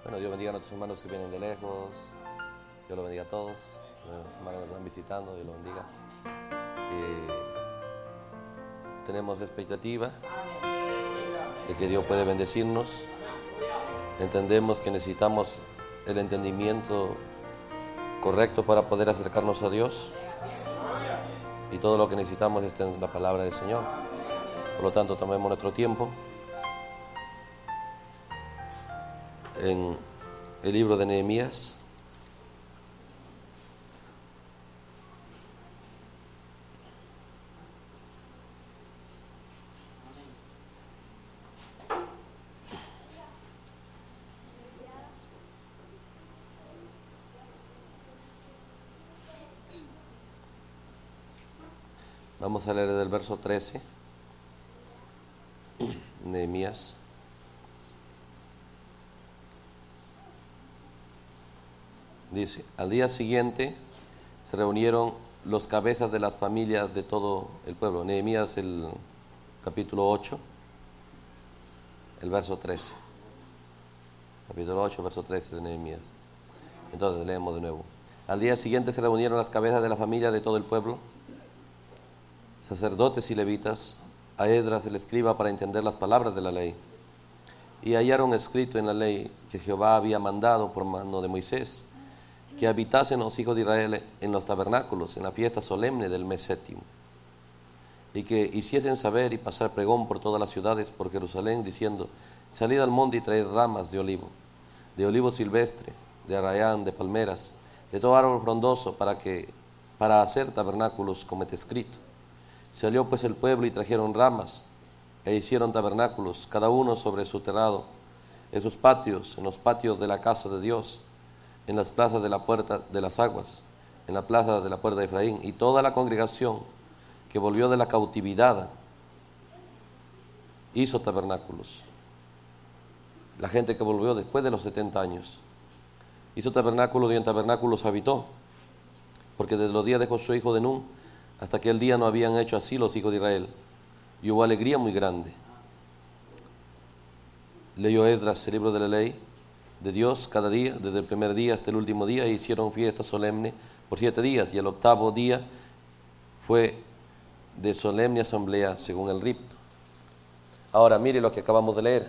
Bueno, Dios bendiga a nuestros hermanos que vienen de lejos. Dios los bendiga a todos. Los hermanos que están visitando, Dios los bendiga. Tenemos la expectativa de que Dios puede bendecirnos. Entendemos que necesitamos el entendimiento correcto para poder acercarnos a Dios. Y todo lo que necesitamos está en la palabra del Señor. Por lo tanto, tomemos nuestro tiempo en el libro de Nehemías. Vamos a leer del verso 13, Nehemías. Dice, al día siguiente se reunieron los cabezas de las familias de todo el pueblo. Nehemías, el capítulo 8, el verso 13. Capítulo 8, verso 13 de Nehemías. Entonces leemos de nuevo. Al día siguiente se reunieron las cabezas de la familia de todo el pueblo, sacerdotes y levitas, a Esdras el escriba para entender las palabras de la ley. Y hallaron escrito en la ley que Jehová había mandado por mano de Moisés, que habitasen los hijos de Israel en los tabernáculos, en la fiesta solemne del mes séptimo, y que hiciesen saber y pasar pregón por todas las ciudades, por Jerusalén, diciendo, salid al monte y traed ramas de olivo silvestre, de arrayán, de palmeras, de todo árbol frondoso, para hacer tabernáculos como está escrito. Salió pues el pueblo y trajeron ramas, e hicieron tabernáculos, cada uno sobre su terrado, en sus patios, en los patios de la casa de Dios, en las plazas de la puerta de las aguas, en la plaza de la puerta de Efraín, y toda la congregación que volvió de la cautividad hizo tabernáculos. La gente que volvió después de los 70 años hizo tabernáculos y en tabernáculos habitó, porque desde los días de Josué hijo de Nun hasta aquel día no habían hecho así los hijos de Israel, y hubo alegría muy grande. Leyó Esdras el libro de la ley de Dios cada día, desde el primer día hasta el último día, e hicieron fiesta solemne por 7 días, y el octavo día fue de solemne asamblea según el rito. Ahora mire lo que acabamos de leer.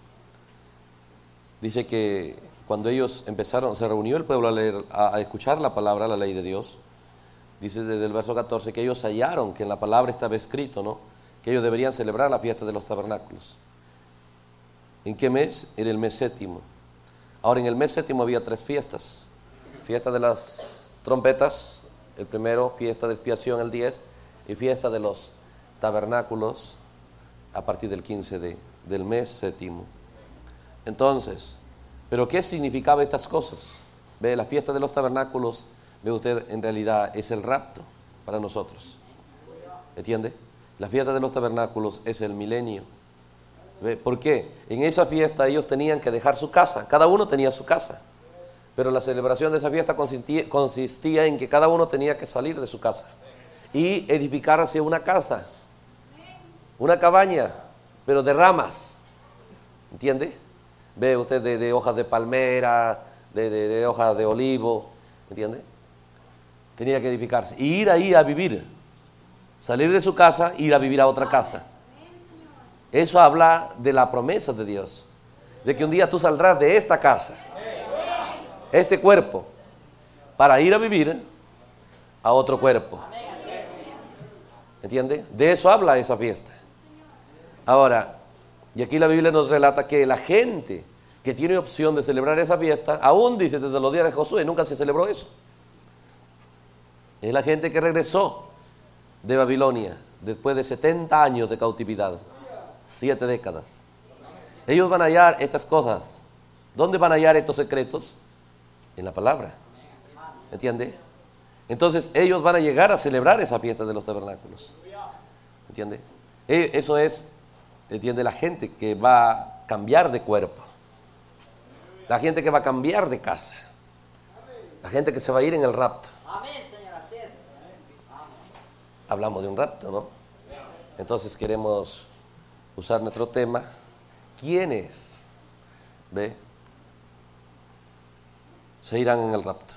Dice que cuando ellos empezaron, se reunió el pueblo a escuchar la palabra, la ley de Dios. Dice desde el verso 14 que ellos hallaron que en la palabra estaba escrito, ¿no?, que ellos deberían celebrar la fiesta de los tabernáculos. ¿En qué mes? En el mes séptimo. Ahora, en el mes séptimo había 3 fiestas. Fiesta de las trompetas, el primero, fiesta de expiación el 10, y fiesta de los tabernáculos a partir del 15 del mes séptimo. Entonces, ¿pero qué significaba estas cosas? Ve, la fiesta de los tabernáculos, ve usted, en realidad es el rapto para nosotros. ¿Entiende? La fiesta de los tabernáculos es el milenio. ¿Ve? ¿Por qué? En esa fiesta ellos tenían que dejar su casa, cada uno tenía su casa, pero la celebración de esa fiesta consistía en que cada uno tenía que salir de su casa y edificarse una casa, una cabaña, pero de ramas. ¿Entiende? Ve usted, de hojas de palmera, de hojas de olivo. ¿Entiende? Tenía que edificarse y ir ahí a vivir. Salir de su casa e ir a vivir a otra casa. Eso habla de la promesa de Dios, de que un día tú saldrás de esta casa, este cuerpo, para ir a vivir a otro cuerpo. ¿Entiende? De eso habla esa fiesta. Ahora, y aquí la Biblia nos relata que la gente que tiene opción de celebrar esa fiesta, aún dice desde los días de Josué, nunca se celebró eso. Es la gente que regresó de Babilonia después de 70 años de cautividad, 7 décadas. Ellos van a hallar estas cosas. ¿Dónde van a hallar estos secretos? En la palabra. ¿Entiende? Entonces ellos van a llegar a celebrar esa fiesta de los tabernáculos. ¿Entiende? Eso es, ¿entiende?, la gente que va a cambiar de cuerpo, la gente que va a cambiar de casa, la gente que se va a ir en el rapto. Hablamos de un rapto, ¿no? Entonces queremos usar nuestro tema. ¿Quiénes? ¿Ve? se irán en el rapto.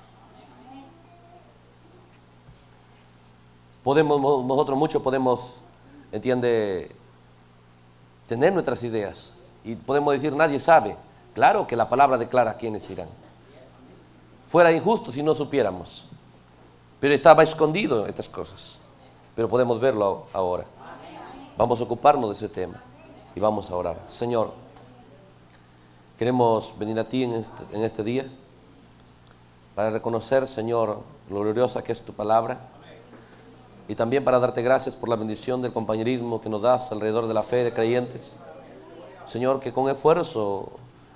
Nosotros muchos podemos, entiende, tener nuestras ideas y podemos decir nadie sabe. Claro que la palabra declara quiénes irán. Fuera injusto si no supiéramos, pero estaba escondido estas cosas, pero podemos verlo ahora. Vamos a ocuparnos de ese tema y vamos a orar. Señor, queremos venir a ti en este día para reconocer, Señor, lo gloriosa que es tu palabra. Y también para darte gracias por la bendición del compañerismo que nos das alrededor de la fe de creyentes. Señor, que con esfuerzo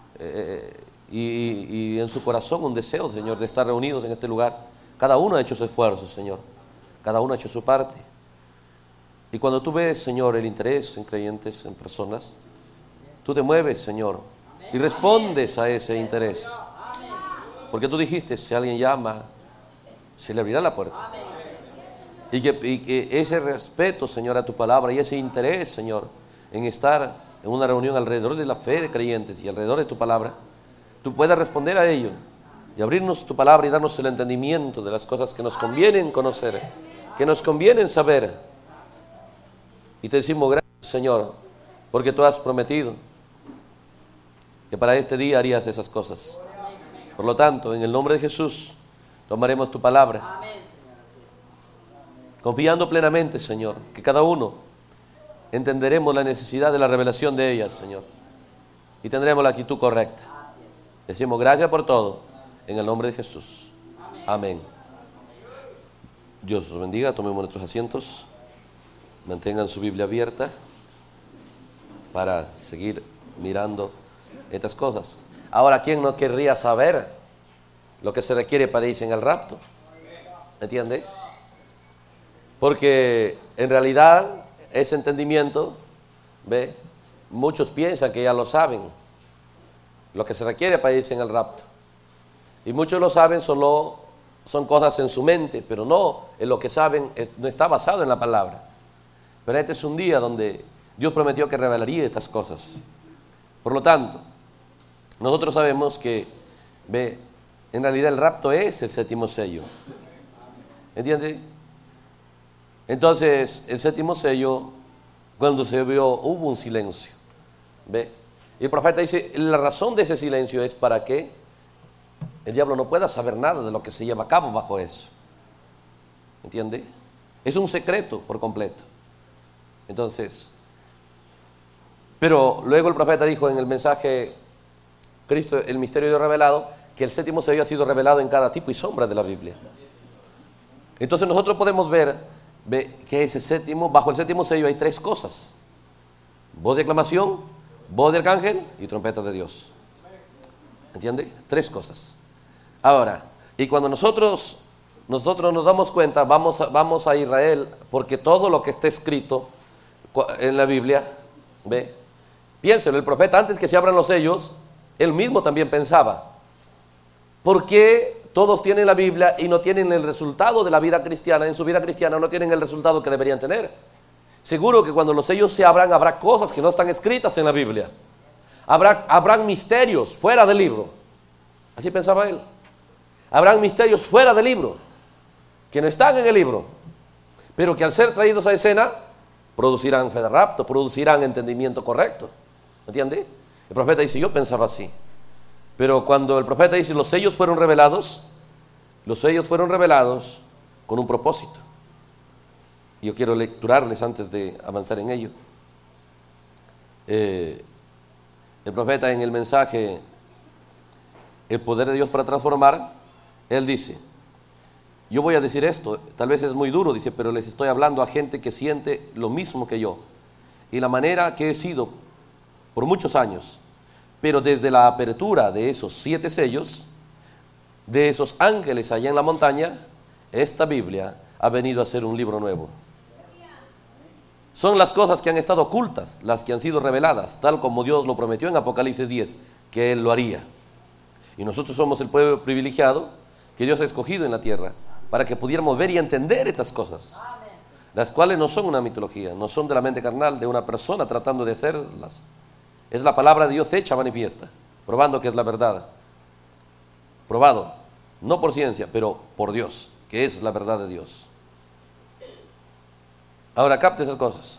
y en su corazón un deseo, Señor, de estar reunidos en este lugar. Cada uno ha hecho su esfuerzo, Señor. Cada uno ha hecho su parte. Y cuando tú ves, Señor, el interés en creyentes, en personas, tú te mueves, Señor, y respondes a ese interés. Porque tú dijiste, si alguien llama, se le abrirá la puerta. Y que ese respeto, Señor, a tu palabra y ese interés, Señor, en estar en una reunión alrededor de la fe de creyentes y alrededor de tu palabra, tú puedas responder a ello y abrirnos tu palabra y darnos el entendimiento de las cosas que nos convienen conocer, que nos convienen saber. Y te decimos gracias, Señor, porque tú has prometido que para este día harías esas cosas. Por lo tanto, en el nombre de Jesús, tomaremos tu palabra. Confiando plenamente, Señor, que cada uno entenderemos la necesidad de la revelación de ellas, Señor, y tendremos la actitud correcta. Decimos gracias por todo, en el nombre de Jesús. Amén. Dios los bendiga, tomemos nuestros asientos, mantengan su Biblia abierta para seguir mirando estas cosas. Ahora, ¿quién no querría saber lo que se requiere para irse en el rapto? ¿Entiende? Porque en realidad ese entendimiento, ¿ve? Muchos piensan que ya lo saben, lo que se requiere para irse en el rapto. Y muchos lo saben, solo son cosas en su mente, pero no en lo que saben, no está basado en la palabra. Pero este es un día donde Dios prometió que revelaría estas cosas. Por lo tanto, nosotros sabemos que, ¿ve? En realidad el rapto es el séptimo sello. ¿Entiende? Entonces, el séptimo sello, cuando se vio, hubo un silencio. ¿Ve? Y el profeta dice, la razón de ese silencio es para que el diablo no pueda saber nada de lo que se lleva a cabo bajo eso. ¿Entiende? Es un secreto por completo. Entonces, pero luego el profeta dijo en el mensaje, Cristo, el misterio de Dios revelado, que el séptimo sello ha sido revelado en cada tipo y sombra de la Biblia. Entonces nosotros podemos ver que ese séptimo, bajo el séptimo sello hay tres cosas: voz de aclamación, voz del arcángel y trompeta de Dios. ¿Entiende? Tres cosas. Ahora, y cuando nosotros nos damos cuenta, vamos a Israel, porque todo lo que está escrito en la Biblia, ¿ve? Piénselo, el profeta antes que se abran los sellos, él mismo también pensaba, ¿por qué todos tienen la Biblia y no tienen el resultado de la vida cristiana? En su vida cristiana no tienen el resultado que deberían tener. Seguro que cuando los sellos se abran, habrá cosas que no están escritas en la Biblia. Habrán misterios fuera del libro. Así pensaba él. Habrán misterios fuera del libro, que no están en el libro, pero que al ser traídos a escena, producirán fe de rapto, producirán entendimiento correcto. ¿Entiende? El profeta dice, yo pensaba así. Pero cuando el profeta dice, los sellos fueron revelados con un propósito. Y yo quiero lecturarles antes de avanzar en ello. El profeta en el mensaje, el poder de Dios para transformar, él dice, yo voy a decir esto, tal vez es muy duro, dice, pero les estoy hablando a gente que siente lo mismo que yo. Y la manera que he sido por muchos años, pero desde la apertura de esos 7 sellos, de esos ángeles allá en la montaña, esta Biblia ha venido a ser un libro nuevo. Son las cosas que han estado ocultas, las que han sido reveladas, tal como Dios lo prometió en Apocalipsis 10, que Él lo haría. Y nosotros somos el pueblo privilegiado que Dios ha escogido en la tierra, para que pudiéramos ver y entender estas cosas, las cuales no son una mitología, no son de la mente carnal de una persona tratando de hacerlas. Es la palabra de Dios hecha manifiesta, probando que es la verdad. Probado no por ciencia, pero por Dios, que es la verdad de Dios. Ahora capte esas cosas.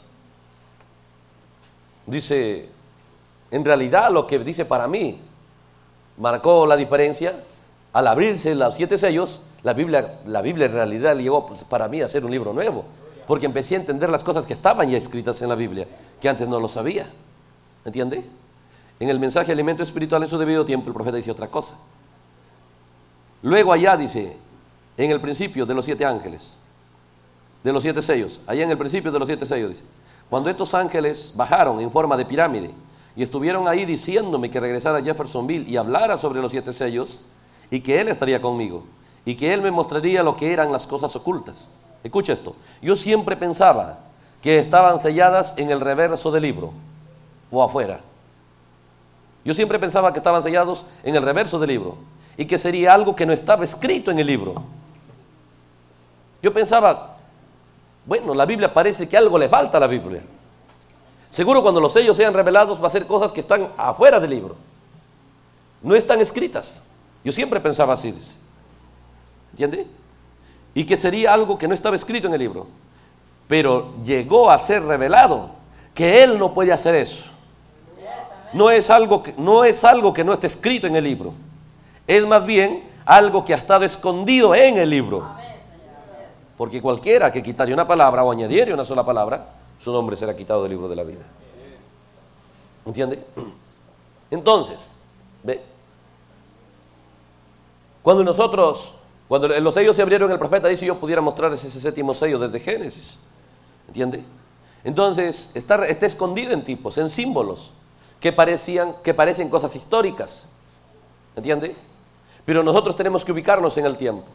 Dice, en realidad lo que dice para mí marcó la diferencia. Al abrirse los 7 sellos, la Biblia en realidad llegó para mí a ser un libro nuevo, porque empecé a entender las cosas que estaban ya escritas en la Biblia, que antes no lo sabía. ¿Entiende? En el mensaje Alimento Espiritual en su debido tiempo, el profeta dice otra cosa. Luego allá dice, en el principio de los 7 ángeles, de los 7 sellos, allá en el principio de los 7 sellos dice, cuando estos ángeles bajaron en forma de pirámide y estuvieron ahí diciéndome que regresara a Jeffersonville y hablara sobre los 7 sellos, y que Él estaría conmigo, y que Él me mostraría lo que eran las cosas ocultas. Escucha esto, yo siempre pensaba que estaban selladas en el reverso del libro, o afuera. Yo siempre pensaba que estaban sellados en el reverso del libro, y que sería algo que no estaba escrito en el libro. Yo pensaba, bueno, la Biblia parece que algo le falta a la Biblia. Seguro cuando los sellos sean revelados va a ser cosas que están afuera del libro, no están escritas. Yo siempre pensaba así, ¿entiende? Y que sería algo que no estaba escrito en el libro. Pero llegó a ser revelado que Él no puede hacer eso. No es algo que no esté escrito en el libro. Es más bien algo que ha estado escondido en el libro. Porque cualquiera que quitare una palabra o añadiere una sola palabra, su nombre será quitado del libro de la vida. ¿Entiende? Entonces, ve. Cuando los sellos se abrieron, el profeta dice, yo pudiera mostrarles ese 7º sello desde Génesis. ¿Entiende? Entonces, está escondido en tipos, en símbolos, que parecen cosas históricas. ¿Entiende? Pero nosotros tenemos que ubicarnos en el tiempo.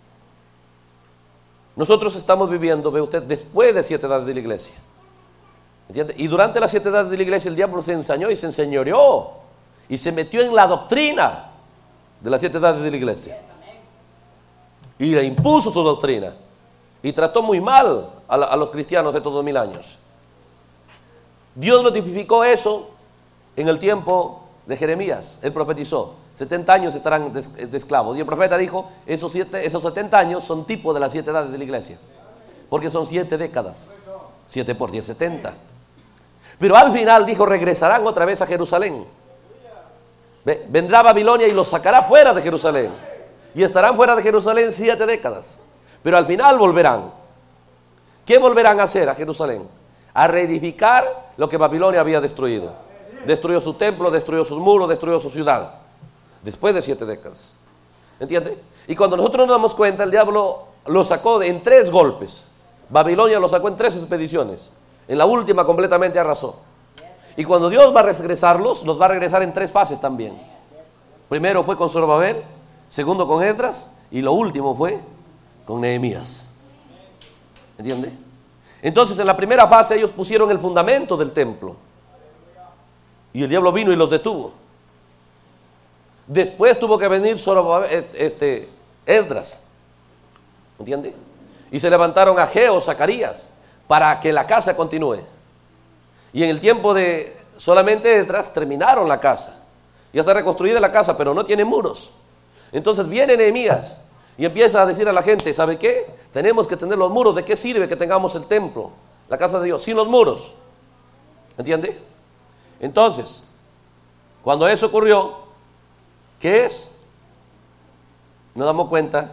Nosotros estamos viviendo, ve usted, después de 7 edades de la iglesia. ¿Entiende? Y durante las 7 edades de la iglesia el diablo se ensañó y se enseñoreó y se metió en la doctrina de las 7 edades de la iglesia y le impuso su doctrina y trató muy mal a los cristianos de estos 2000 años. Dios lo tipificó eso en el tiempo de Jeremías. Él profetizó, 70 años estarán de esclavos, y el profeta dijo, esos 70 años son tipo de las 7 edades de la iglesia, porque son 7 décadas, 7 por 10, 70. Pero al final dijo, regresarán otra vez a Jerusalén. Vendrá Babilonia y los sacará fuera de Jerusalén. Y estarán fuera de Jerusalén 7 décadas. Pero al final volverán. ¿Qué volverán a hacer a Jerusalén? A reedificar lo que Babilonia había destruido. Destruyó su templo, destruyó sus muros, destruyó su ciudad. Después de 7 décadas. ¿Entiende? Y cuando nosotros nos damos cuenta, el diablo lo sacó en 3 golpes. Babilonia lo sacó en 3 expediciones. En la última completamente arrasó. Y cuando Dios va a regresarlos, los va a regresar en 3 fases también. Primero fue con Zorobabel, segundo con Esdras, y lo último fue con Nehemías. ¿Entiende? Entonces en la primera fase ellos pusieron el fundamento del templo. Y el diablo vino y los detuvo. Después tuvo que venir Zorobabel, Esdras. ¿Entiende? Y se levantaron Ageo, Zacarías, para que la casa continúe. Y en el tiempo de solamente Esdras terminaron la casa. Ya está reconstruida la casa, pero no tiene muros. Entonces viene Nehemías y empieza a decir a la gente, ¿sabe qué? Tenemos que tener los muros. ¿De qué sirve que tengamos el templo, la casa de Dios, sin los muros? ¿Entiende? Entonces, cuando eso ocurrió, ¿qué es? Nos damos cuenta.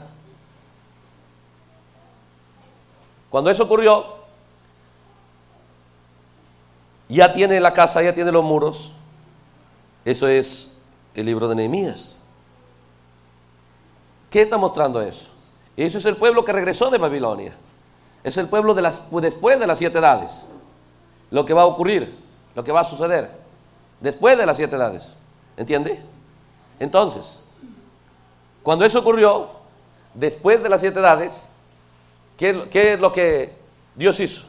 Cuando eso ocurrió, ya tiene la casa, ya tiene los muros. Eso es el libro de Nehemías. ¿Qué está mostrando eso? Eso es el pueblo que regresó de Babilonia. Es el pueblo después de las 7 edades. Lo que va a ocurrir, lo que va a suceder después de las 7 edades. ¿Entiende? Entonces, cuando eso ocurrió, después de las 7 edades, ¿qué es lo que Dios hizo?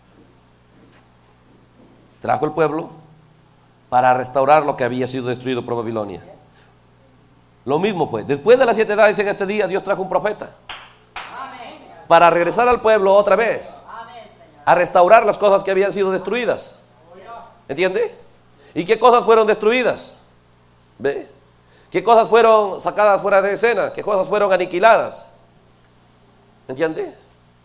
Trajo el pueblo para restaurar lo que había sido destruido por Babilonia. Lo mismo fue, después de las 7 edades en este día, Dios trajo un profeta para regresar al pueblo otra vez, a restaurar las cosas que habían sido destruidas. ¿Entiende? ¿Y qué cosas fueron destruidas? ¿Ve? ¿Qué cosas fueron sacadas fuera de escena? ¿Qué cosas fueron aniquiladas? ¿Entiende?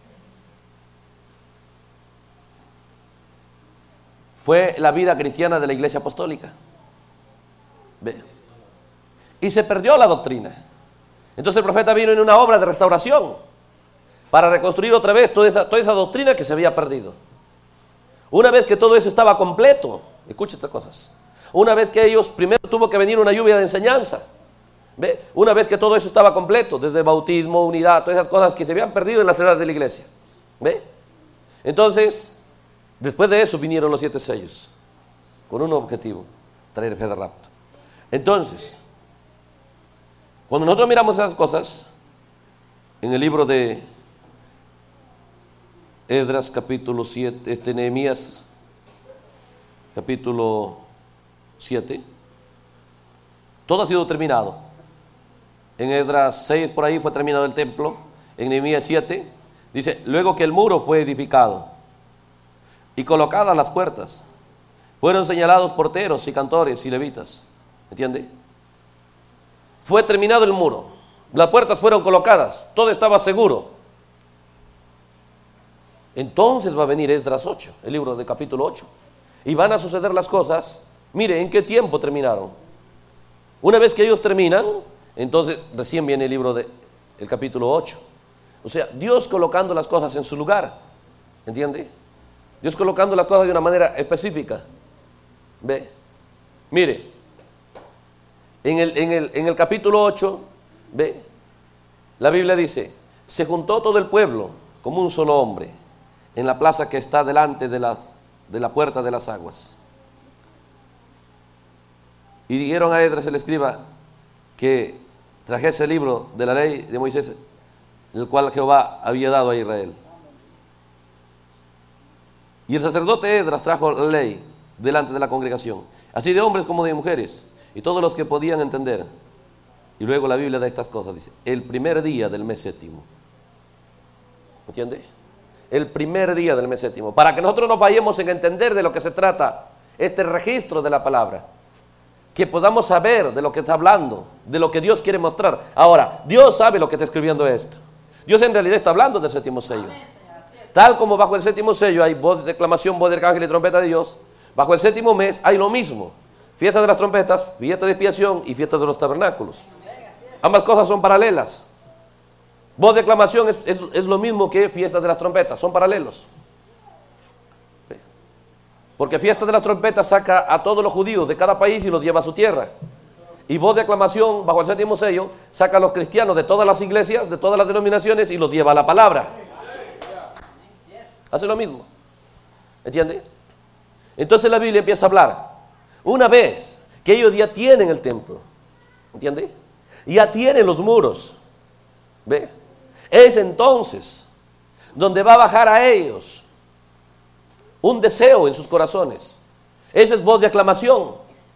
Fue la vida cristiana de la Iglesia Apostólica. ¿Ve? Y se perdió la doctrina. Entonces el profeta vino en una obra de restauración para reconstruir otra vez toda esa doctrina que se había perdido. Una vez que todo eso estaba completo, escucha estas cosas. Una vez que ellos, primero tuvo que venir una lluvia de enseñanza. ¿Ve? Una vez que todo eso estaba completo, desde el bautismo, unidad, todas esas cosas que se habían perdido en las edades de la iglesia. ¿Ve? Entonces, después de eso vinieron los 7 sellos, con un objetivo, traer fe de rapto. Entonces, cuando nosotros miramos esas cosas, en el libro de Esdras capítulo 7, Nehemías capítulo 7, todo ha sido terminado. En Esdras 6 por ahí fue terminado el templo. En Nehemías 7 dice, luego que el muro fue edificado y colocadas las puertas, fueron señalados porteros y cantores y levitas. ¿Entiende? Fue terminado el muro, las puertas fueron colocadas, todo estaba seguro. Entonces va a venir Esdras 8, el libro de capítulo 8, y van a suceder las cosas. Mire, ¿en qué tiempo terminaron? Una vez que ellos terminan, entonces recién viene el libro del capítulo 8. O sea, Dios colocando las cosas en su lugar. ¿Entiende? Dios colocando las cosas de una manera específica. Ve, mire, en el capítulo 8, ve, la Biblia dice, se juntó todo el pueblo como un solo hombre en la plaza que está delante de la puerta de las aguas. Y dijeron a Esdras el escriba que trajese el libro de la ley de Moisés, el cual Jehová había dado a Israel. Y el sacerdote Esdras trajo la ley delante de la congregación, así de hombres como de mujeres, y todos los que podían entender. Y luego la Biblia da estas cosas, dice, el primer día del mes séptimo. ¿Entiende? El primer día del mes séptimo. Para que nosotros no fallemos en entender de lo que se trata este registro de la palabra. Que podamos saber de lo que está hablando, de lo que Dios quiere mostrar. Ahora, Dios sabe lo que está escribiendo esto. Dios en realidad está hablando del séptimo sello. Tal como bajo el séptimo sello hay voz de declamación, voz del arcángel y trompeta de Dios, bajo el séptimo mes hay lo mismo. Fiesta de las trompetas, fiesta de expiación y fiesta de los tabernáculos. Ambas cosas son paralelas. Voz de declamación es lo mismo que fiesta de las trompetas, son paralelos. Porque fiesta de las trompetas saca a todos los judíos de cada país y los lleva a su tierra. Y voz de aclamación, bajo el séptimo sello, saca a los cristianos de todas las iglesias, de todas las denominaciones y los lleva a la palabra. Hace lo mismo. ¿Entiende? Entonces la Biblia empieza a hablar. Una vez que ellos ya tienen el templo, ¿entiende? Ya tienen los muros. ¿Ve? Es entonces donde va a bajar a ellos un deseo en sus corazones. Esa es voz de aclamación.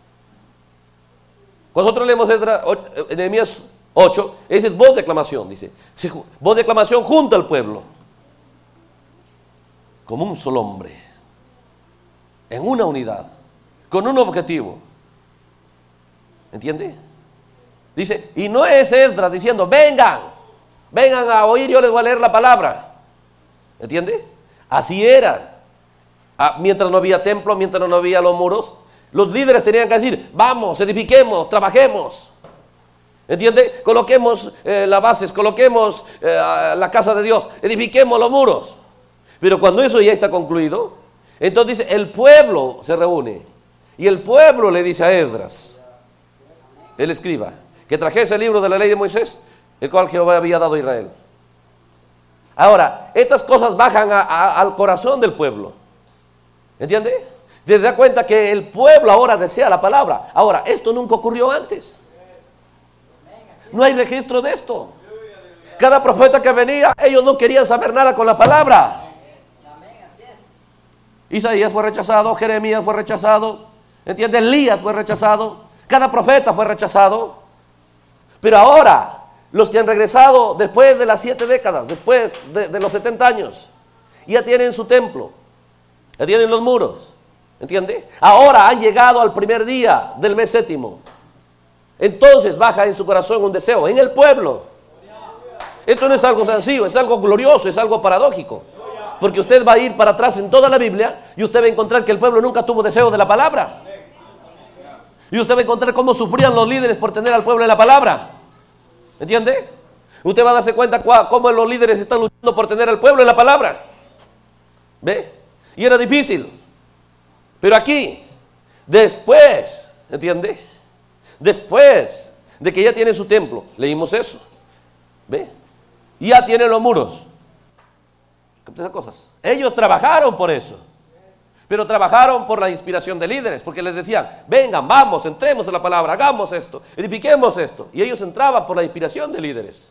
Cuando nosotros leemos Nehemías 8, esa es voz de aclamación, dice. Voz de aclamación junto al pueblo. Como un solo hombre. En una unidad. Con un objetivo. ¿Entiende? Dice, y no es Esdras diciendo, vengan a oír, yo les voy a leer la palabra. ¿Entiende? Así era. Mientras no había templo, mientras no había los muros, los líderes tenían que decir, vamos, edifiquemos, trabajemos. ¿Entiende? Coloquemos las bases, coloquemos la casa de Dios, edifiquemos los muros. Pero cuando eso ya está concluido, entonces dice, el pueblo se reúne. Y el pueblo le dice a Esdras, el escriba, que trajese el libro de la ley de Moisés, el cual Jehová había dado a Israel. Ahora, estas cosas bajan al corazón del pueblo. ¿Entiende? Te das cuenta que el pueblo ahora desea la palabra. Ahora, esto nunca ocurrió antes. No hay registro de esto. Cada profeta que venía, ellos no querían saber nada con la palabra. Isaías fue rechazado, Jeremías fue rechazado, ¿entiende? Elías fue rechazado, cada profeta fue rechazado. Pero ahora, los que han regresado después de las 7 décadas, después de los 70 años, ya tienen su templo, ya tienen los muros, ¿entiende? Ahora han llegado al primer día del mes séptimo, entonces baja en su corazón un deseo, en el pueblo. Esto no es algo sencillo, es algo glorioso, es algo paradójico. Porque usted va a ir para atrás en toda la Biblia y usted va a encontrar que el pueblo nunca tuvo deseo de la palabra. Y usted va a encontrar cómo sufrían los líderes por tener al pueblo en la palabra. ¿Entiende? Usted va a darse cuenta cómo los líderes están luchando por tener al pueblo en la palabra. ¿Ve? Y era difícil. Pero aquí, después, ¿entiende? Después de que ya tiene su templo, leímos eso. ¿Ve? Y ya tiene los muros. Esas cosas. Ellos trabajaron por eso. Pero trabajaron por la inspiración de líderes, porque les decían, vengan, vamos, entremos en la palabra, hagamos esto, edifiquemos esto. Y ellos entraban por la inspiración de líderes.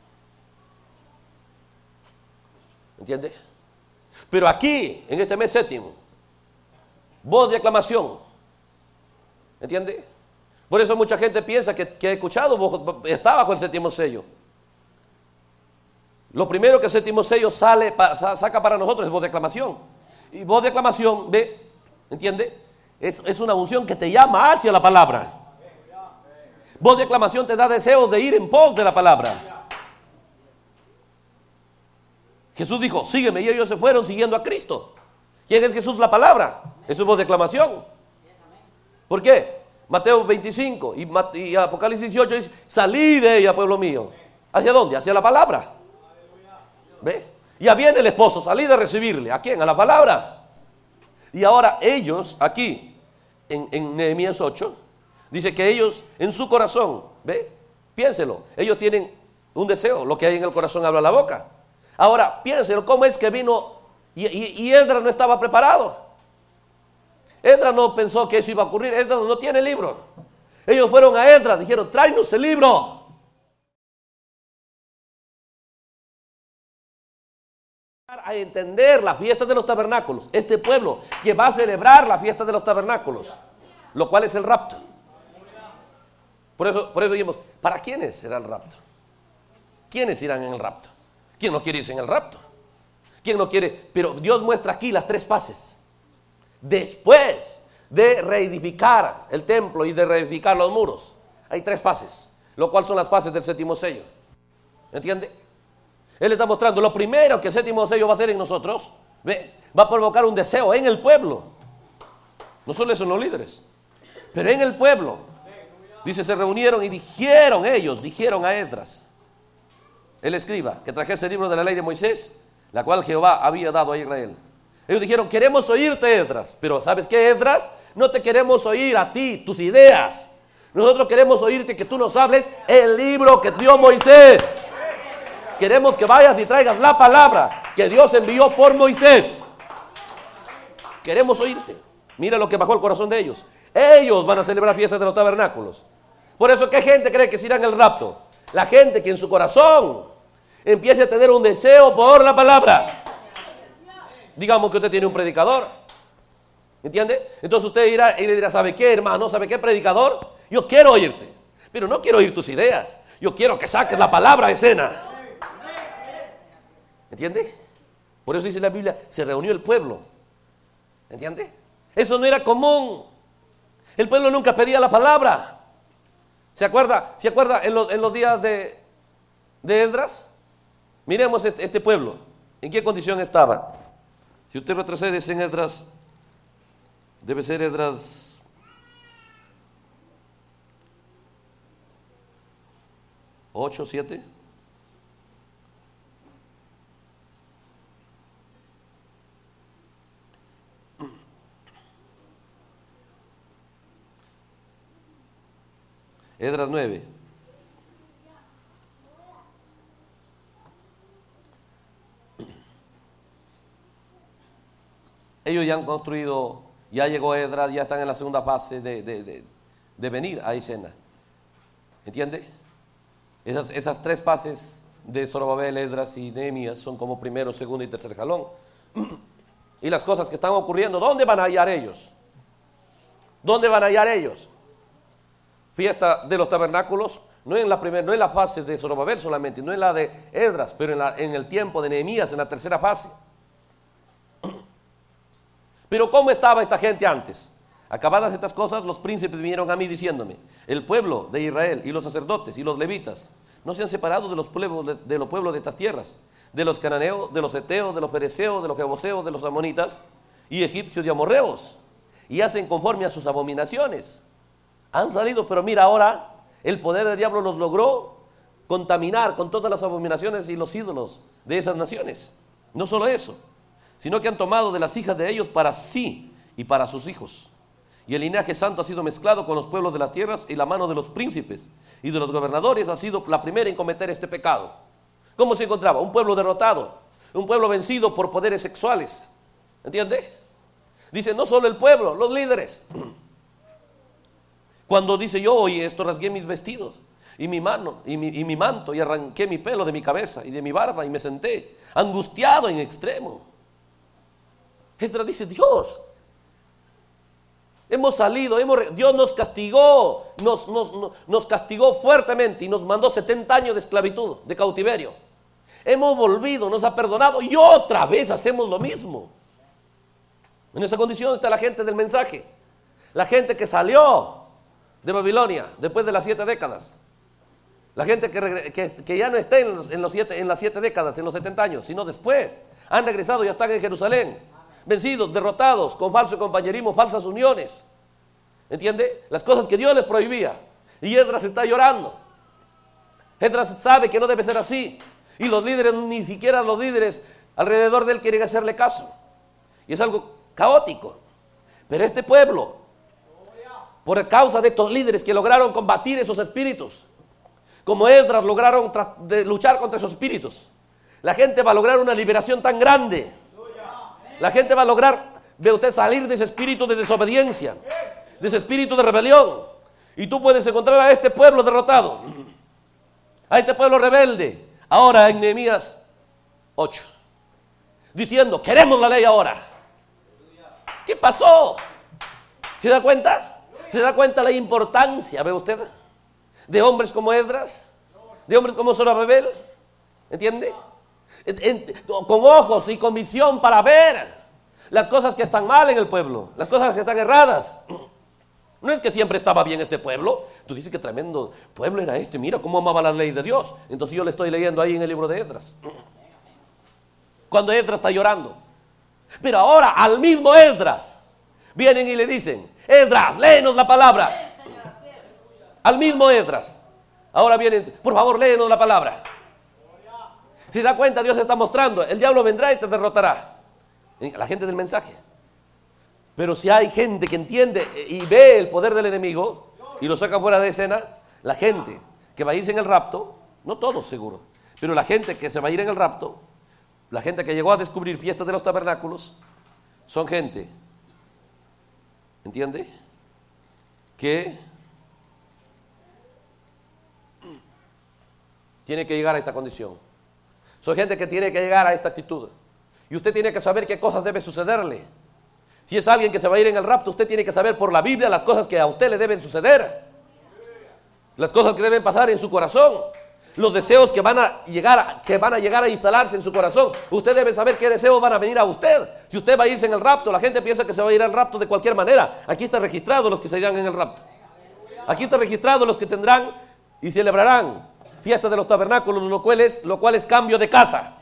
¿Entiende? Pero aquí, en este mes séptimo, voz de aclamación. ¿Entiende? Por eso mucha gente piensa que he escuchado, está bajo el séptimo sello. Lo primero que el séptimo sello saca para nosotros es voz de aclamación. Y voz de aclamación, ve, ¿entiende? Es una unción que te llama hacia la palabra. Voz de aclamación te da deseos de ir en pos de la palabra. Jesús dijo, sígueme, y ellos se fueron siguiendo a Cristo. ¿Quién es Jesús? La palabra. Eso es voz de aclamación. ¿Por qué? Mateo 25 y Apocalipsis 18 dice, salí de ella, pueblo mío. ¿Hacia dónde? Hacia la palabra. ¿Ve? Ya viene el esposo, salí de recibirle. ¿A quién? A la palabra. Y ahora ellos, aquí, en Nehemías 8, dice que ellos en su corazón, ¿ve? Piénselo, ellos tienen un deseo, lo que hay en el corazón habla la boca. Ahora, piénselo, ¿cómo es que vino y Esdras no estaba preparado? Esdras no pensó que eso iba a ocurrir, Esdras no tiene libro. Ellos fueron a Esdras, dijeron, tráenos el libro. A entender la fiesta de los tabernáculos, este pueblo que va a celebrar la fiesta de los tabernáculos, lo cual es el rapto. Por eso dijimos, ¿para quiénes será el rapto? ¿Quiénes irán en el rapto? ¿Quién no quiere irse en el rapto? ¿Quién no quiere? Pero Dios muestra aquí las tres fases. Después de reedificar el templo y de reedificar los muros, hay tres fases, lo cual son las fases del séptimo sello. ¿Entiende? Él está mostrando lo primero que el séptimo sello va a hacer en nosotros, ¿ve? Va a provocar un deseo en el pueblo. No solo eso en los líderes, pero en el pueblo. Dice, se reunieron y dijeron a Esdras, el escriba, que trajese el libro de la ley de Moisés, la cual Jehová había dado a Israel. Ellos dijeron, queremos oírte, Esdras. Pero ¿sabes qué, Esdras? No te queremos oír a ti, tus ideas. Nosotros queremos oírte que tú nos hables el libro que dio Moisés. Queremos que vayas y traigas la palabra que Dios envió por Moisés. Queremos oírte. Mira lo que bajó el corazón de ellos. Ellos van a celebrar fiestas de los tabernáculos. Por eso, ¿qué gente cree que se irá en el rapto? La gente que en su corazón empiece a tener un deseo por la palabra. Digamos que usted tiene un predicador. ¿Entiende? Entonces usted irá y le dirá, ¿sabe qué, hermano? ¿Sabe qué, predicador? Yo quiero oírte, pero no quiero oír tus ideas. Yo quiero que saques la palabra a escena. ¿Entiende? Por eso dice la Biblia, se reunió el pueblo. ¿Entiende? Eso no era común. El pueblo nunca pedía la palabra. ¿Se acuerda? ¿Se acuerda en los días de Esdras? Miremos este pueblo. ¿En qué condición estaba? Si usted retrocede en Esdras, debe ser Esdras 8, 7. Esdras 9. Ellos ya han construido, ya llegó Esdras, ya están en la segunda fase de venir a escena. ¿Entiende? Esas tres fases de Zorobabel, Esdras y Nehemías son como primero, segundo y tercer jalón. Y las cosas que están ocurriendo, ¿dónde van a hallar ellos? ¿Dónde van a hallar ellos? Fiesta de los tabernáculos, no en la fase de Zorobabel solamente, no en la de Esdras, pero en el tiempo de Nehemías, en la tercera fase. Pero ¿cómo estaba esta gente antes? Acabadas estas cosas, los príncipes vinieron a mí diciéndome, el pueblo de Israel y los sacerdotes y los levitas no se han separado de los pueblos de estas tierras, de los cananeos, de los heteos, de los fereceos, de los jebuseos, de los amonitas y egipcios y amorreos, y hacen conforme a sus abominaciones. Han salido, pero mira ahora, el poder del diablo los logró contaminar con todas las abominaciones y los ídolos de esas naciones. No solo eso, sino que han tomado de las hijas de ellos para sí y para sus hijos. Y el linaje santo ha sido mezclado con los pueblos de las tierras, y la mano de los príncipes y de los gobernadores ha sido la primera en cometer este pecado. ¿Cómo se encontraba? Un pueblo derrotado, un pueblo vencido por poderes sexuales. ¿Entiende? Dice, no solo el pueblo, los líderes. Cuando dice, yo oí esto, rasgué mis vestidos y mi mano y mi manto, y arranqué mi pelo de mi cabeza y de mi barba, y me senté angustiado en extremo. Esdras dice, Dios, hemos salido, Dios nos castigó, nos castigó fuertemente y nos mandó 70 años de esclavitud, de cautiverio. Hemos volvido, nos ha perdonado y otra vez hacemos lo mismo. En esa condición está la gente del mensaje, la gente que salió de Babilonia después de las 7 décadas. La gente que ya no está en las 7 décadas, en los 70 años, sino después. Han regresado y ya están en Jerusalén, vencidos, derrotados, con falso compañerismo, falsas uniones. ¿Entiende? Las cosas que Dios les prohibía. Y Esdras está llorando. Esdras sabe que no debe ser así. Y los líderes, ni siquiera los líderes alrededor de él quieren hacerle caso. Y es algo caótico. Pero este pueblo, por causa de estos líderes que lograron combatir esos espíritus, como Esdras lograron luchar contra esos espíritus, la gente va a lograr una liberación tan grande. La gente va a lograr, ve usted, salir de ese espíritu de desobediencia, de ese espíritu de rebelión. Y tú puedes encontrar a este pueblo derrotado, a este pueblo rebelde, ahora en Nehemías 8, diciendo, queremos la ley ahora. ¿Qué pasó? ¿Se da cuenta? ¿Se da cuenta la importancia, ve usted, de hombres como Esdras, de hombres como Zorobabel? ¿Entiende? Con ojos y con visión para ver las cosas que están mal en el pueblo, las cosas que están erradas. No es que siempre estaba bien este pueblo. Tú dices que tremendo pueblo era este, mira cómo amaba la ley de Dios. Entonces yo le estoy leyendo ahí en el libro de Esdras, cuando Esdras está llorando. Pero ahora al mismo Esdras vienen y le dicen, Esdras, léenos la palabra. Al mismo Esdras ahora vienen, por favor, léenos la palabra. Si da cuenta, Dios está mostrando, el diablo vendrá y te derrotará. La gente del mensaje. Pero si hay gente que entiende y ve el poder del enemigo y lo saca fuera de escena, la gente que va a irse en el rapto, no todos seguro, pero la gente que se va a ir en el rapto, la gente que llegó a descubrir fiestas de los tabernáculos, son gente, ¿entiende? Que tiene que llegar a esta condición. Son gente que tiene que llegar a esta actitud. Y usted tiene que saber qué cosas debe sucederle. Si es alguien que se va a ir en el rapto, usted tiene que saber por la Biblia las cosas que a usted le deben suceder. Las cosas que deben pasar en su corazón. Los deseos que van a llegar a instalarse en su corazón. Usted debe saber qué deseos van a venir a usted. Si usted va a irse en el rapto, la gente piensa que se va a ir al rapto de cualquier manera. Aquí está registrado los que se irán en el rapto. Aquí está registrado los que tendrán y celebrarán fiestas de los tabernáculos, lo cual es cambio de casa,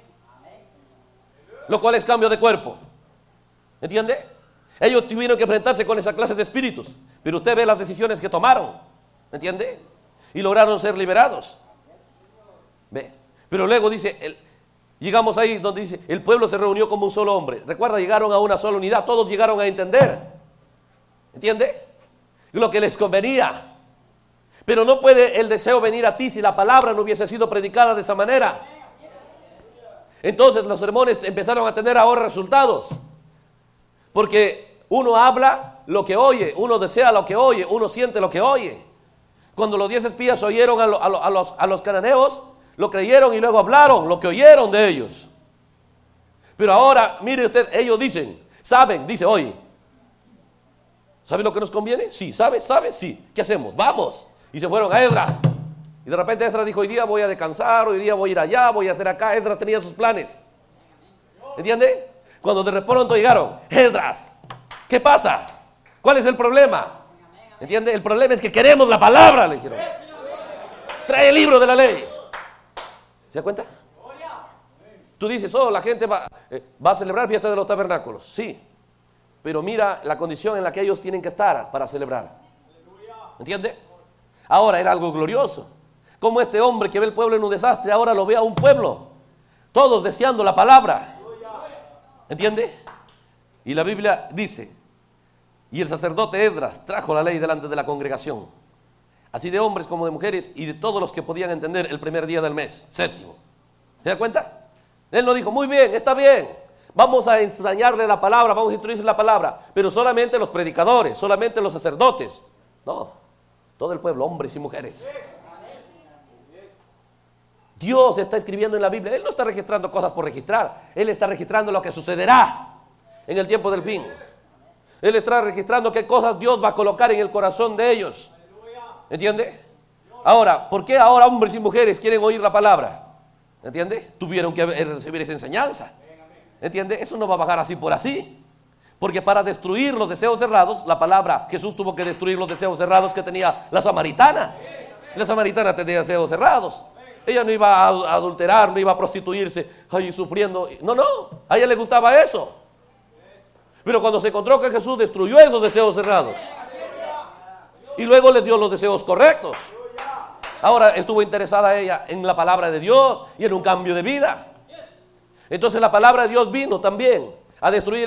lo cual es cambio de cuerpo. ¿Entiende? Ellos tuvieron que enfrentarse con esa clase de espíritus, pero usted ve las decisiones que tomaron, ¿entiende? Y lograron ser liberados. Ve. Pero luego dice, llegamos ahí donde dice, el pueblo se reunió como un solo hombre. Recuerda, llegaron a una sola unidad, todos llegaron a entender, ¿entiende? Lo que les convenía. Pero no puede el deseo venir a ti si la palabra no hubiese sido predicada de esa manera. Entonces los sermones empezaron a tener ahora resultados. Porque uno habla lo que oye, uno desea lo que oye, uno siente lo que oye. Cuando los 10 espías oyeron a los cananeos, lo creyeron y luego hablaron lo que oyeron de ellos. Pero ahora, mire usted, ellos dicen, saben, dice, oye, ¿sabe lo que nos conviene? Sí, ¿sabe? Sí. ¿Qué hacemos? Vamos. Y se fueron a Esdras. Y de repente Esdras dijo, hoy día voy a descansar, hoy día voy a ir allá, voy a hacer acá. Esdras tenía sus planes. ¿Entiende? Cuando de pronto llegaron, Esdras, ¿qué pasa? ¿Cuál es el problema? ¿Entiende? El problema es que queremos la palabra, le dijeron. Trae el libro de la ley. ¿Se da cuenta? Tú dices, oh, la gente va a celebrar fiesta de los tabernáculos. Sí, pero mira la condición en la que ellos tienen que estar para celebrar. ¿Entiende? Ahora era algo glorioso. Como este hombre que ve el pueblo en un desastre, ahora lo ve a un pueblo, todos deseando la palabra. ¿Entiende? Y la Biblia dice, y el sacerdote Esdras trajo la ley delante de la congregación, así de hombres como de mujeres y de todos los que podían entender, el primer día del mes, séptimo. ¿Se da cuenta? Él no dijo, muy bien, está bien, vamos a enseñarle la palabra, vamos a instruirle la palabra, pero solamente los predicadores, solamente los sacerdotes. No, todo el pueblo, hombres y mujeres. Dios está escribiendo en la Biblia. Él no está registrando cosas por registrar. Él está registrando lo que sucederá en el tiempo del fin. Él está registrando qué cosas Dios va a colocar en el corazón de ellos. ¿Entiende? Ahora, ¿por qué ahora hombres y mujeres quieren oír la palabra? ¿Entiende? Tuvieron que recibir esa enseñanza. ¿Entiende? Eso no va a bajar así por así. Porque para destruir los deseos cerrados, la palabra, Jesús tuvo que destruir los deseos cerrados que tenía la samaritana. La samaritana tenía deseos cerrados. Ella no iba a adulterar, no iba a prostituirse, ay, sufriendo. No, no, a ella le gustaba eso. Pero cuando se encontró que Jesús destruyó esos deseos cerrados y luego le dio los deseos correctos, ahora estuvo interesada ella en la palabra de Dios y en un cambio de vida. Entonces la palabra de Dios vino también a destruir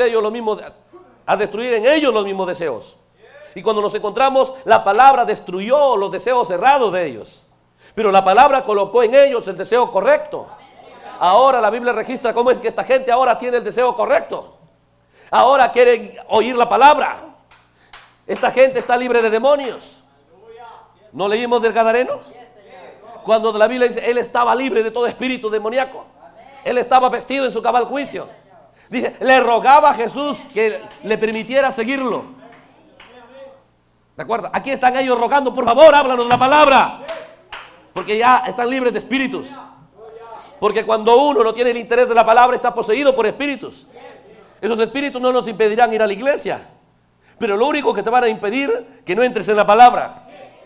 en ellos los mismos deseos. Y cuando nos encontramos, la palabra destruyó los deseos cerrados de ellos. Pero la palabra colocó en ellos el deseo correcto. Ahora la Biblia registra cómo es que esta gente ahora tiene el deseo correcto. Ahora quieren oír la palabra. Esta gente está libre de demonios. ¿No leímos del Gadareno? Cuando la Biblia dice, él estaba libre de todo espíritu demoníaco. Él estaba vestido en su cabal juicio. Dice, le rogaba a Jesús que le permitiera seguirlo. ¿De acuerdo? Aquí están ellos rogando, por favor, háblanos la palabra. Porque ya están libres de espíritus. Porque cuando uno no tiene el interés de la palabra, está poseído por espíritus. Esos espíritus no nos impedirán ir a la iglesia, pero lo único que te van a impedir que no entres en la palabra.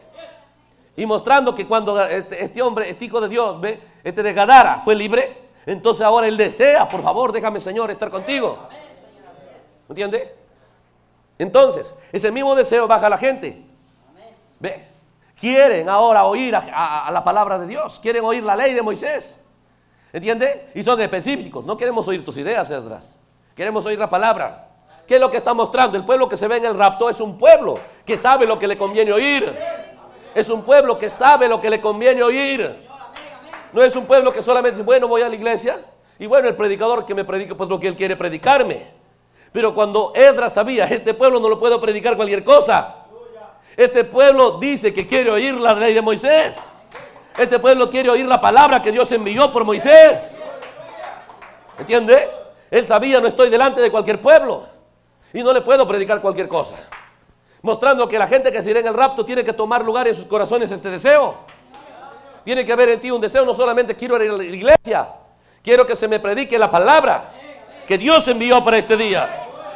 Y mostrando que cuando este hombre, este hijo de Dios, ve, este de Gadara, fue libre, entonces ahora él desea, por favor, déjame, Señor, estar contigo. ¿Entiende? Entonces, ese mismo deseo baja a la gente. Ve. Quieren ahora oír a la palabra de Dios. Quieren oír la ley de Moisés. ¿Entiende? Y son específicos. No queremos oír tus ideas, Esdras. Queremos oír la palabra. ¿Qué es lo que está mostrando? El pueblo que se ve en el rapto es un pueblo que sabe lo que le conviene oír. Es un pueblo que sabe lo que le conviene oír. No es un pueblo que solamente dice, bueno, voy a la iglesia y bueno, el predicador que me predique pues lo que él quiere predicarme. Pero cuando Esdras sabía, este pueblo no lo puedo predicar cualquier cosa. Este pueblo dice que quiere oír la ley de Moisés. Este pueblo quiere oír la palabra que Dios envió por Moisés. ¿Entiende? Él sabía, no estoy delante de cualquier pueblo y no le puedo predicar cualquier cosa. Mostrando que la gente que se irá en el rapto tiene que tomar lugar en sus corazones este deseo. Tiene que haber en ti un deseo, no solamente quiero ir a la iglesia, quiero que se me predique la palabra que Dios envió para este día.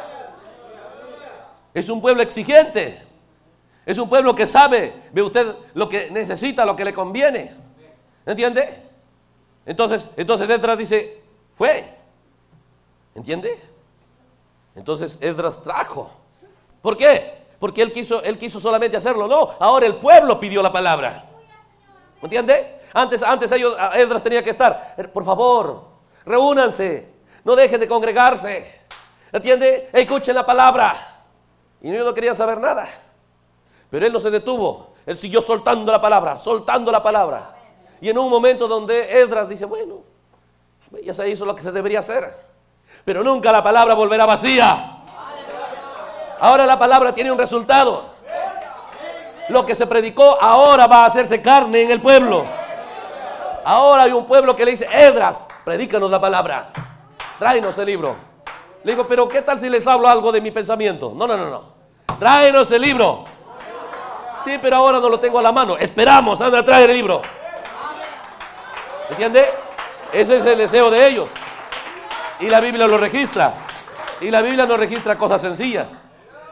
Es un pueblo exigente. Es un pueblo que sabe, ve usted, lo que necesita, lo que le conviene. ¿Entiende? Entonces Esdras dice, fue. ¿Entiende? Entonces Esdras trajo. ¿Por qué? Porque él quiso solamente hacerlo. No, ahora el pueblo pidió la palabra. ¿Entiende? Antes Esdras tenía que estar, por favor, reúnanse, no dejen de congregarse. ¿Entiende? Escuchen la palabra. Y ellos no querían saber nada. Pero él no se detuvo, él siguió soltando la palabra, soltando la palabra. Y en un momento donde Esdras dice, bueno, ya se hizo lo que se debería hacer. Pero nunca la palabra volverá vacía. Ahora la palabra tiene un resultado. Lo que se predicó ahora va a hacerse carne en el pueblo. Ahora hay un pueblo que le dice, Esdras, predícanos la palabra. Tráenos el libro. Le digo, pero ¿qué tal si les hablo algo de mi pensamiento? No. Tráenos el libro. Sí, pero ahora no lo tengo a la mano. Esperamos, anda a traer el libro. ¿Entiende? Ese es el deseo de ellos. Y la Biblia lo registra. Y la Biblia no registra cosas sencillas.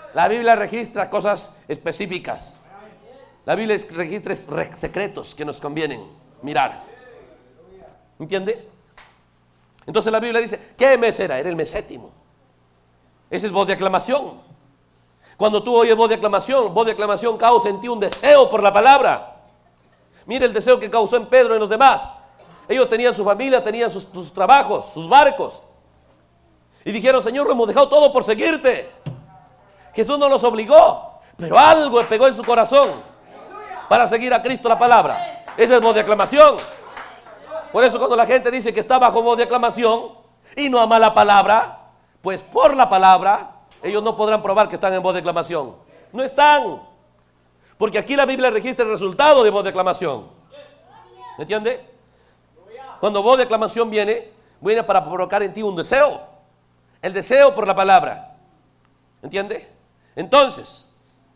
La Biblia registra cosas específicas. La Biblia registra secretos que nos convienen mirar. ¿Entiende? Entonces la Biblia dice, ¿qué mes era? Era el mes séptimo. Ese es voz de aclamación. Cuando tú oyes voz de aclamación causa en ti un deseo por la palabra. Mire el deseo que causó en Pedro y en los demás. Ellos tenían su familia, tenían sus trabajos, sus barcos. Y dijeron, Señor, lo hemos dejado todo por seguirte. Jesús no los obligó, pero algo pegó en su corazón para seguir a Cristo la palabra. Esa es voz de aclamación. Por eso cuando la gente dice que está bajo voz de aclamación y no ama la palabra, pues por la palabra ellos no podrán probar que están en voz de aclamación. No están. Porque aquí la Biblia registra el resultado de voz de aclamación. ¿Me entiende? Cuando voz de aclamación viene para provocar en ti un deseo. El deseo por la palabra. ¿Entiende? Entonces,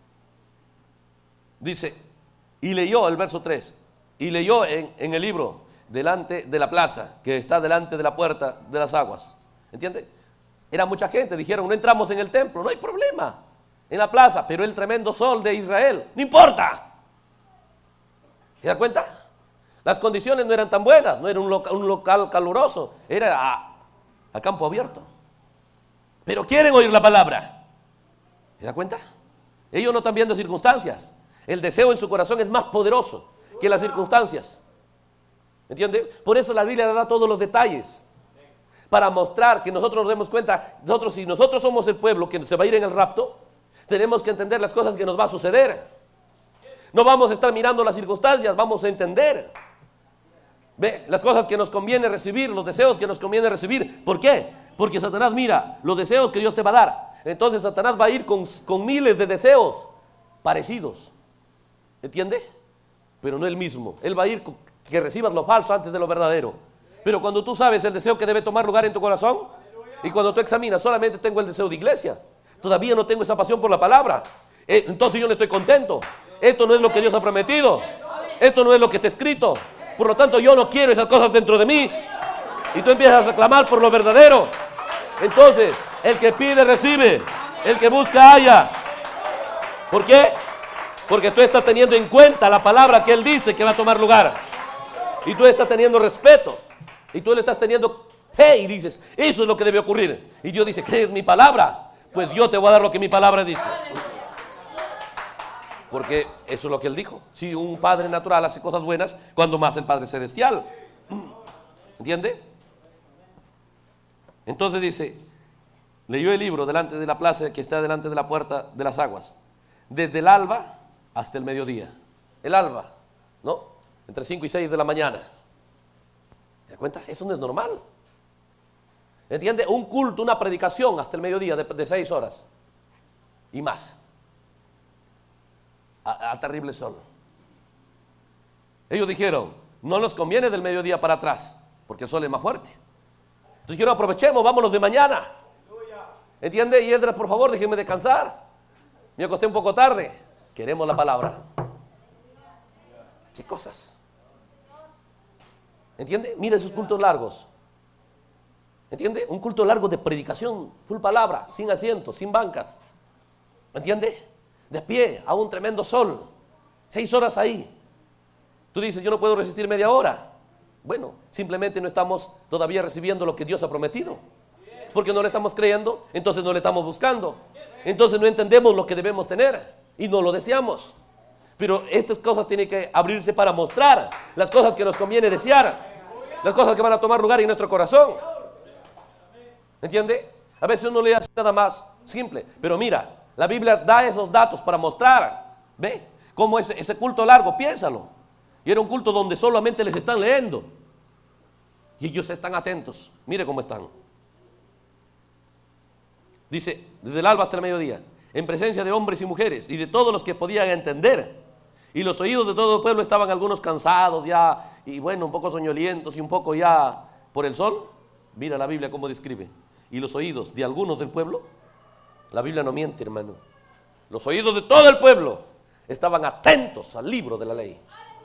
dice, y leyó el verso 3, y leyó en el libro delante de la plaza, que está delante de la puerta de las aguas. ¿Entiende? Era mucha gente, dijeron, no entramos en el templo, no hay problema, en la plaza, pero el tremendo sol de Israel, no importa. ¿Se da cuenta? Las condiciones no eran tan buenas, no era un local caluroso, era a campo abierto. Pero quieren oír la palabra. ¿Se da cuenta? Ellos no están viendo circunstancias. El deseo en su corazón es más poderoso que las circunstancias. ¿Entiende? Por eso la Biblia da todos los detalles. Para mostrar que nosotros nos demos cuenta, si nosotros somos el pueblo que se va a ir en el rapto, tenemos que entender las cosas que nos va a suceder. No vamos a estar mirando las circunstancias, vamos a entender. Ve, las cosas que nos conviene recibir, los deseos que nos conviene recibir. ¿Por qué? Porque Satanás mira los deseos que Dios te va a dar. Entonces Satanás va a ir con miles de deseos parecidos. ¿Entiende? Pero no el mismo. Él va a ir que recibas lo falso antes de lo verdadero. Pero cuando tú sabes el deseo que debe tomar lugar en tu corazón, y cuando tú examinas, solamente tengo el deseo de iglesia, todavía no tengo esa pasión por la palabra, entonces yo no estoy contento. Esto no es lo que Dios ha prometido. Esto no es lo que está escrito. Por lo tanto, yo no quiero esas cosas dentro de mí. Y tú empiezas a clamar por lo verdadero. Entonces, el que pide, recibe. El que busca, halla. ¿Por qué? Porque tú estás teniendo en cuenta la palabra que Él dice que va a tomar lugar. Y tú estás teniendo respeto. Y tú le estás teniendo fe y dices, eso es lo que debe ocurrir. Y Dios dice, ¿crees mi palabra? Pues yo te voy a dar lo que mi palabra dice. Porque eso es lo que Él dijo. Si un padre natural hace cosas buenas, cuando más el Padre Celestial. ¿Entiende? Entonces dice, leyó el libro delante de la plaza que está delante de la puerta de las aguas. Desde el alba hasta el mediodía. El alba, ¿no? Entre 5 y 6 de la mañana. ¿Se da cuenta? Eso no es normal. ¿Entiende? Un culto, una predicación hasta el mediodía de 6 horas. Y más. A terrible sol. Ellos dijeron, no nos conviene del mediodía para atrás, porque el sol es más fuerte. Entonces dijeron, aprovechemos, vámonos de mañana. ¿Entiende? Y Edras, por favor, déjenme descansar. Me acosté un poco tarde. Queremos la palabra. ¿Qué cosas? ¿Entiende? Mira esos cultos largos. ¿Entiende? Un culto largo de predicación, full palabra, sin asientos, sin bancas. ¿Entiende? De pie, a un tremendo sol. 6 horas ahí. Tú dices, yo no puedo resistir media hora. Bueno, simplemente no estamos todavía recibiendo lo que Dios ha prometido. Porque no le estamos creyendo, entonces no le estamos buscando. Entonces no entendemos lo que debemos tener y no lo deseamos. Pero estas cosas tienen que abrirse para mostrar las cosas que nos conviene desear. Las cosas que van a tomar lugar en nuestro corazón. ¿Entiende? A veces uno le hace nada más simple. Pero mira, la Biblia da esos datos para mostrar. ¿Ve? Cómo ese culto largo, piénsalo. Y era un culto donde solamente les están leyendo. Y ellos están atentos. Mire cómo están. Dice, desde el alba hasta el mediodía, en presencia de hombres y mujeres y de todos los que podían entender. Y los oídos de todo el pueblo estaban algunos cansados ya, y bueno, un poco soñolientos y un poco ya por el sol. Mira la Biblia cómo describe. Y los oídos de algunos del pueblo, la Biblia no miente, hermano. Los oídos de todo el pueblo estaban atentos al libro de la ley.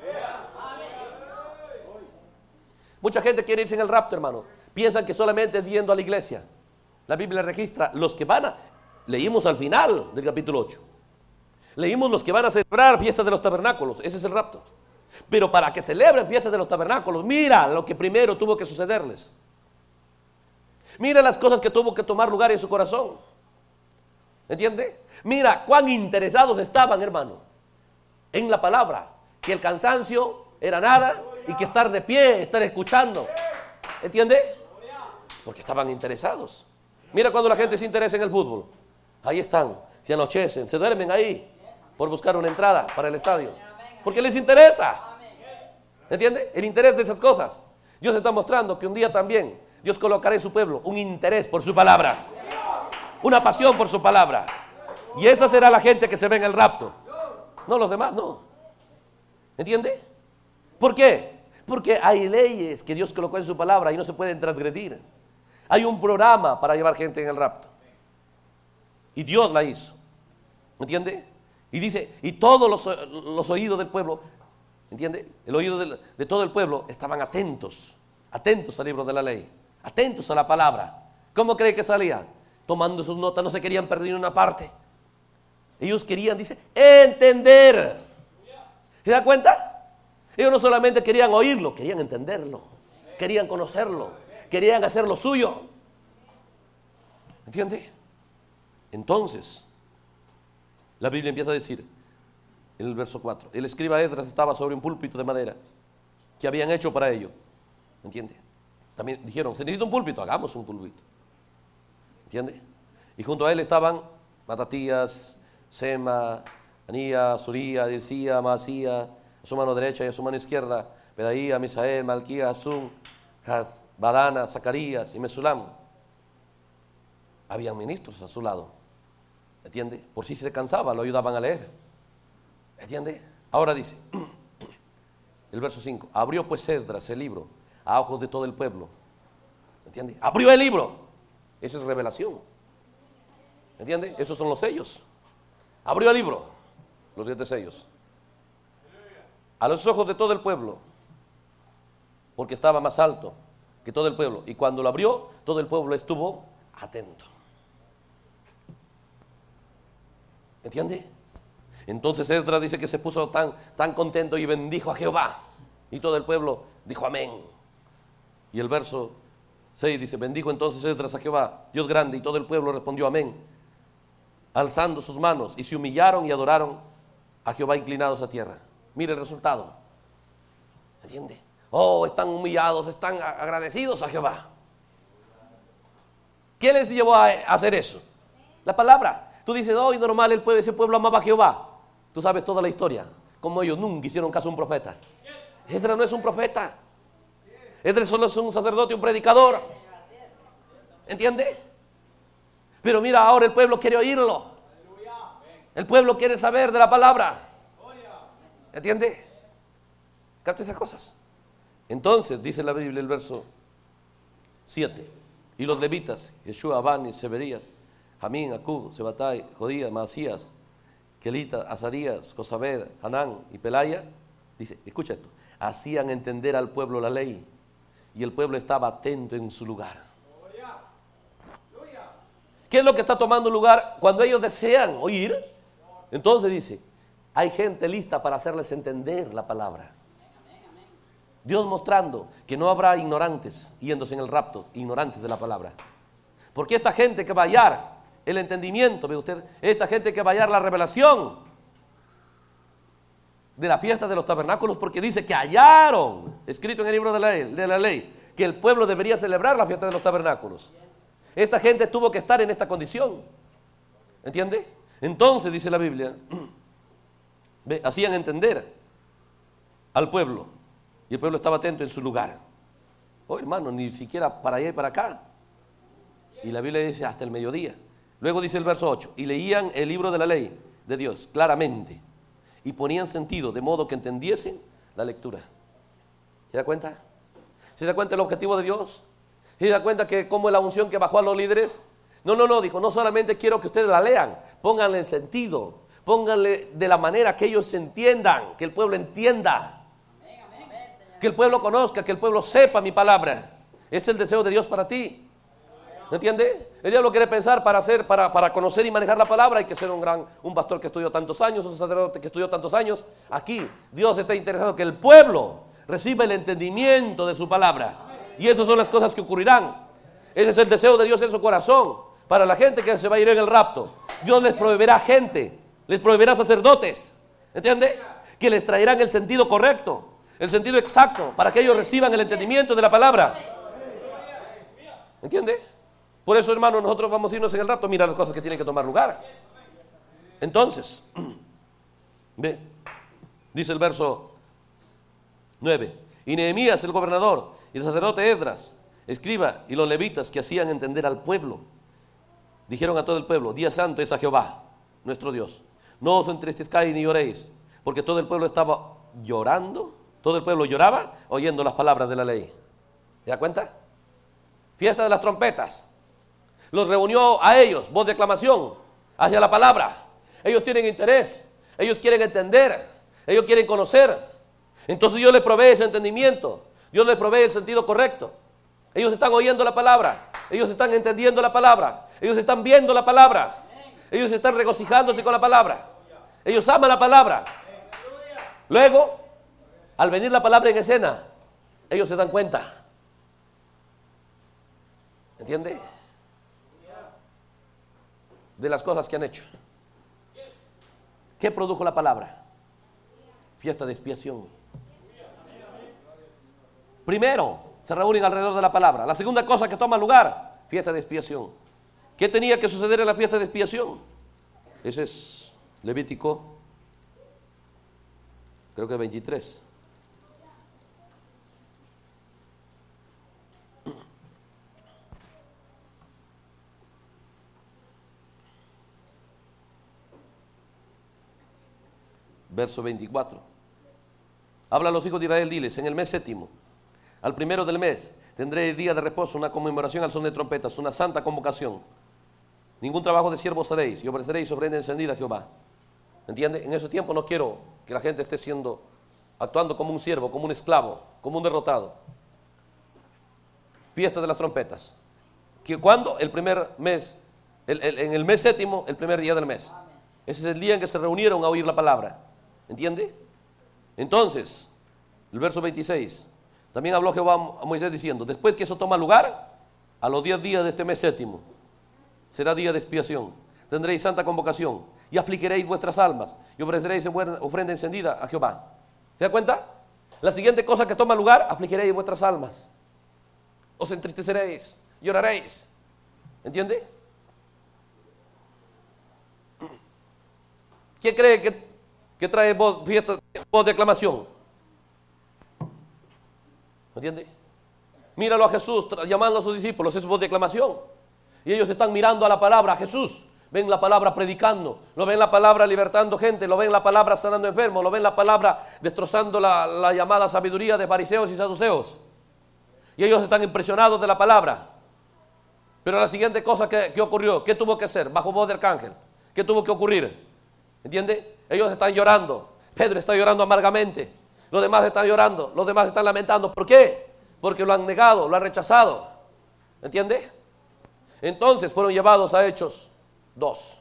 Mucha gente quiere irse en el rapto, hermano. Piensan que solamente es yendo a la iglesia. La Biblia registra los que van Leímos al final del capítulo 8. Leímos los que van a celebrar fiestas de los tabernáculos. Ese es el rapto. Pero para que celebren fiestas de los tabernáculos, mira lo que primero tuvo que sucederles. Mira las cosas que tuvo que tomar lugar en su corazón. ¿Entiende? Mira cuán interesados estaban, hermano, en la palabra. Que el cansancio era nada y que estar de pie, estar escuchando. ¿Entiende? Porque estaban interesados. Mira cuando la gente se interesa en el fútbol. Ahí están, se anochecen, se duermen ahí por buscar una entrada para el estadio. Porque les interesa. ¿Entiende? El interés de esas cosas. Dios está mostrando que un día también Dios colocará en su pueblo un interés por su palabra. Una pasión por su palabra. Y esa será la gente que se ve en el rapto. No los demás, no. ¿Entiende? ¿Por qué? Porque hay leyes que Dios colocó en su palabra y no se pueden transgredir. Hay un programa para llevar gente en el rapto. Y Dios la hizo. ¿Entiende? Y dice, y todos los oídos del pueblo, ¿entiende? El oído de todo el pueblo estaban atentos al libro de la ley, atentos a la palabra. ¿Cómo cree que salían? Tomando sus notas, no se querían perder una parte. Ellos querían, dice, entender. ¿Se da cuenta? Ellos no solamente querían oírlo, querían entenderlo, querían conocerlo, querían hacerlo suyo. ¿Entiende? Entonces, la Biblia empieza a decir, en el verso 4, el escriba Esdras estaba sobre un púlpito de madera que habían hecho para ello. ¿Entiende? También dijeron, se necesita un púlpito, hagamos un púlpito. ¿Entiende? Y junto a él estaban Matatías, Sema, Anías, Uría, Dilcía, Maasía, a su mano derecha y a su mano izquierda, Pedaía, Misael, Malquía, Azum, Badana, Zacarías y Mesulam. Habían ministros a su lado. ¿Entiende? Por si se cansaba, lo ayudaban a leer. ¿Entiende? Ahora dice, el verso 5, abrió pues Esdras el libro a ojos de todo el pueblo. ¿Entiende? Abrió el libro. Eso es revelación. ¿Entiende? Esos son los sellos. Abrió el libro, los 7 sellos. A los ojos de todo el pueblo, porque estaba más alto que todo el pueblo. Y cuando lo abrió, todo el pueblo estuvo atento. ¿Entiende? Entonces Esdras dice que se puso tan contento y bendijo a Jehová. Y todo el pueblo dijo amén. Y el verso 6 dice, bendijo entonces Esdras a Jehová, Dios grande, y todo el pueblo respondió amén, alzando sus manos, y se humillaron y adoraron a Jehová inclinados a tierra. Mire el resultado. ¿Entiende? Oh, están humillados, están agradecidos a Jehová. ¿Qué les llevó a hacer eso? La palabra. Tú dices, oh, y normal, ese pueblo amaba a Jehová. Tú sabes toda la historia, como ellos nunca hicieron caso a un profeta. Esdras no es un profeta. Esdras solo es un sacerdote, un predicador. ¿Entiende? Pero mira, ahora el pueblo quiere oírlo. El pueblo quiere saber de la palabra. ¿Entiende? Capta esas cosas. Entonces, dice la Biblia, el verso 7. Y los levitas, Yeshua, Bani, Severías, Jamín, Acub, Sebatai, Jodías, Maasías, Kelita, Azarías, Josabed, Hanán y Pelaya, dice, escucha esto, hacían entender al pueblo la ley y el pueblo estaba atento en su lugar. ¿Qué es lo que está tomando lugar cuando ellos desean oír? Entonces dice, hay gente lista para hacerles entender la palabra. Dios mostrando que no habrá ignorantes yéndose en el rapto, ignorantes de la palabra. Porque esta gente que va a hallar el entendimiento, ve usted, esta gente que va a hallar la revelación de la fiesta de los tabernáculos, porque dice que hallaron, escrito en el libro de la ley, que el pueblo debería celebrar la fiesta de los tabernáculos. Esta gente tuvo que estar en esta condición. ¿Entiende? Entonces, dice la Biblia, hacían entender al pueblo. Y el pueblo estaba atento en su lugar. Oh, hermano, ni siquiera para allá y para acá. Y la Biblia dice hasta el mediodía. Luego dice el verso 8, y leían el libro de la ley de Dios claramente. Y ponían sentido, de modo que entendiesen la lectura. ¿Se da cuenta? ¿Se da cuenta el objetivo de Dios? ¿Se da cuenta que cómo es la unción que bajó a los líderes? No, dijo, no solamente quiero que ustedes la lean, pónganle el sentido, pónganle de la manera que ellos entiendan, que el pueblo entienda. Que el pueblo conozca, que el pueblo sepa mi palabra. Es el deseo de Dios para ti. ¿Me entiende? El diablo quiere pensar para conocer y manejar la palabra hay que ser un pastor que estudió tantos años, un sacerdote que estudió tantos años. Aquí Dios está interesado que el pueblo reciba el entendimiento de su palabra. Y esas son las cosas que ocurrirán. Ese es el deseo de Dios en su corazón. Para la gente que se va a ir en el rapto, Dios les proveerá gente, les proveerá sacerdotes, ¿entiende? Que les traerán el sentido correcto, el sentido exacto, para que ellos reciban el entendimiento de la palabra. ¿Entiende? Por eso, hermano, nosotros vamos a irnos en el rapto, mira las cosas que tienen que tomar lugar. Entonces, ve, dice el verso 9, y Nehemías el gobernador y el sacerdote Esdras, escriba, y los levitas que hacían entender al pueblo, dijeron a todo el pueblo, día santo es a Jehová, nuestro Dios. No os entristezcáis ni lloréis, porque todo el pueblo estaba llorando, todo el pueblo lloraba oyendo las palabras de la ley. ¿Se da cuenta? Fiesta de las trompetas. Los reunió a ellos, voz de aclamación hacia la palabra. Ellos tienen interés, ellos quieren entender, ellos quieren conocer. Entonces Dios les provee ese entendimiento, Dios les provee el sentido correcto. Ellos están oyendo la palabra, ellos están entendiendo la palabra, ellos están viendo la palabra, ellos están regocijándose con la palabra, ellos aman la palabra. Luego, al venir la palabra en escena, ellos se dan cuenta. ¿Entiende? De las cosas que han hecho. ¿Qué produjo la palabra? Fiesta de expiación. Primero, se reúnen alrededor de la palabra. La segunda cosa que toma lugar, fiesta de expiación. ¿Qué tenía que suceder en la fiesta de expiación? Ese es Levítico, creo que 23. Verso 24. Habla a los hijos de Israel, diles, en el mes séptimo, al primero del mes, tendré el día de reposo, una conmemoración al son de trompetas, una santa convocación. Ningún trabajo de siervos haréis y ofreceréis ofrenda encendida a Jehová. ¿Entiende? En ese tiempo no quiero que la gente esté actuando como un siervo, como un esclavo, como un derrotado. Fiesta de las trompetas. ¿Cuándo? El primer mes, en el mes séptimo, el primer día del mes. Ese es el día en que se reunieron a oír la palabra. ¿Entiende? Entonces, el verso 26, también habló Jehová a Moisés diciendo, después que eso toma lugar, a los 10 días de este mes séptimo, será día de expiación, tendréis santa convocación, y afligiréis vuestras almas, y ofreceréis ofrenda encendida a Jehová. ¿Se da cuenta? La siguiente cosa que toma lugar, afligiréis vuestras almas, os entristeceréis, lloraréis. ¿Entiende? ¿Quién cree que trae voz de aclamación? ¿Entiende? Míralo a Jesús llamando a sus discípulos, es voz de aclamación. Y ellos están mirando a la palabra, a Jesús. Ven la palabra predicando, lo ven la palabra libertando gente, lo ven la palabra sanando enfermos, lo ven la palabra destrozando la llamada sabiduría de fariseos y saduceos. Y ellos están impresionados de la palabra. Pero la siguiente cosa que ocurrió, ¿qué tuvo que hacer? Bajo voz de arcángel. ¿Qué tuvo que ocurrir? ¿Entiende? Ellos están llorando. Pedro está llorando amargamente. Los demás están llorando. Los demás están lamentando. ¿Por qué? Porque lo han negado, lo han rechazado. ¿Entiende? Entonces fueron llevados a Hechos 2.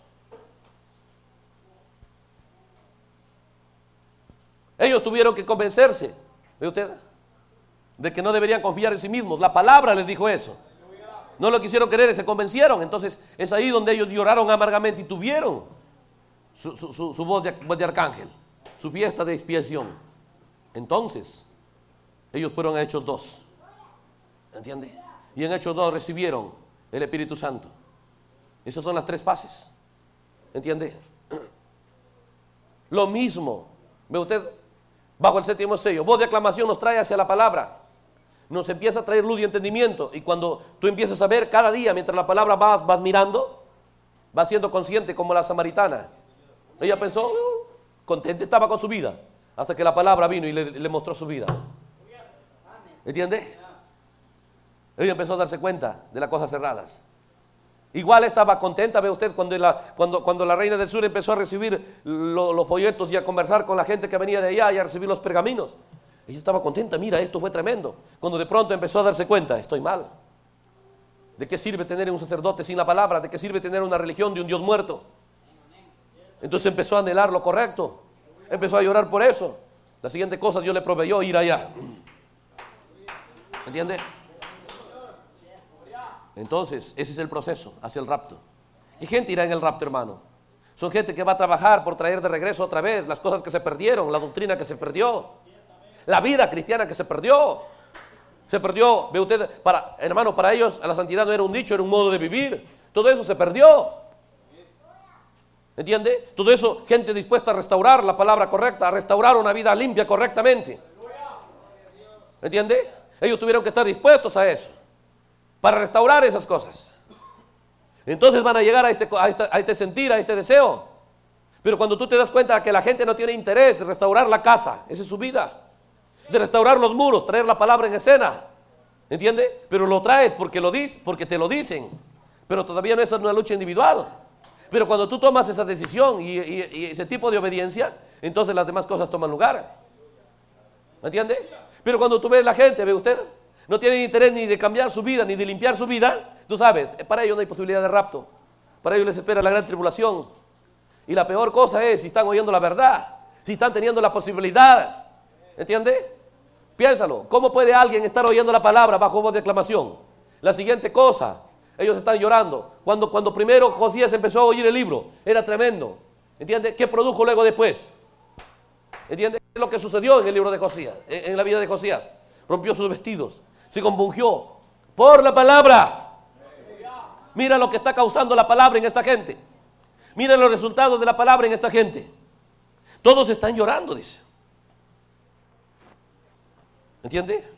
Ellos tuvieron que convencerse, ¿ve usted? De que no deberían confiar en sí mismos. La palabra les dijo eso. No lo quisieron creer, se convencieron. Entonces es ahí donde ellos lloraron amargamente y tuvieron su voz de arcángel, su fiesta de expiación. Entonces, ellos fueron a Hechos 2. ¿Entiende? Y en Hechos 2 recibieron el Espíritu Santo. Esas son las 3 fases. ¿Entiende? Lo mismo, ve usted, bajo el séptimo sello, voz de aclamación nos trae hacia la palabra. Nos empieza a traer luz y entendimiento. Y cuando tú empiezas a ver cada día, mientras la palabra vas mirando, vas siendo consciente como la samaritana. Ella pensó, contenta estaba con su vida, hasta que la palabra vino y le mostró su vida. ¿Entiende? Ella empezó a darse cuenta de las cosas cerradas. Igual estaba contenta, ve usted, cuando la reina del sur empezó a recibir los folletos y a conversar con la gente que venía de allá y a recibir los pergaminos. Ella estaba contenta, mira, esto fue tremendo. Cuando de pronto empezó a darse cuenta, estoy mal. ¿De qué sirve tener un sacerdote sin la palabra? ¿De qué sirve tener una religión de un Dios muerto? Entonces empezó a anhelar lo correcto. Empezó a llorar por eso. La siguiente cosa, Dios le proveyó ir allá. ¿Entiende? Entonces, ese es el proceso hacia el rapto. ¿Qué gente irá en el rapto, hermano? Son gente que va a trabajar por traer de regreso otra vez las cosas que se perdieron, la doctrina que se perdió, la vida cristiana que se perdió. Se perdió, ve usted, hermano, para ellos la santidad no era un dicho, era un modo de vivir. Todo eso se perdió. ¿Entiende? Todo eso, gente dispuesta a restaurar la palabra correcta, a restaurar una vida limpia correctamente. ¿Entiende? Ellos tuvieron que estar dispuestos a eso, para restaurar esas cosas. Entonces van a llegar a este sentir, a este deseo. Pero cuando tú te das cuenta que la gente no tiene interés de restaurar la casa, esa es su vida, de restaurar los muros, traer la palabra en escena, ¿entiende? Pero lo traes porque te lo dicen, pero todavía no es una lucha individual. Pero cuando tú tomas esa decisión y ese tipo de obediencia, entonces las demás cosas toman lugar, ¿entiende? Pero cuando tú ves la gente, ve usted, no tienen interés ni de cambiar su vida, ni de limpiar su vida, tú sabes, para ellos no hay posibilidad de rapto, para ellos les espera la gran tribulación. Y la peor cosa es si están oyendo la verdad, si están teniendo la posibilidad, ¿entiende? Piénsalo, ¿cómo puede alguien estar oyendo la palabra bajo voz de aclamación? La siguiente cosa, ellos están llorando. Cuando primero Josías empezó a oír el libro, era tremendo, ¿entiende? ¿Qué produjo luego después? ¿Entiende? ¿Qué es lo que sucedió en el libro de Josías, en la vida de Josías? Rompió sus vestidos, se compungió por la palabra. Mira lo que está causando la palabra en esta gente. Mira los resultados de la palabra en esta gente. Todos están llorando, dice. ¿Entiende?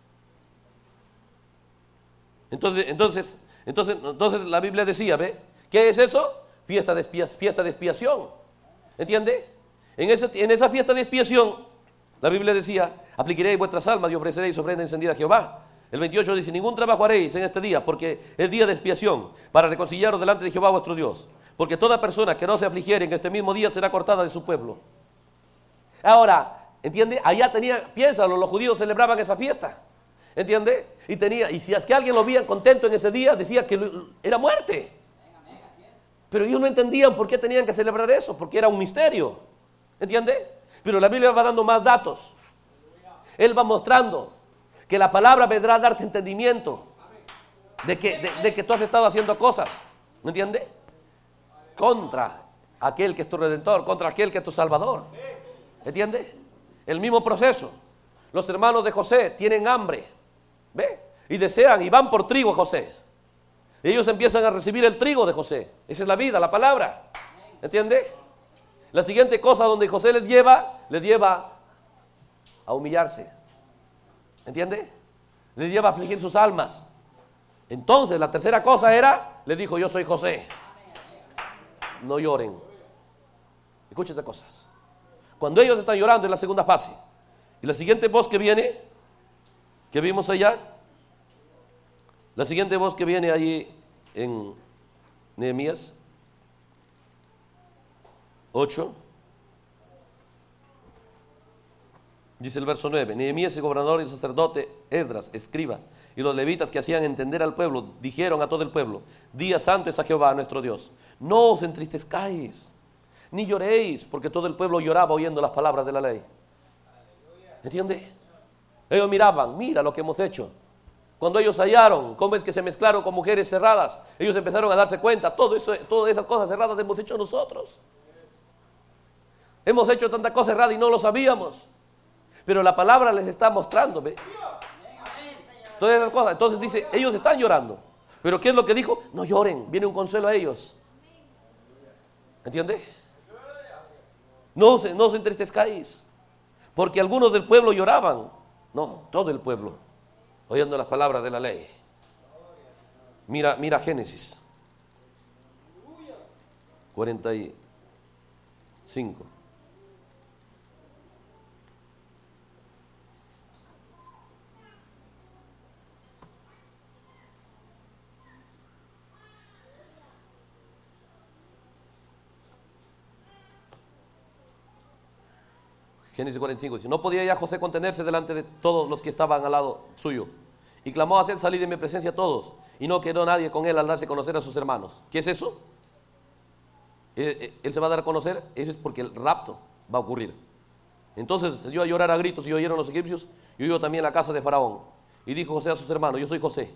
Entonces la Biblia decía, ¿ve? ¿Qué es eso? Fiesta de expiación. ¿Entiende? En esa fiesta de expiación, la Biblia decía, aplicaréis vuestras almas y ofreceréis ofrenda encendida a Jehová. El 28 dice, ningún trabajo haréis en este día, porque es día de expiación, para reconciliaros delante de Jehová vuestro Dios. Porque toda persona que no se afligiere en este mismo día será cortada de su pueblo. Ahora, ¿entiende? Allá piénsalo, los judíos celebraban esa fiesta, ¿entiende? Y si es que alguien lo veía contento en ese día, decía que era muerte. Pero ellos no entendían por qué tenían que celebrar eso, porque era un misterio, ¿entiende? Pero la Biblia va dando más datos. Él va mostrando que la palabra vendrá a darte entendimiento de que tú has estado haciendo cosas, ¿me entiende? Contra aquel que es tu redentor, contra aquel que es tu salvador, ¿entiende? El mismo proceso. Los hermanos de José tienen hambre, ¿ve? Y desean y van por trigo a José. Ellos empiezan a recibir el trigo de José. Esa es la vida, la palabra, ¿entiende? La siguiente cosa donde José les lleva a humillarse, ¿entiende? Les lleva a afligir sus almas. Entonces la tercera cosa les dijo, yo soy José. No lloren. Escuchen estas cosas. Cuando ellos están llorando en la segunda fase, y la siguiente voz que viene, que vimos allá, la siguiente voz que viene allí en Nehemías 8, dice el verso 9, Nehemías el gobernador y el sacerdote Esdras, escriba, y los levitas que hacían entender al pueblo, dijeron a todo el pueblo, día santo es a Jehová nuestro Dios, no os entristezcáis, ni lloréis, porque todo el pueblo lloraba oyendo las palabras de la ley. ¿Entiende? Ellos miraban, mira lo que hemos hecho. Cuando ellos hallaron cómo es que se mezclaron con mujeres cerradas, ellos empezaron a darse cuenta, todas esas cosas cerradas hemos hecho nosotros. Hemos hecho tantas cosas erradas y no lo sabíamos. Pero la palabra les está mostrando, ¿ve? Todas esas cosas. Entonces dice, ellos están llorando. Pero ¿qué es lo que dijo? No lloren, viene un consuelo a ellos. ¿Entiende? No se entristezcáis, porque algunos del pueblo lloraban. No, todo el pueblo, oyendo las palabras de la ley. Mira Génesis 45. Génesis 45 dice, no podía ya José contenerse delante de todos los que estaban al lado suyo. Y clamó a hacer salir de mi presencia a todos. y no quedó nadie con él al darse a conocer a sus hermanos. ¿Qué es eso? Él se va a dar a conocer, eso es porque el rapto va a ocurrir. Entonces dio a llorar a gritos y oyeron los egipcios y oyó también la casa de Faraón. Y dijo José a sus hermanos, yo soy José.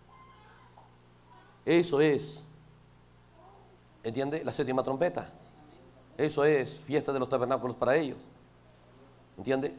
Eso es, ¿entiende? La séptima trompeta. Eso es fiesta de los tabernáculos para ellos. ¿Entiende?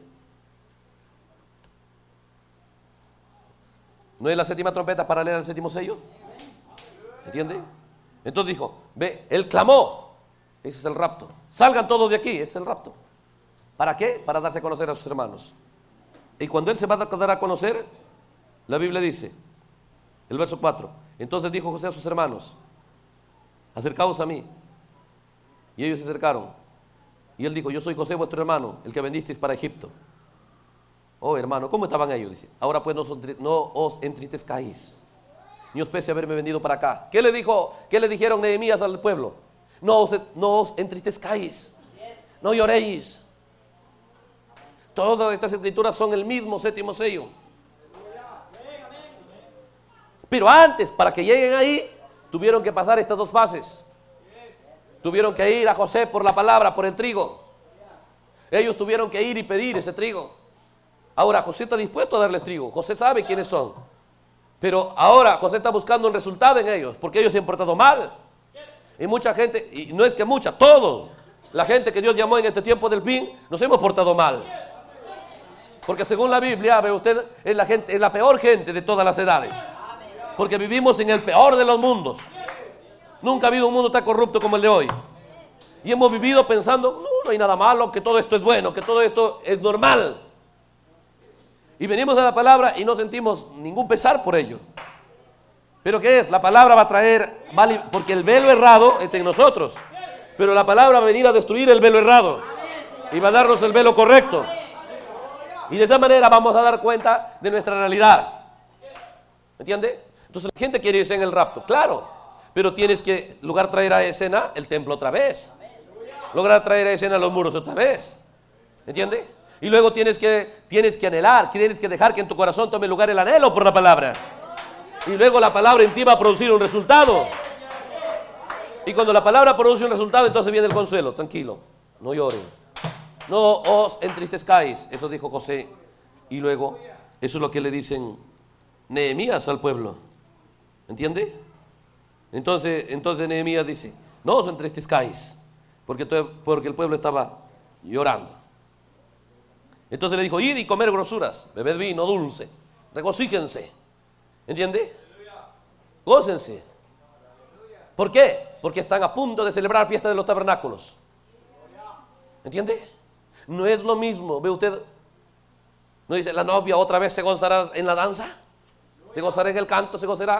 ¿No es la séptima trompeta paralela al séptimo sello? ¿Entiende? Entonces dijo, ve, él clamó. Ese es el rapto. Salgan todos de aquí, ese es el rapto. ¿Para qué? Para darse a conocer a sus hermanos. Y cuando él se va a dar a conocer, la Biblia dice, el verso 4, entonces dijo José a sus hermanos, acercaos a mí. Y ellos se acercaron. Y él dijo, yo soy José vuestro hermano, el que vendisteis para Egipto. Oh hermano, ¿cómo estaban ellos? Dice, ahora pues no os entristezcáis, ni os pese haberme vendido para acá. ¿Qué le dijeron Nehemías al pueblo? No os entristezcáis, no lloréis. Todas estas escrituras son el mismo séptimo sello. Pero antes, para que lleguen ahí, tuvieron que pasar estas dos fases. Tuvieron que ir a José por la palabra, por el trigo. Ellos tuvieron que ir y pedir ese trigo. Ahora José está dispuesto a darles trigo. José sabe quiénes son. Pero ahora José está buscando un resultado en ellos, porque ellos se han portado mal. Y mucha gente, y no es que mucha, todos, la gente que Dios llamó en este tiempo del fin, nos hemos portado mal. Porque según la Biblia, ve usted, es la peor gente de todas las edades. Porque vivimos en el peor de los mundos. Nunca ha habido un mundo tan corrupto como el de hoy. Y hemos vivido pensando, no hay nada malo, que todo esto es bueno, que todo esto es normal. Y venimos a la palabra y no sentimos ningún pesar por ello. ¿Pero qué es? La palabra va a traer, porque el velo errado está en nosotros. Pero la palabra va a venir a destruir el velo errado. Y va a darnos el velo correcto. Y de esa manera vamos a dar cuenta de nuestra realidad. ¿Me entiende? Entonces la gente quiere irse en el rapto, claro. Pero tienes que lograr traer a escena el templo otra vez. Lograr traer a escena los muros otra vez. ¿Entiende? Y luego tienes que anhelar, tienes que dejar que en tu corazón tome lugar el anhelo por la palabra. Y luego la palabra en ti va a producir un resultado. Y cuando la palabra produce un resultado, entonces viene el consuelo. Tranquilo, no lloren. No os entristezcáis. Eso dijo José. Y luego, eso es lo que le dicen Nehemías al pueblo. ¿Entiende? Entonces Nehemías dice, no os entristezcáis, porque el pueblo estaba llorando. Entonces le dijo, id y comer grosuras, bebed vino dulce, regocíjense. ¿Entiende? Gócense. ¿Por qué? Porque están a punto de celebrar fiesta de los tabernáculos. ¿Entiende? No es lo mismo, ve usted, no dice la novia otra vez se gozará en la danza, se gozará en el canto, se gozará.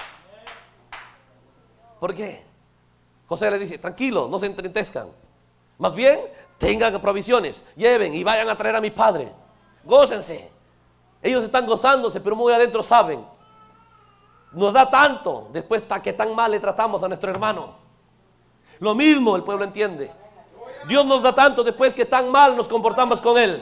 ¿Por qué? José le dice, tranquilo, no se entristezcan. Más bien, tengan provisiones, lleven y vayan a traer a mi padre. Gócense. Ellos están gozándose, pero muy adentro saben. Nos da tanto después que tan mal le tratamos a nuestro hermano. Lo mismo el pueblo entiende. Dios nos da tanto después que tan mal nos comportamos con Él.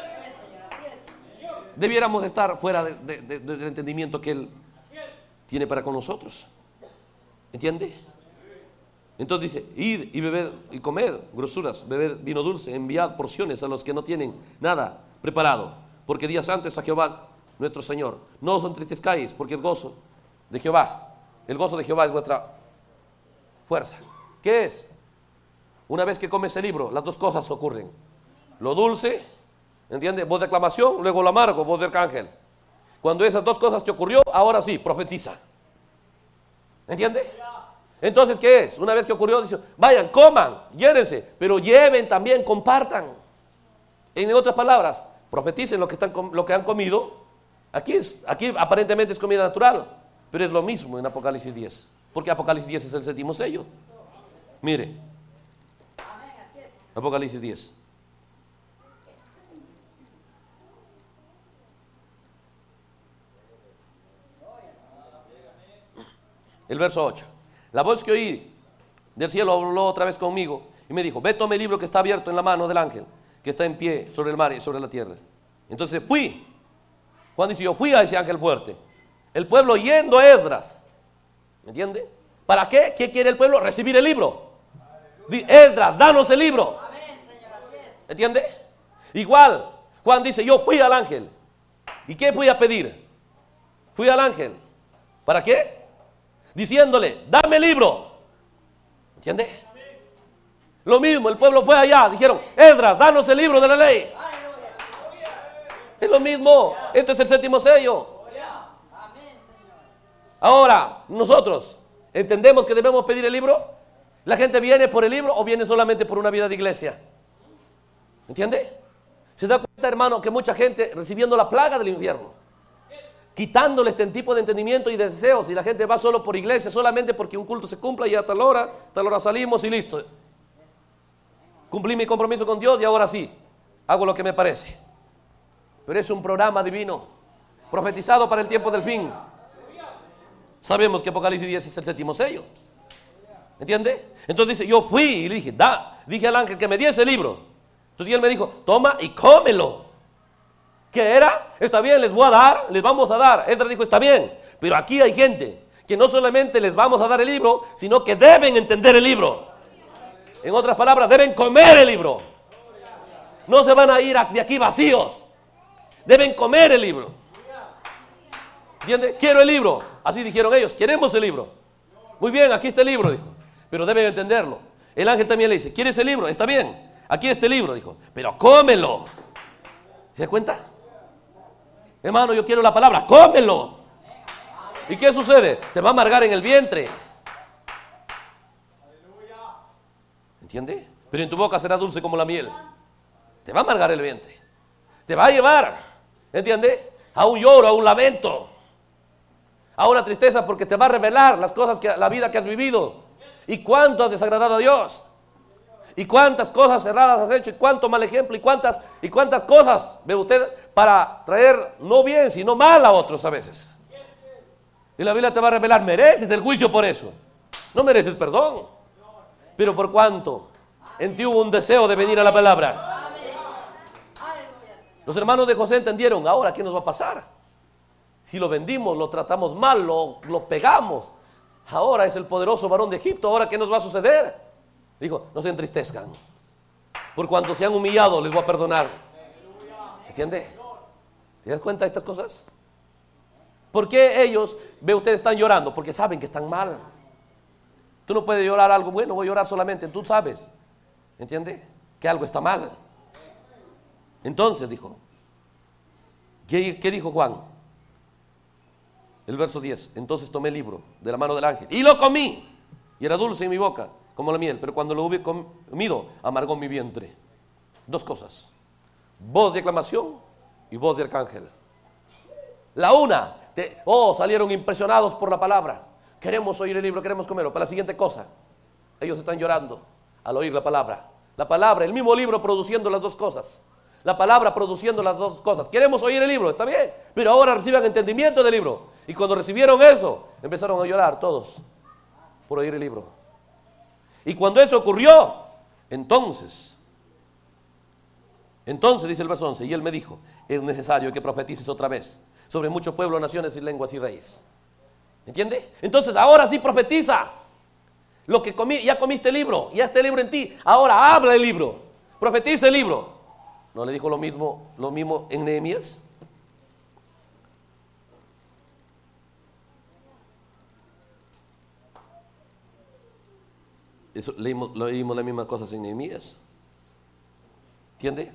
Debiéramos estar fuera del entendimiento que Él tiene para con nosotros. ¿Entiende? Entonces dice, id y bebed y comed grosuras, bebed vino dulce, enviad porciones a los que no tienen nada preparado, porque días antes a Jehová nuestro Señor. No os entristezcáis, porque es gozo de Jehová. El gozo de Jehová es vuestra fuerza. ¿Qué es? Una vez que comes el libro, las dos cosas ocurren. Lo dulce, ¿entiende? Voz de aclamación, luego lo amargo, voz de arcángel. Cuando esas dos cosas te ocurrió, ahora sí, profetiza. ¿Entiende? Entonces, ¿qué es? Una vez que ocurrió, dice, vayan, coman, llénense, pero lleven también, compartan. En otras palabras, profeticen lo que han comido. Aquí aparentemente es comida natural, pero es lo mismo en Apocalipsis 10, porque Apocalipsis 10 es el séptimo sello. Mire, Apocalipsis 10. El verso 8. La voz que oí del cielo habló otra vez conmigo y me dijo, ve, toma el libro que está abierto en la mano del ángel, que está en pie sobre el mar y sobre la tierra. Entonces fui. Juan dice, yo fui a ese ángel fuerte. El pueblo oyendo a Esdras, ¿Me entiende? ¿Para qué? ¿Qué quiere el pueblo? Recibir el libro. Esdras, danos el libro. ¿Me entiende? Igual, Juan dice, yo fui al ángel. ¿Y qué fui a pedir? Fui al ángel. ¿Para qué? Diciéndole, dame el libro. ¿Entiende? Lo mismo, el pueblo fue allá, dijeron, Esdras, danos el libro de la ley. Es lo mismo, esto es el séptimo sello. Ahora, nosotros, ¿entendemos que debemos pedir el libro? ¿La gente viene por el libro o viene solamente por una vida de iglesia? ¿Entiende? ¿Se da cuenta, hermano, que mucha gente recibiendo la plaga del infierno, quitándole este tipo de entendimiento y de deseos, y la gente va solo por iglesia, solamente porque un culto se cumpla y a tal hora salimos y listo? Cumplí mi compromiso con Dios y ahora sí, hago lo que me parece. Pero es un programa divino, profetizado para el tiempo del fin. Sabemos que Apocalipsis 10 es el séptimo sello. ¿Entiende? Entonces dice, yo fui y le dije, dije al ángel que me diese el libro. Entonces él me dijo, toma y cómelo. ¿Qué era? Está bien, les voy a dar, les vamos a dar. Esdras dijo, está bien, pero aquí hay gente que no solamente les vamos a dar el libro, sino que deben entender el libro. En otras palabras, deben comer el libro. No se van a ir de aquí vacíos. Deben comer el libro. ¿Entiende? Quiero el libro. Así dijeron ellos, queremos el libro. Muy bien, aquí está el libro, dijo. Pero deben entenderlo. El ángel también le dice, ¿quieres el libro? Está bien, aquí está el libro, dijo. Pero cómelo. ¿Se da cuenta? Hermano, yo quiero la palabra, cómelo. ¿Y qué sucede? Te va a amargar en el vientre. ¿Entiende? Pero en tu boca será dulce como la miel. Te va a amargar el vientre. Te va a llevar, ¿entiende? A un lloro, a un lamento, a una tristeza, porque te va a revelar las cosas, la vida que has vivido. Y cuánto has desagradado a Dios. Y cuántas cosas erradas has hecho. Y cuánto mal ejemplo. Y cuántas cosas, ve usted, para traer no bien, sino mal a otros a veces. Y la Biblia te va a revelar, mereces el juicio por eso. No mereces perdón. Pero por cuánto en ti hubo un deseo de venir a la palabra. Los hermanos de José entendieron, ahora ¿qué nos va a pasar? Si lo vendimos, lo tratamos mal, lo pegamos. Ahora es el poderoso varón de Egipto, ¿ahora qué nos va a suceder? Dijo, no se entristezcan. Por cuanto se han humillado, les voy a perdonar. ¿Entiende? ¿Te das cuenta de estas cosas? ¿Por qué ellos, ve ustedes, están llorando? Porque saben que están mal. Tú no puedes llorar algo bueno, voy a llorar solamente, tú sabes. ¿Entiende? Que algo está mal. Entonces dijo, ¿qué dijo Juan? El verso 10, entonces tomé el libro de la mano del ángel y lo comí, y era dulce en mi boca como la miel, pero cuando lo hube comido, amargó mi vientre. Dos cosas, voz de aclamación y voz de arcángel. La una, salieron impresionados por la palabra, queremos oír el libro, queremos comerlo. Para la siguiente cosa, ellos están llorando al oír la palabra, el mismo libro produciendo las dos cosas. La palabra produciendo las dos cosas. Queremos oír el libro, está bien, pero ahora reciban entendimiento del libro. Y cuando recibieron eso, empezaron a llorar todos por oír el libro. Y cuando eso ocurrió, entonces dice el verso 11, y él me dijo, es necesario que profetices otra vez sobre mucho pueblo, naciones y lenguas y reyes. ¿Entiende? Entonces ahora sí profetiza. Lo que comí, ya comiste el libro, ya está el libro en ti. Ahora habla el libro, profetiza el libro. ¿No le dijo lo mismo en Nehemías? Leímos las mismas cosas en Nehemías. ¿Entiende?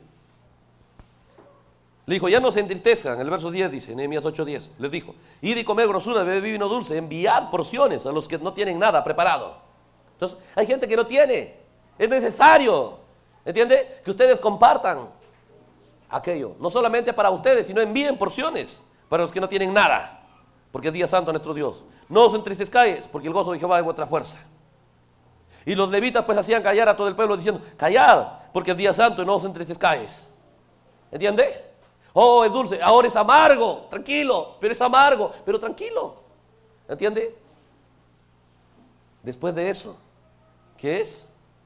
Le dijo, ya no se entristezcan. El verso 10 dice, Nehemías 8:10, les dijo, id y comed grosura, bebed vino dulce, enviad porciones a los que no tienen nada preparado. Entonces, hay gente que no tiene. Es necesario, ¿entiende? Que ustedes compartan aquello, no solamente para ustedes, sino envíen porciones para los que no tienen nada, porque es día santo a nuestro Dios. No os entristezcáis, porque el gozo de Jehová es vuestra fuerza. Y los levitas pues hacían callar a todo el pueblo diciendo, callad, porque es día santo y no os entristezcáis. ¿Entiende? Oh, es dulce, ahora es amargo, tranquilo, pero es amargo, pero tranquilo. ¿Entiende? Después de eso, ¿qué es?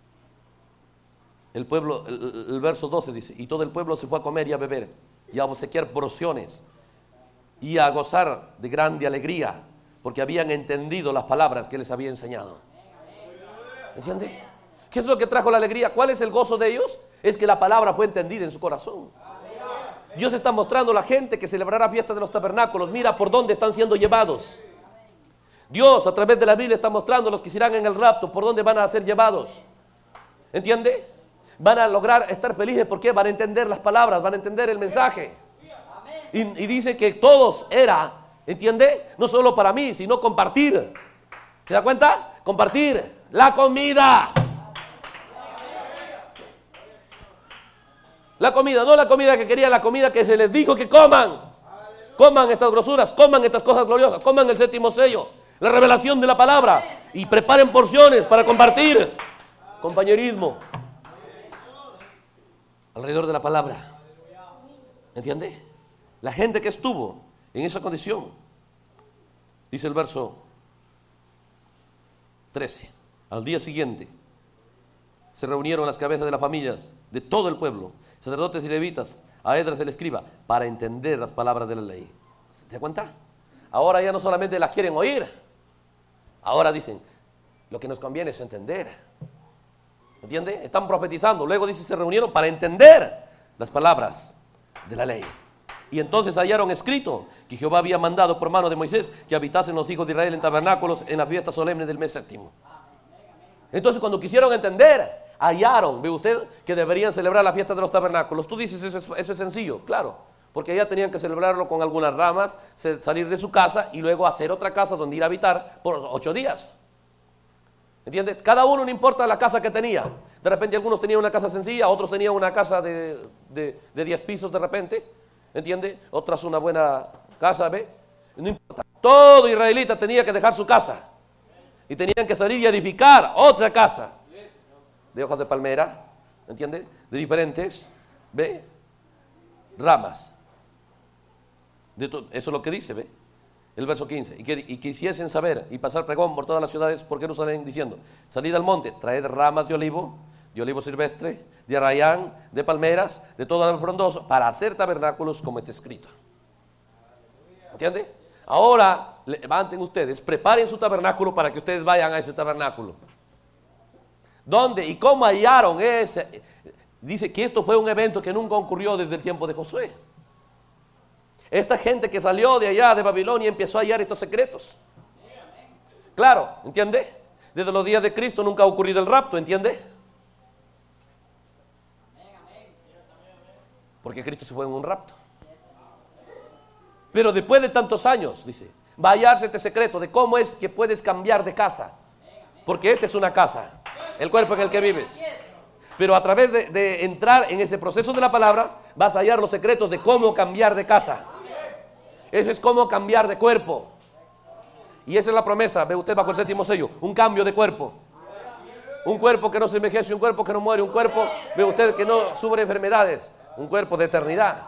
El pueblo, el verso 12 dice, y todo el pueblo se fue a comer y a beber y a obsequiar porciones y a gozar de grande alegría, Porque habían entendido las palabras que les había enseñado. ¿Entiende? ¿Qué es lo que trajo la alegría? ¿Cuál es el gozo de ellos? Es que la palabra fue entendida en su corazón. Dios está mostrando a la gente que celebrará fiestas de los tabernáculos. Mira por dónde están siendo llevados. Dios a través de la Biblia está mostrando a los que se irán en el rapto por dónde van a ser llevados. ¿Entiende? Van a lograr estar felices porque van a entender las palabras, van a entender el mensaje. Y dice que todos era, ¿entiende? No solo para mí, sino compartir. ¿Se da cuenta? Compartir la comida. La comida, no la comida que quería, la comida que se les dijo que coman. Coman estas grosuras, coman estas cosas gloriosas, coman el séptimo sello, la revelación de la palabra, y preparen porciones para compartir. Compañerismo alrededor de la palabra. ¿Entiende? La gente que estuvo en esa condición, dice el verso 13, al día siguiente se reunieron las cabezas de las familias de todo el pueblo, sacerdotes y levitas, a Esdras el escriba, para entender las palabras de la ley. ¿Se da cuenta? Ahora ya no solamente las quieren oír, ahora dicen, lo que nos conviene es entender. ¿Entiende? Están profetizando. Luego dice, se reunieron para entender las palabras de la ley. Y entonces hallaron escrito que Jehová había mandado por mano de Moisés que habitasen los hijos de Israel en tabernáculos en la fiesta solemne del mes séptimo. Entonces cuando quisieron entender, hallaron, ve usted, que deberían celebrar la fiesta de los tabernáculos. Tú dices, eso es sencillo, claro, porque ya tenían que celebrarlo con algunas ramas, salir de su casa y luego hacer otra casa donde ir a habitar por 8 días. ¿Entiendes? Cada uno, no importa la casa que tenía. De repente algunos tenían una casa sencilla, otros tenían una casa de 10 pisos de repente. ¿Entiendes? Otras una buena casa, ¿ve? No importa. Todo israelita tenía que dejar su casa. Y tenían que salir y edificar otra casa. De hojas de palmera, ¿entiendes? De diferentes, ¿ve? Ramas. Eso es lo que dice, ¿ve? El verso 15, y quisiesen saber y pasar pregón por todas las ciudades por Jerusalén, diciendo, salid al monte, traed ramas de olivo silvestre, de arrayán, de palmeras, de todo árbol frondoso, para hacer tabernáculos como está escrito. ¿Entiende? Ahora, levanten ustedes, preparen su tabernáculo para que ustedes vayan a ese tabernáculo. ¿Dónde y cómo hallaron ese? Dice que esto fue un evento que nunca ocurrió desde el tiempo de Josué. Esta gente que salió de allá de Babilonia empezó a hallar estos secretos. Claro, ¿entiende? Desde los días de Cristo nunca ha ocurrido el rapto, ¿entiende? Porque Cristo se fue en un rapto. Pero después de tantos años, dice, va a hallarse este secreto de cómo es que puedes cambiar de casa. Porque esta es una casa, el cuerpo en el que vives. Pero a través de entrar en ese proceso de la palabra, vas a hallar los secretos de cómo cambiar de casa. Eso es cómo cambiar de cuerpo. Y esa es la promesa, ve usted bajo el séptimo sello, un cambio de cuerpo. Un cuerpo que no se envejece, un cuerpo que no muere, un cuerpo, ve usted, que no sufre enfermedades, un cuerpo de eternidad.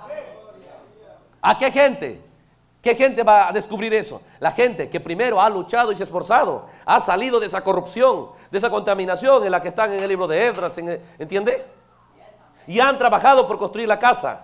¿A qué gente? ¿Qué gente va a descubrir eso? La gente que primero ha luchado y se ha esforzado, ha salido de esa corrupción, de esa contaminación en la que están en el libro de Esdras, ¿entiende? Y han trabajado por construir la casa,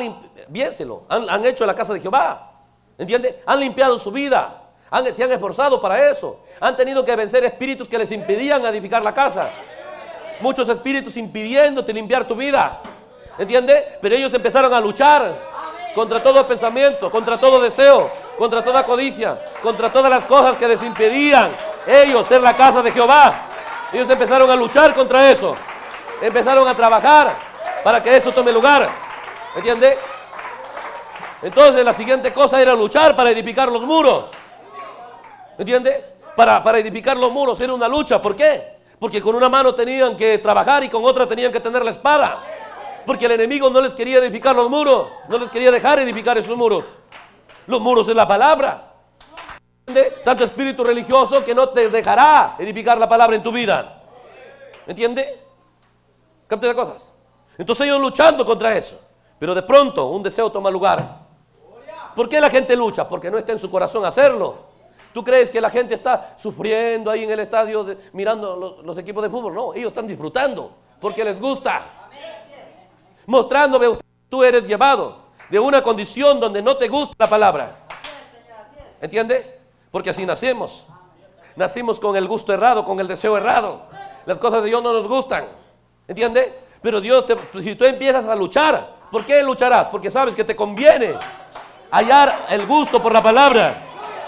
han hecho la casa de Jehová, ¿entiende? Han limpiado su vida, se han esforzado para eso, han tenido que vencer espíritus que les impedían edificar la casa. Muchos espíritus impidiéndote limpiar tu vida, ¿entiende? Pero ellos empezaron a luchar contra todo pensamiento, contra todo deseo, contra toda codicia, contra todas las cosas que les impedían ellos ser la casa de Jehová. Ellos empezaron a luchar contra eso, empezaron a trabajar para que eso tome lugar, ¿entiende? Entonces la siguiente cosa era luchar para edificar los muros, ¿entiende? Para edificar los muros era una lucha. ¿Por qué? Porque con una mano tenían que trabajar y con otra tenían que tener la espada. Porque el enemigo no les quería edificar los muros, no les quería dejar edificar esos muros. Los muros es la palabra. ¿Entiende? Tanto espíritu religioso que no te dejará edificar la palabra en tu vida. ¿Entiende? ¿Capta las cosas? Entonces ellos luchando contra eso. Pero de pronto un deseo toma lugar. ¿Por qué la gente lucha? Porque no está en su corazón hacerlo. ¿Tú crees que la gente está sufriendo ahí en el estadio mirando los equipos de fútbol? No, ellos están disfrutando porque les gusta. Mostrándome, tú eres llevado de una condición donde no te gusta la palabra. ¿Entiende? Porque así nacimos. Nacimos con el gusto errado, con el deseo errado. Las cosas de Dios no nos gustan. ¿Entiende? Pero Dios, si tú empiezas a luchar, ¿por qué lucharás? Porque sabes que te conviene hallar el gusto por la palabra.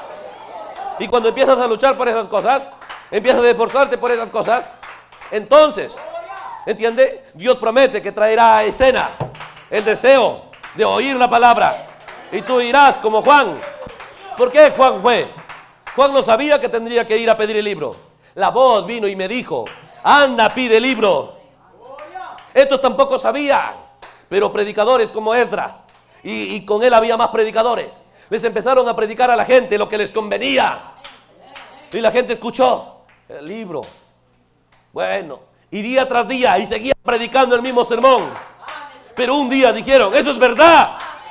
Y cuando empiezas a luchar por esas cosas, empiezas a esforzarte por esas cosas, entonces, ¿entiende? Dios promete que traerá a escena el deseo de oír la palabra. Y tú irás como Juan. ¿Por qué Juan fue? Juan no sabía que tendría que ir a pedir el libro. La voz vino y me dijo, anda, pide el libro. Estos tampoco sabían, pero predicadores como Esdras, y con él había más predicadores, les empezaron a predicar a la gente lo que les convenía. Y la gente escuchó el libro. Bueno, y día tras día, y seguían predicando el mismo sermón. Pero un día dijeron, eso es verdad,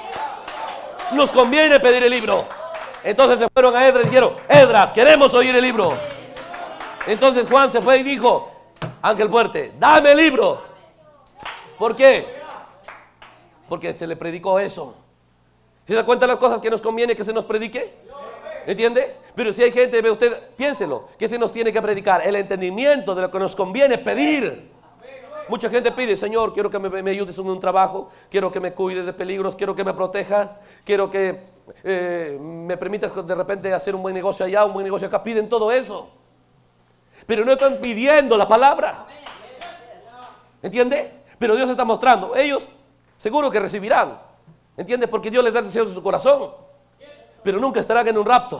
nos conviene pedir el libro. Entonces se fueron a Esdras y dijeron, Esdras, queremos oír el libro. Entonces Juan se fue y dijo, ángel fuerte, dame el libro. ¿Por qué? Porque se le predicó eso. ¿Se da cuenta de las cosas que nos conviene que se nos predique? ¿Entiende? Pero si hay gente, ve usted, piénselo, que se nos tiene que predicar el entendimiento de lo que nos conviene pedir. Mucha gente pide, Señor, quiero que me ayudes en un trabajo, quiero que me cuides de peligros, quiero que me protejas, quiero que me permitas de repente hacer un buen negocio allá, un buen negocio acá. Piden todo eso, pero no están pidiendo la palabra. ¿Entiende? Pero Dios está mostrando, ellos seguro que recibirán. ¿Entiende? Porque Dios les da el deseo de su corazón, pero nunca estarán en un rapto.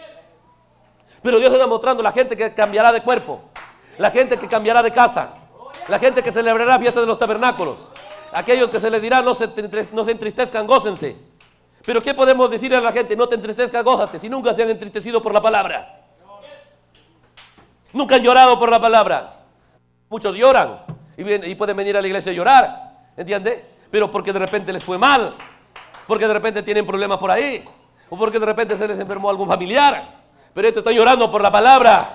Pero Dios está mostrando la gente que cambiará de cuerpo, la gente que cambiará de casa, la gente que celebrará fiestas de los tabernáculos, aquellos que se les dirá no se entristezcan, gócense. Pero ¿qué podemos decirle a la gente? No te entristezcas, gózate, si nunca se han entristecido por la palabra. Nunca han llorado por la palabra. Muchos lloran y pueden venir a la iglesia a llorar, ¿entiende? Pero porque de repente les fue mal, porque de repente tienen problemas por ahí, o porque de repente se les enfermó algún familiar. Pero estos están llorando por la palabra,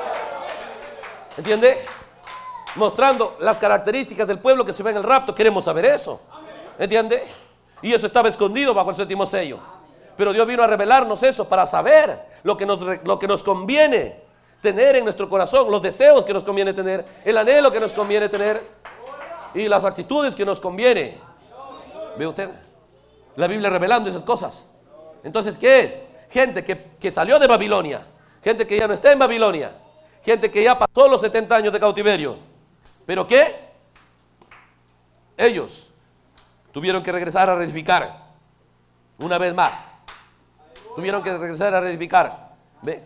¿entiende? Mostrando las características del pueblo que se ve en el rapto. Queremos saber eso, ¿entiende? Y eso estaba escondido bajo el séptimo sello. Pero Dios vino a revelarnos eso para saber lo que nos conviene tener en nuestro corazón, los deseos que nos conviene tener, el anhelo que nos conviene tener y las actitudes que nos conviene. ¿Ve usted? La Biblia revelando esas cosas. Entonces, ¿qué es? Gente que salió de Babilonia, gente que ya no está en Babilonia, gente que ya pasó los 70 años de cautiverio. ¿Pero qué? Ellos tuvieron que regresar a reedificar una vez más. Tuvieron que regresar a reedificar. ¿Ve?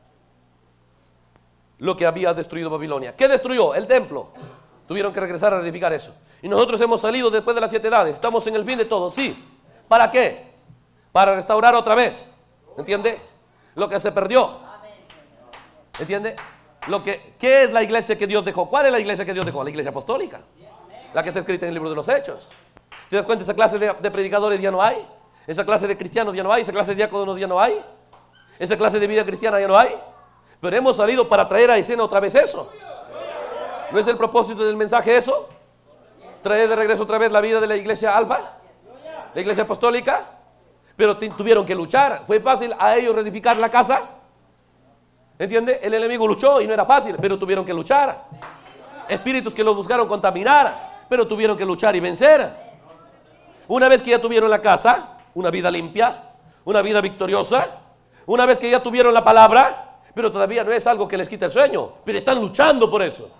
Lo que había destruido Babilonia. ¿Qué destruyó? El templo. Tuvieron que regresar a reedificar eso. Y nosotros hemos salido después de las 7 edades. Estamos en el fin de todo, sí. ¿Para qué? Para restaurar otra vez. ¿Entiende? Lo que se perdió. ¿Entiende? ¿Qué es la iglesia que Dios dejó? ¿Cuál es la iglesia que Dios dejó? La iglesia apostólica. La que está escrita en el libro de los Hechos. ¿Te das cuenta? Esa clase de predicadores ya no hay. Esa clase de cristianos ya no hay. Esa clase de diáconos ya no hay. Esa clase de vida cristiana ya no hay. Pero hemos salido para traer a escena otra vez eso. ¿No es el propósito del mensaje eso? Traer de regreso otra vez la vida de la iglesia alfa, la iglesia apostólica. Pero tuvieron que luchar. ¿Fue fácil a ellos reedificar la casa? ¿Entiende? El enemigo luchó y no era fácil, pero tuvieron que luchar. Espíritus que los buscaron contaminar, pero tuvieron que luchar y vencer. Una vez que ya tuvieron la casa, una vida limpia, una vida victoriosa, una vez que ya tuvieron la palabra, pero todavía no es algo que les quita el sueño, pero están luchando por eso.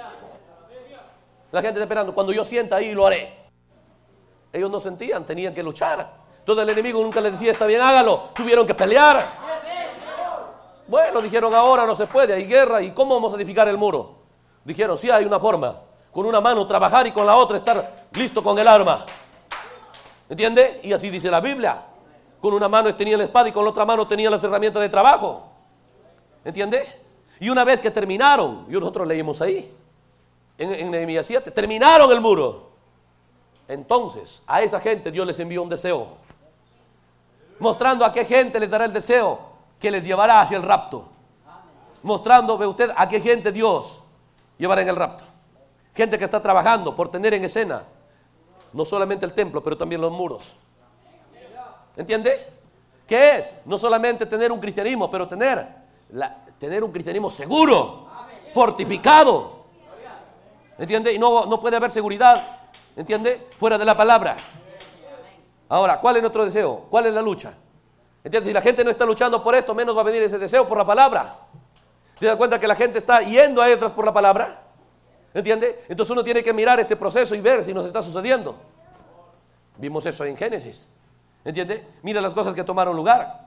La gente está esperando, cuando yo sienta ahí lo haré. Ellos no sentían, tenían que luchar. Todo el enemigo nunca les decía, está bien, hágalo. Tuvieron que pelear. Bueno, dijeron, ahora no se puede, hay guerra, ¿y cómo vamos a edificar el muro? Dijeron, sí, hay una forma, con una mano trabajar y con la otra estar listo con el arma. ¿Entiende? Y así dice la Biblia. Con una mano tenía la espada y con la otra mano tenía las herramientas de trabajo. ¿Entiende? Y una vez que terminaron, y nosotros leímos ahí, en Nehemías 7, terminaron el muro. Entonces, a esa gente Dios les envió un deseo, mostrando a qué gente les dará el deseo que les llevará hacia el rapto. Mostrando, ve usted, a qué gente Dios llevará en el rapto. Gente que está trabajando por tener en escena no solamente el templo, pero también los muros. ¿Entiende? ¿Qué es? No solamente tener un cristianismo, pero tener un cristianismo seguro, fortificado. ¿Entiende? Y no puede haber seguridad, ¿entiende?, fuera de la palabra. Ahora, ¿cuál es nuestro deseo? ¿Cuál es la lucha? ¿Entiendes? Si la gente no está luchando por esto, menos va a venir ese deseo por la palabra. ¿Te das cuenta que la gente está yendo a Esdras por la palabra? ¿Entiende? Entonces uno tiene que mirar este proceso y ver si nos está sucediendo. Vimos eso en Génesis. ¿Entiende? Mira las cosas que tomaron lugar.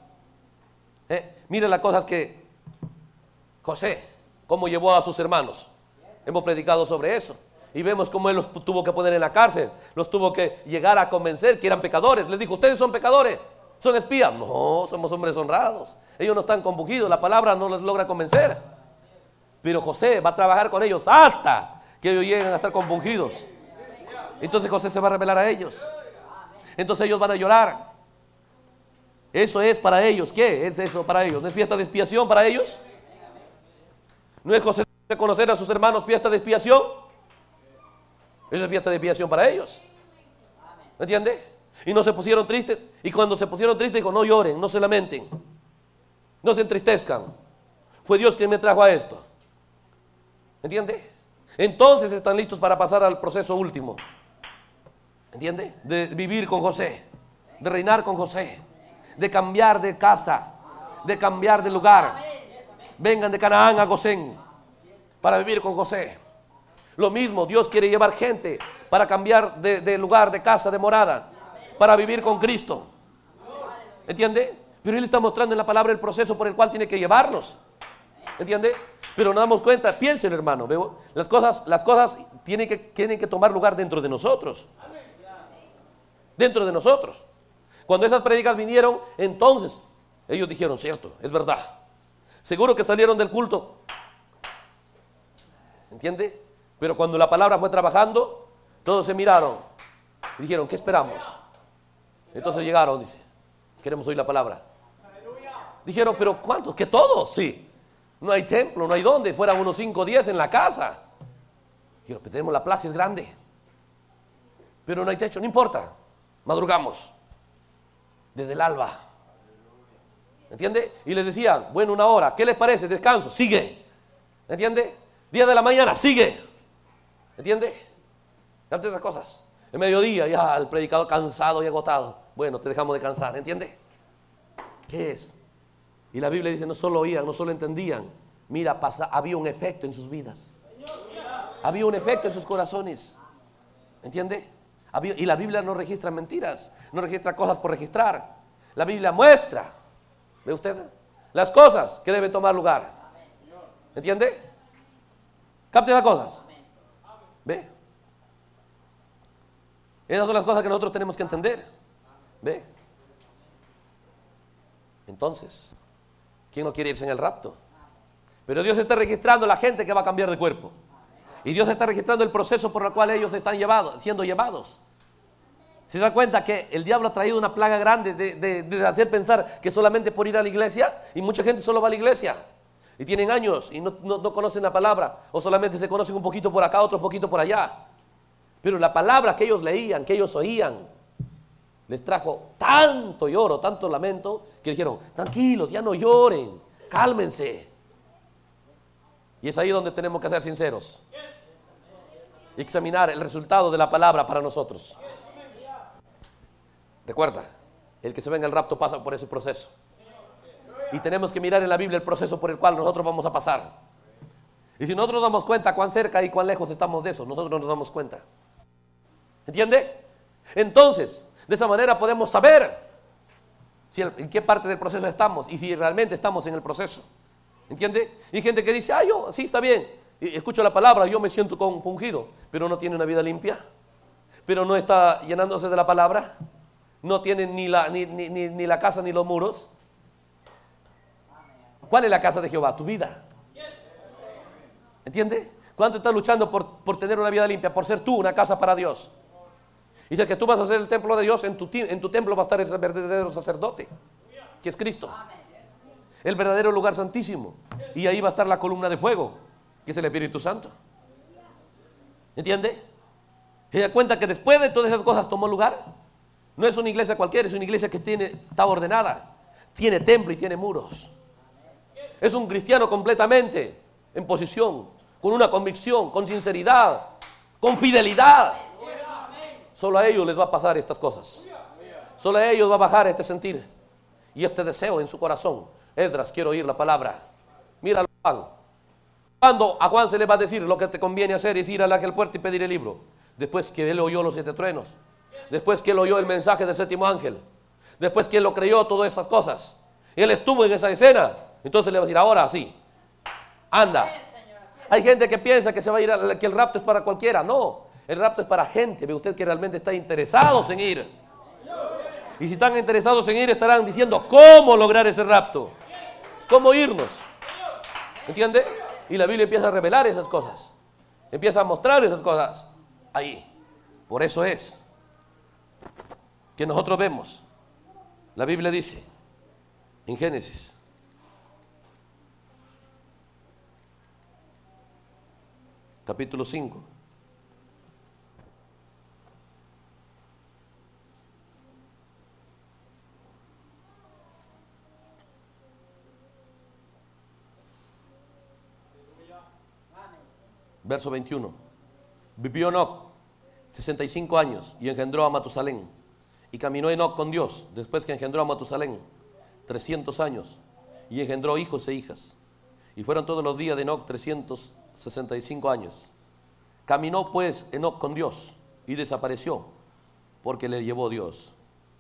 Mira las cosas que José, cómo llevó a sus hermanos. Hemos predicado sobre eso. Y vemos cómo él los tuvo que poner en la cárcel. Los tuvo que llegar a convencer que eran pecadores. Les dijo, ustedes son pecadores, son espías. No, somos hombres honrados. Ellos no están compungidos, la palabra no los logra convencer. Pero José va a trabajar con ellos hasta que ellos lleguen a estar compungidos. Entonces José se va a revelar a ellos. Entonces ellos van a llorar. Eso es para ellos. ¿Qué es eso para ellos? ¿No es fiesta de expiación para ellos? ¿No es José de conocer a sus hermanos fiesta de expiación? Eso es fiesta de expiación para ellos. ¿Entiende? Y no se pusieron tristes. Y cuando se pusieron tristes dijo, no lloren, no se lamenten, no se entristezcan. Fue Dios quien me trajo a esto. ¿Entiende? Entonces están listos para pasar al proceso último. ¿Entiende? De vivir con José, de reinar con José, de cambiar de casa, de cambiar de lugar. Vengan de Canaán a Gosén para vivir con José. Lo mismo, Dios quiere llevar gente para cambiar de lugar, de casa, de morada, para vivir con Cristo. ¿Entiende? Pero Él está mostrando en la palabra el proceso por el cual tiene que llevarnos. ¿Entiende? Pero nos damos cuenta, piensen, hermano, ¿veo? Las cosas tienen que tomar lugar dentro de nosotros. Dentro de nosotros. Cuando esas prédicas vinieron, entonces ellos dijeron, cierto, es verdad. Seguro que salieron del culto. ¿Entiende? Pero cuando la palabra fue trabajando, todos se miraron y dijeron, ¿qué esperamos? Entonces llegaron, dice, queremos oír la palabra. Dijeron, pero ¿cuántos? ¿Que todos? Sí. No hay templo, no hay dónde, fueran unos 5 o 10 en la casa. Dijeron, pero tenemos la plaza, es grande. Pero no hay techo, no importa. Madrugamos. Desde el alba. ¿Entiende? Y les decían, bueno, 1 hora, ¿qué les parece? Descanso, sigue. ¿Entiende? 10 de la mañana, sigue. ¿Entiende? Ante esas cosas. En mediodía ya el predicador cansado y agotado. Bueno, te dejamos de cansar, ¿entiende? ¿Qué es? Y la Biblia dice, no solo oían, no solo entendían. Mira, había un efecto en sus vidas. Había un efecto en sus corazones. ¿Entiende? Y la Biblia no registra mentiras, no registra cosas por registrar. La Biblia muestra, ¿ve usted? Las cosas que deben tomar lugar. ¿Entiende? Capte las cosas. ¿Ve? Esas son las cosas que nosotros tenemos que entender. ¿Ve? Entonces, ¿quién no quiere irse en el rapto? Pero Dios está registrando la gente que va a cambiar de cuerpo. Y Dios está registrando el proceso por el cual ellos están siendo llevados. ¿Se da cuenta que el diablo ha traído una plaga grande de hacer pensar que solamente por ir a la iglesia? Y mucha gente solo va a la iglesia. Y tienen años y no conocen la palabra. O solamente se conocen un poquito por acá, otro poquito por allá. Pero la palabra que ellos leían, que ellos oían, les trajo tanto lloro, tanto lamento, que dijeron, tranquilos, ya no lloren, cálmense. Y es ahí donde tenemos que ser sinceros. Y examinar el resultado de la palabra para nosotros. Recuerda, el que se ve en el rapto pasa por ese proceso. Y tenemos que mirar en la Biblia el proceso por el cual nosotros vamos a pasar. Y si nosotros nos damos cuenta cuán cerca y cuán lejos estamos de eso, nosotros no nos damos cuenta. ¿Entiende? Entonces, de esa manera podemos saber en qué parte del proceso estamos y si realmente estamos en el proceso. ¿Entiende? Y hay gente que dice, yo, sí, está bien, y escucho la palabra, yo me siento compungido, pero no tiene una vida limpia, pero no está llenándose de la palabra, no tiene ni la casa ni los muros. ¿Cuál es la casa de Jehová? Tu vida. ¿Entiende? ¿Cuánto estás luchando por tener una vida limpia, por ser tú una casa para Dios? Y si que tú vas a ser el templo de Dios, en tu templo va a estar el verdadero sacerdote, que es Cristo. El verdadero lugar santísimo. Y ahí va a estar la columna de fuego, que es el Espíritu Santo. ¿Entiende? Se da cuenta que después de todas esas cosas tomó lugar. No es una iglesia cualquiera, es una iglesia que está ordenada. tiene templo y tiene muros. Es un cristiano completamente en posición, con una convicción, con sinceridad, con fidelidad. Solo a ellos les va a pasar estas cosas. Solo a ellos va a bajar este sentir y este deseo en su corazón. Esdras, quiero oír la palabra. Míralo, Juan. Cuando a Juan se le va a decir lo que te conviene hacer es ir a aquel puerto y pedir el libro. Después que él oyó los 7 truenos. Después que él oyó el mensaje del 7º ángel. Después que él lo creyó, todas esas cosas. Y él estuvo en esa escena. Entonces le va a decir, ahora sí, anda. Hay gente que piensa que se va a ir, que el rapto es para cualquiera. No, el rapto es para gente. Ve usted que realmente está interesados en ir. Y si están interesados en ir, estarán diciendo cómo lograr ese rapto. Cómo irnos. ¿Entiende? Y la Biblia empieza a revelar esas cosas. Empieza a mostrar esas cosas ahí. Por eso es que nosotros vemos. La Biblia dice en Génesis, capítulo 5. Verso 21. Vivió Enoc 65 años y engendró a Matusalén. Y caminó Enoc con Dios después que engendró a Matusalén 300 años y engendró hijos e hijas. Y fueron todos los días de Enoc 365 años. Caminó pues Enoc con Dios y desapareció porque le llevó Dios.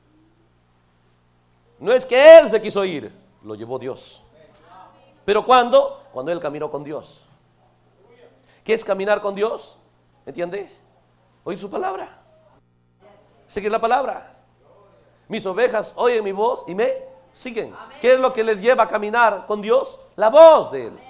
No es que él se quiso ir, lo llevó Dios. ¿Pero cuándo? Cuando él caminó con Dios. ¿Qué es caminar con Dios? ¿Entiende? Oír su palabra. Seguir la palabra. Mis ovejas oyen mi voz y me siguen. ¿Qué es lo que les lleva a caminar con Dios? La voz de Él.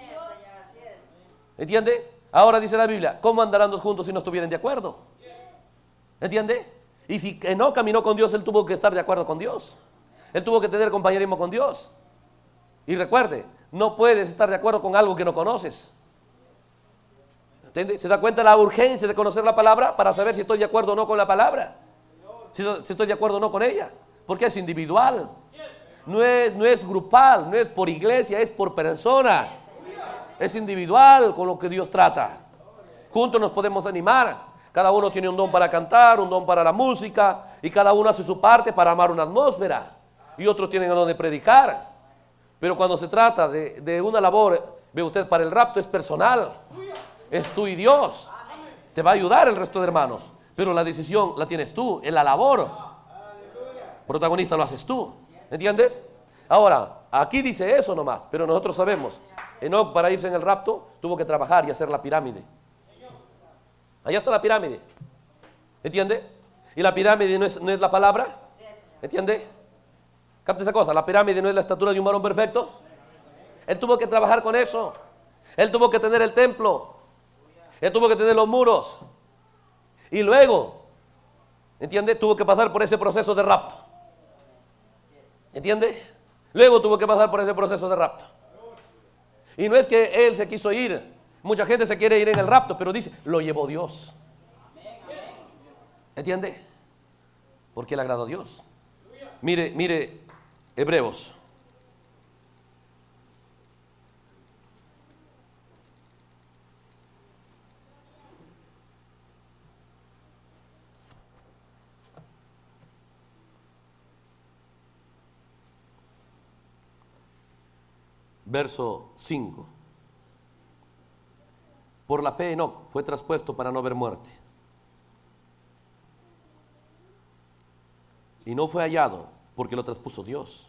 ¿Entiende? Ahora dice la Biblia, ¿cómo andarán dos juntos si no estuvieran de acuerdo? ¿Entiende? Y si no caminó con Dios, él tuvo que estar de acuerdo con Dios. Él tuvo que tener compañerismo con Dios. Y recuerde, no puedes estar de acuerdo con algo que no conoces. ¿Entiende? ¿Se da cuenta la urgencia de conocer la palabra para saber si estoy de acuerdo o no con la palabra? Si estoy de acuerdo o no con ella. Porque es individual. No es grupal, no es por iglesia, es por persona. Es individual con lo que Dios trata. Juntos nos podemos animar. Cada uno tiene un don para cantar, un don para la música, y cada uno hace su parte para amar una atmósfera. Y otros tienen el don de predicar. Pero cuando se trata de una labor, ve usted, para el rapto es personal. Es tú y Dios. Te va a ayudar el resto de hermanos. Pero la decisión la tienes tú, en la labor. Protagonista lo haces tú. ¿Entiendes? Ahora, aquí dice eso nomás, pero nosotros sabemos. Enoc, para irse en el rapto, tuvo que trabajar y hacer la pirámide. Allá está la pirámide. ¿Entiende? Y la pirámide no es la palabra. ¿Entiende? Capta esa cosa. La pirámide no es la estatura de un varón perfecto. Él tuvo que trabajar con eso. Él tuvo que tener el templo. Él tuvo que tener los muros. Y luego, ¿entiende? Tuvo que pasar por ese proceso de rapto. ¿Entiende? Luego tuvo que pasar por ese proceso de rapto. Y no es que él se quiso ir. Mucha gente se quiere ir en el rapto, pero dice, lo llevó Dios. ¿Entiende? Porque le agradó a Dios. Mire, Hebreos. Verso 5. Por la fe Enoc fue traspuesto para no ver muerte. Y no fue hallado porque lo traspuso Dios.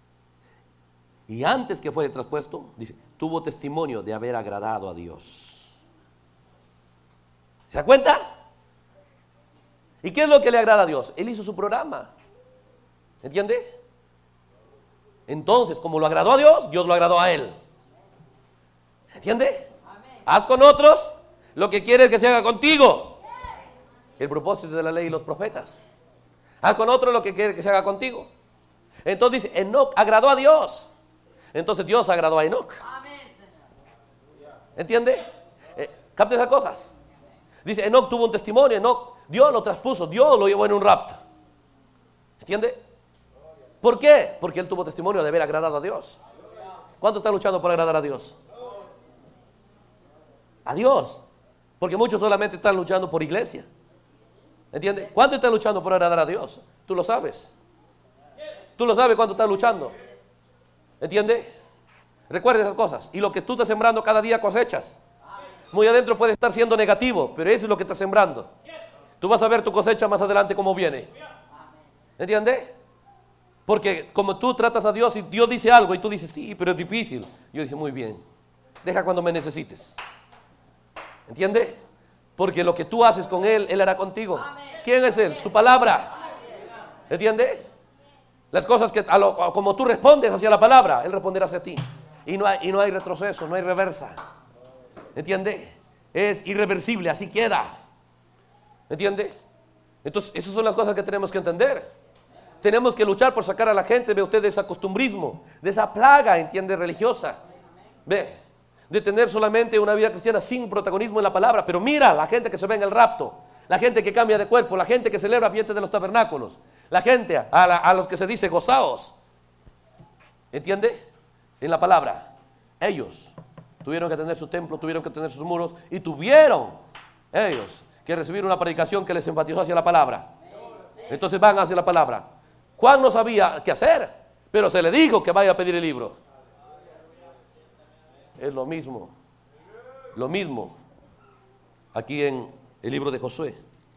Y antes que fue traspuesto, dice, tuvo testimonio de haber agradado a Dios. ¿Se da cuenta? ¿Y qué es lo que le agrada a Dios? Él hizo su programa. ¿Entiende? Entonces, como lo agradó a Dios, Dios lo agradó a él. ¿Entiende? Amén. Haz con otros lo que quieres que se haga contigo. El propósito de la ley y los profetas. Haz con otros lo que quieres que se haga contigo. Entonces dice, Enoc agradó a Dios. Entonces Dios agradó a Enoc. ¿Entiende? Capta esas cosas. Dice, Enoc tuvo un testimonio. Enoc, Dios lo traspuso, Dios lo llevó en un rapto. ¿Entiende? ¿Por qué? Porque él tuvo testimonio de haber agradado a Dios. ¿Cuántos están luchando por agradar a Dios? A Dios. Porque muchos solamente están luchando por iglesia. ¿Entiendes? ¿Cuántos están luchando por agradar a Dios? Tú lo sabes. Tú lo sabes cuánto estás luchando. ¿Entiendes? Recuerda esas cosas. Y lo que tú estás sembrando cada día cosechas. Muy adentro puede estar siendo negativo, pero eso es lo que estás sembrando. Tú vas a ver tu cosecha más adelante cómo viene. ¿Entiendes? Porque como tú tratas a Dios y Dios dice algo y tú dices, sí, pero es difícil. Yo dice, muy bien. Deja cuando me necesites. ¿Entiendes? Porque lo que tú haces con Él, Él hará contigo. ¿Quién es Él? Su palabra. ¿Entiendes? Las cosas que, como tú respondes hacia la palabra, Él responderá hacia ti. Y no hay retroceso, no hay reversa. ¿Entiendes? Es irreversible, así queda. ¿Entiendes? Entonces, esas son las cosas que tenemos que entender. Tenemos que luchar por sacar a la gente, ve usted, de ese costumbrismo, de esa plaga, ¿entiende? Religiosa. Ve, de tener solamente una vida cristiana sin protagonismo en la palabra. Pero mira, la gente que se ve en el rapto, la gente que cambia de cuerpo, la gente que celebra fiestas de los tabernáculos, la gente a los que se dice gozaos, ¿entiende? En la palabra, ellos tuvieron que tener su templo, tuvieron que tener sus muros y tuvieron ellos que recibir una predicación que les enfatizó hacia la palabra. Entonces van hacia la palabra. Juan no sabía qué hacer, pero se le dijo que vaya a pedir el libro. Es lo mismo aquí en el libro de Josué.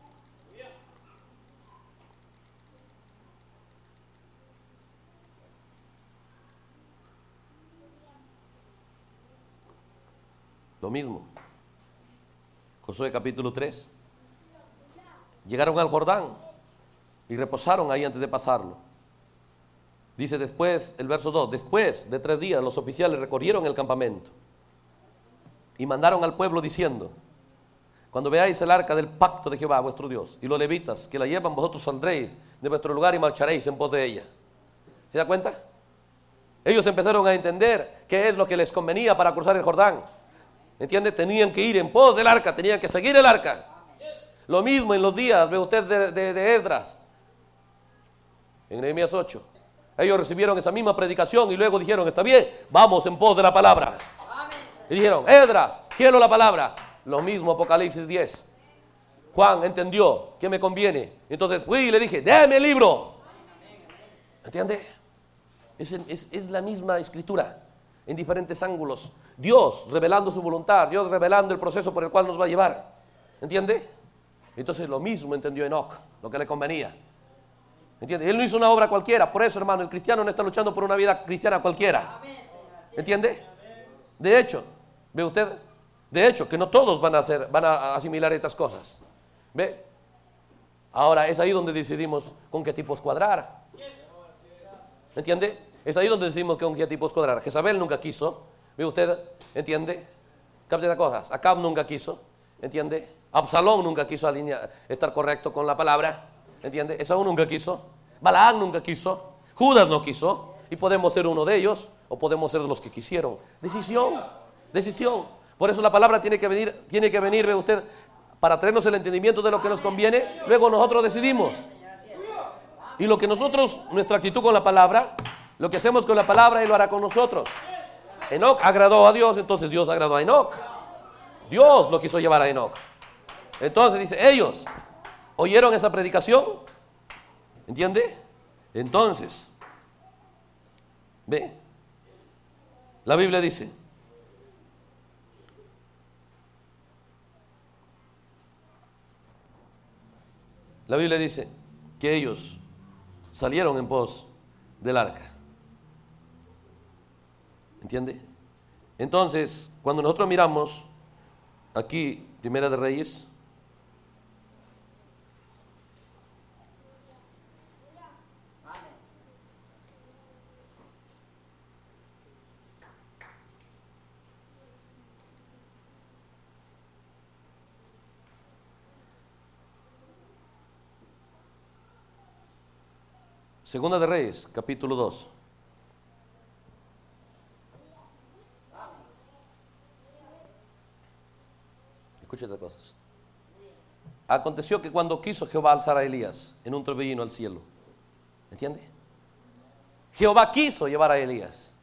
Lo mismo. Josué capítulo 3. Llegaron al Jordán y reposaron ahí antes de pasarlo. Dice después, el verso 2, después de 3 días los oficiales recorrieron el campamento y mandaron al pueblo diciendo, cuando veáis el arca del pacto de Jehová vuestro Dios y los levitas que la llevan, vosotros saldréis de vuestro lugar y marcharéis en pos de ella. ¿Se da cuenta? Ellos empezaron a entender qué es lo que les convenía para cruzar el Jordán. ¿Entiende? Tenían que ir en pos del arca, tenían que seguir el arca. Lo mismo en los días, ve usted, de Esdras, en Nehemías 8. Ellos recibieron esa misma predicación y luego dijeron, está bien, vamos en pos de la palabra. Y dijeron, Esdras, quiero la palabra. Lo mismo Apocalipsis 10. Juan entendió que me conviene. Entonces fui y le dije, déme el libro. ¿Entiende? Es la misma escritura en diferentes ángulos. Dios revelando su voluntad, Dios revelando el proceso por el cual nos va a llevar. ¿Entiende? Entonces lo mismo entendió Enoc, lo que le convenía. ¿Entiende? Él no hizo una obra cualquiera. Por eso, hermano, el cristiano no está luchando por una vida cristiana cualquiera. ¿Entiende? De hecho, ve usted, de hecho, que no todos van a asimilar estas cosas. ¿Ve? Ahora es ahí donde decidimos con qué tipos cuadrar. ¿Entiende? Es ahí donde decidimos con qué tipos cuadrar. Jezabel nunca quiso. ¿Ve usted? ¿Entiende? Capta las cosas. Acab nunca quiso. ¿Entiende? Absalón nunca quiso estar correcto con la palabra. ¿Entiende? Esaú nunca quiso. Balaam nunca quiso. Judas no quiso. Y podemos ser uno de ellos o podemos ser de los que quisieron. Decisión. Decisión. Por eso la palabra tiene que venir, ve usted, para traernos el entendimiento de lo que nos conviene. Luego nosotros decidimos. Y lo que nosotros, nuestra actitud con la palabra, lo que hacemos con la palabra, Él lo hará con nosotros. Enoc agradó a Dios, entonces Dios agradó a Enoc. Dios lo quiso llevar a Enoc. Entonces dice, ellos oyeron esa predicación. ¿Entiende? Entonces, ve, la Biblia dice, que ellos salieron en pos del arca. ¿Entiende? Entonces, cuando nosotros miramos aquí, Primera de Reyes, Segunda de Reyes, capítulo 2. Escucha estas cosas. Aconteció que cuando quiso Jehová alzar a Elías en un torbellino al cielo, ¿entiende? Jehová quiso llevar a Elías.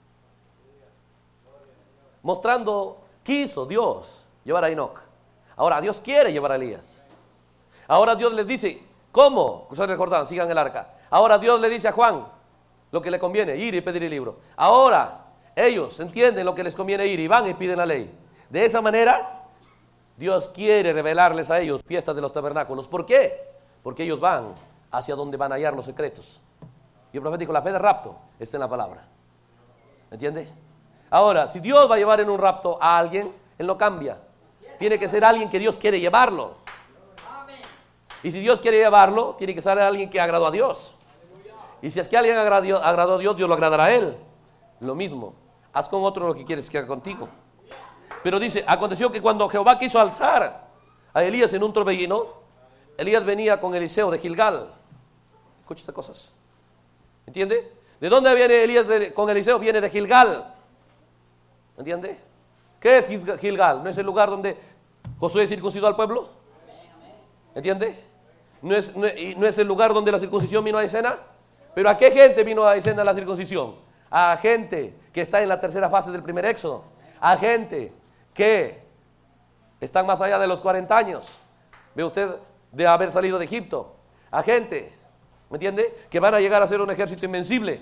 Mostrando, quiso Dios llevar a Enoc. Ahora Dios quiere llevar a Elías. Ahora Dios les dice, ¿cómo? Ustedes recordaban, sigan el arca. Ahora Dios le dice a Juan lo que le conviene, ir y pedir el libro. Ahora ellos entienden lo que les conviene ir y van y piden la ley. De esa manera, Dios quiere revelarles a ellos fiestas de los tabernáculos. ¿Por qué? Porque ellos van hacia donde van a hallar los secretos. Y el profeta dijo, la fe de rapto está en la palabra. ¿Entiende? Ahora, si Dios va a llevar en un rapto a alguien, Él no cambia. Tiene que ser alguien que Dios quiere llevarlo. Y si Dios quiere llevarlo, tiene que ser alguien que agradó a Dios. Y si es que alguien agradó a Dios, Dios lo agradará a él. Lo mismo, haz con otro lo que quieres que haga contigo. Pero dice, aconteció que cuando Jehová quiso alzar a Elías en un torbellino, Elías venía con Eliseo de Gilgal. Escucha estas cosas. ¿Entiende? ¿De dónde viene Elías con Eliseo? Viene de Gilgal. ¿Entiende? ¿Qué es Gilgal? ¿No es el lugar donde Josué circuncidó al pueblo? ¿Entiende? ¿No es el lugar donde la circuncisión vino a escena? ¿Pero a qué gente vino a escena la circuncisión? A gente que está en la tercera fase del primer éxodo. A gente que están más allá de los 40 años. ¿Ve usted? De haber salido de Egipto. A gente, ¿me entiende? Que van a llegar a ser un ejército invencible.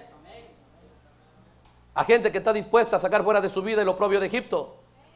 A gente que está dispuesta a sacar fuera de su vida el oprobio de Egipto.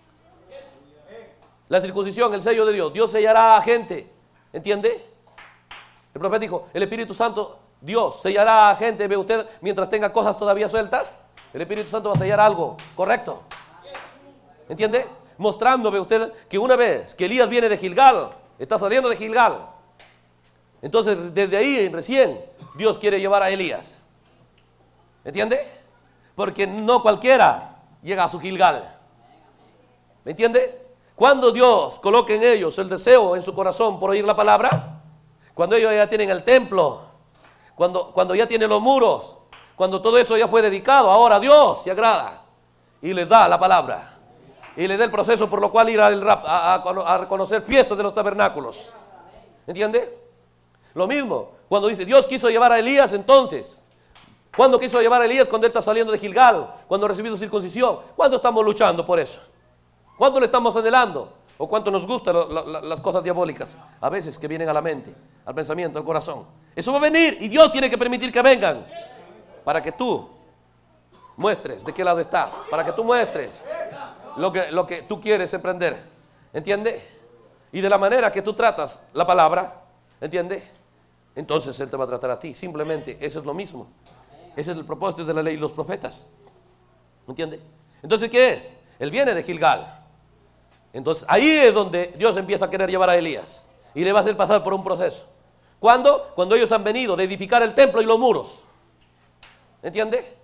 La circuncisión, el sello de Dios. Dios sellará a gente. ¿Entiende? El profeta dijo, el Espíritu Santo, Dios sellará a gente. ¿Ve usted? Mientras tenga cosas todavía sueltas, el Espíritu Santo va a sellar algo. ¿Correcto? ¿Entiende? Mostrando, ve usted, que una vez que Elías viene de Gilgal, está saliendo de Gilgal, entonces desde ahí recién Dios quiere llevar a Elías. ¿Entiende? Porque no cualquiera llega a su Gilgal. ¿Me entiende? Cuando Dios coloque en ellos el deseo en su corazón por oír la palabra, cuando ellos ya tienen el templo, cuando ya tienen los muros, cuando todo eso ya fue dedicado, ahora Dios se agrada y les da la palabra. Y les da el proceso por lo cual ir a reconocer fiestas de los tabernáculos. ¿Entiende? Lo mismo, cuando dice Dios quiso llevar a Elías entonces. ¿Cuándo quiso llevar a Elías? Cuando él está saliendo de Gilgal, cuando ha recibido circuncisión. ¿Cuándo estamos luchando por eso? ¿Cuándo le estamos anhelando? ¿O cuánto nos gustan las cosas diabólicas? A veces que vienen a la mente, al pensamiento, al corazón. Eso va a venir y Dios tiene que permitir que vengan. Para que tú muestres de qué lado estás. Para que tú muestres lo que tú quieres emprender. ¿Entiende? Y de la manera que tú tratas la palabra, ¿entiende? Entonces Él te va a tratar a ti. Simplemente eso es lo mismo. Ese es el propósito de la ley y los profetas. ¿Entiende? Entonces, ¿qué es? Él viene de Gilgal. Entonces, ahí es donde Dios empieza a querer llevar a Elías. Y le va a hacer pasar por un proceso. ¿Cuándo? Cuando ellos han venido de edificar el templo y los muros. ¿Entiende?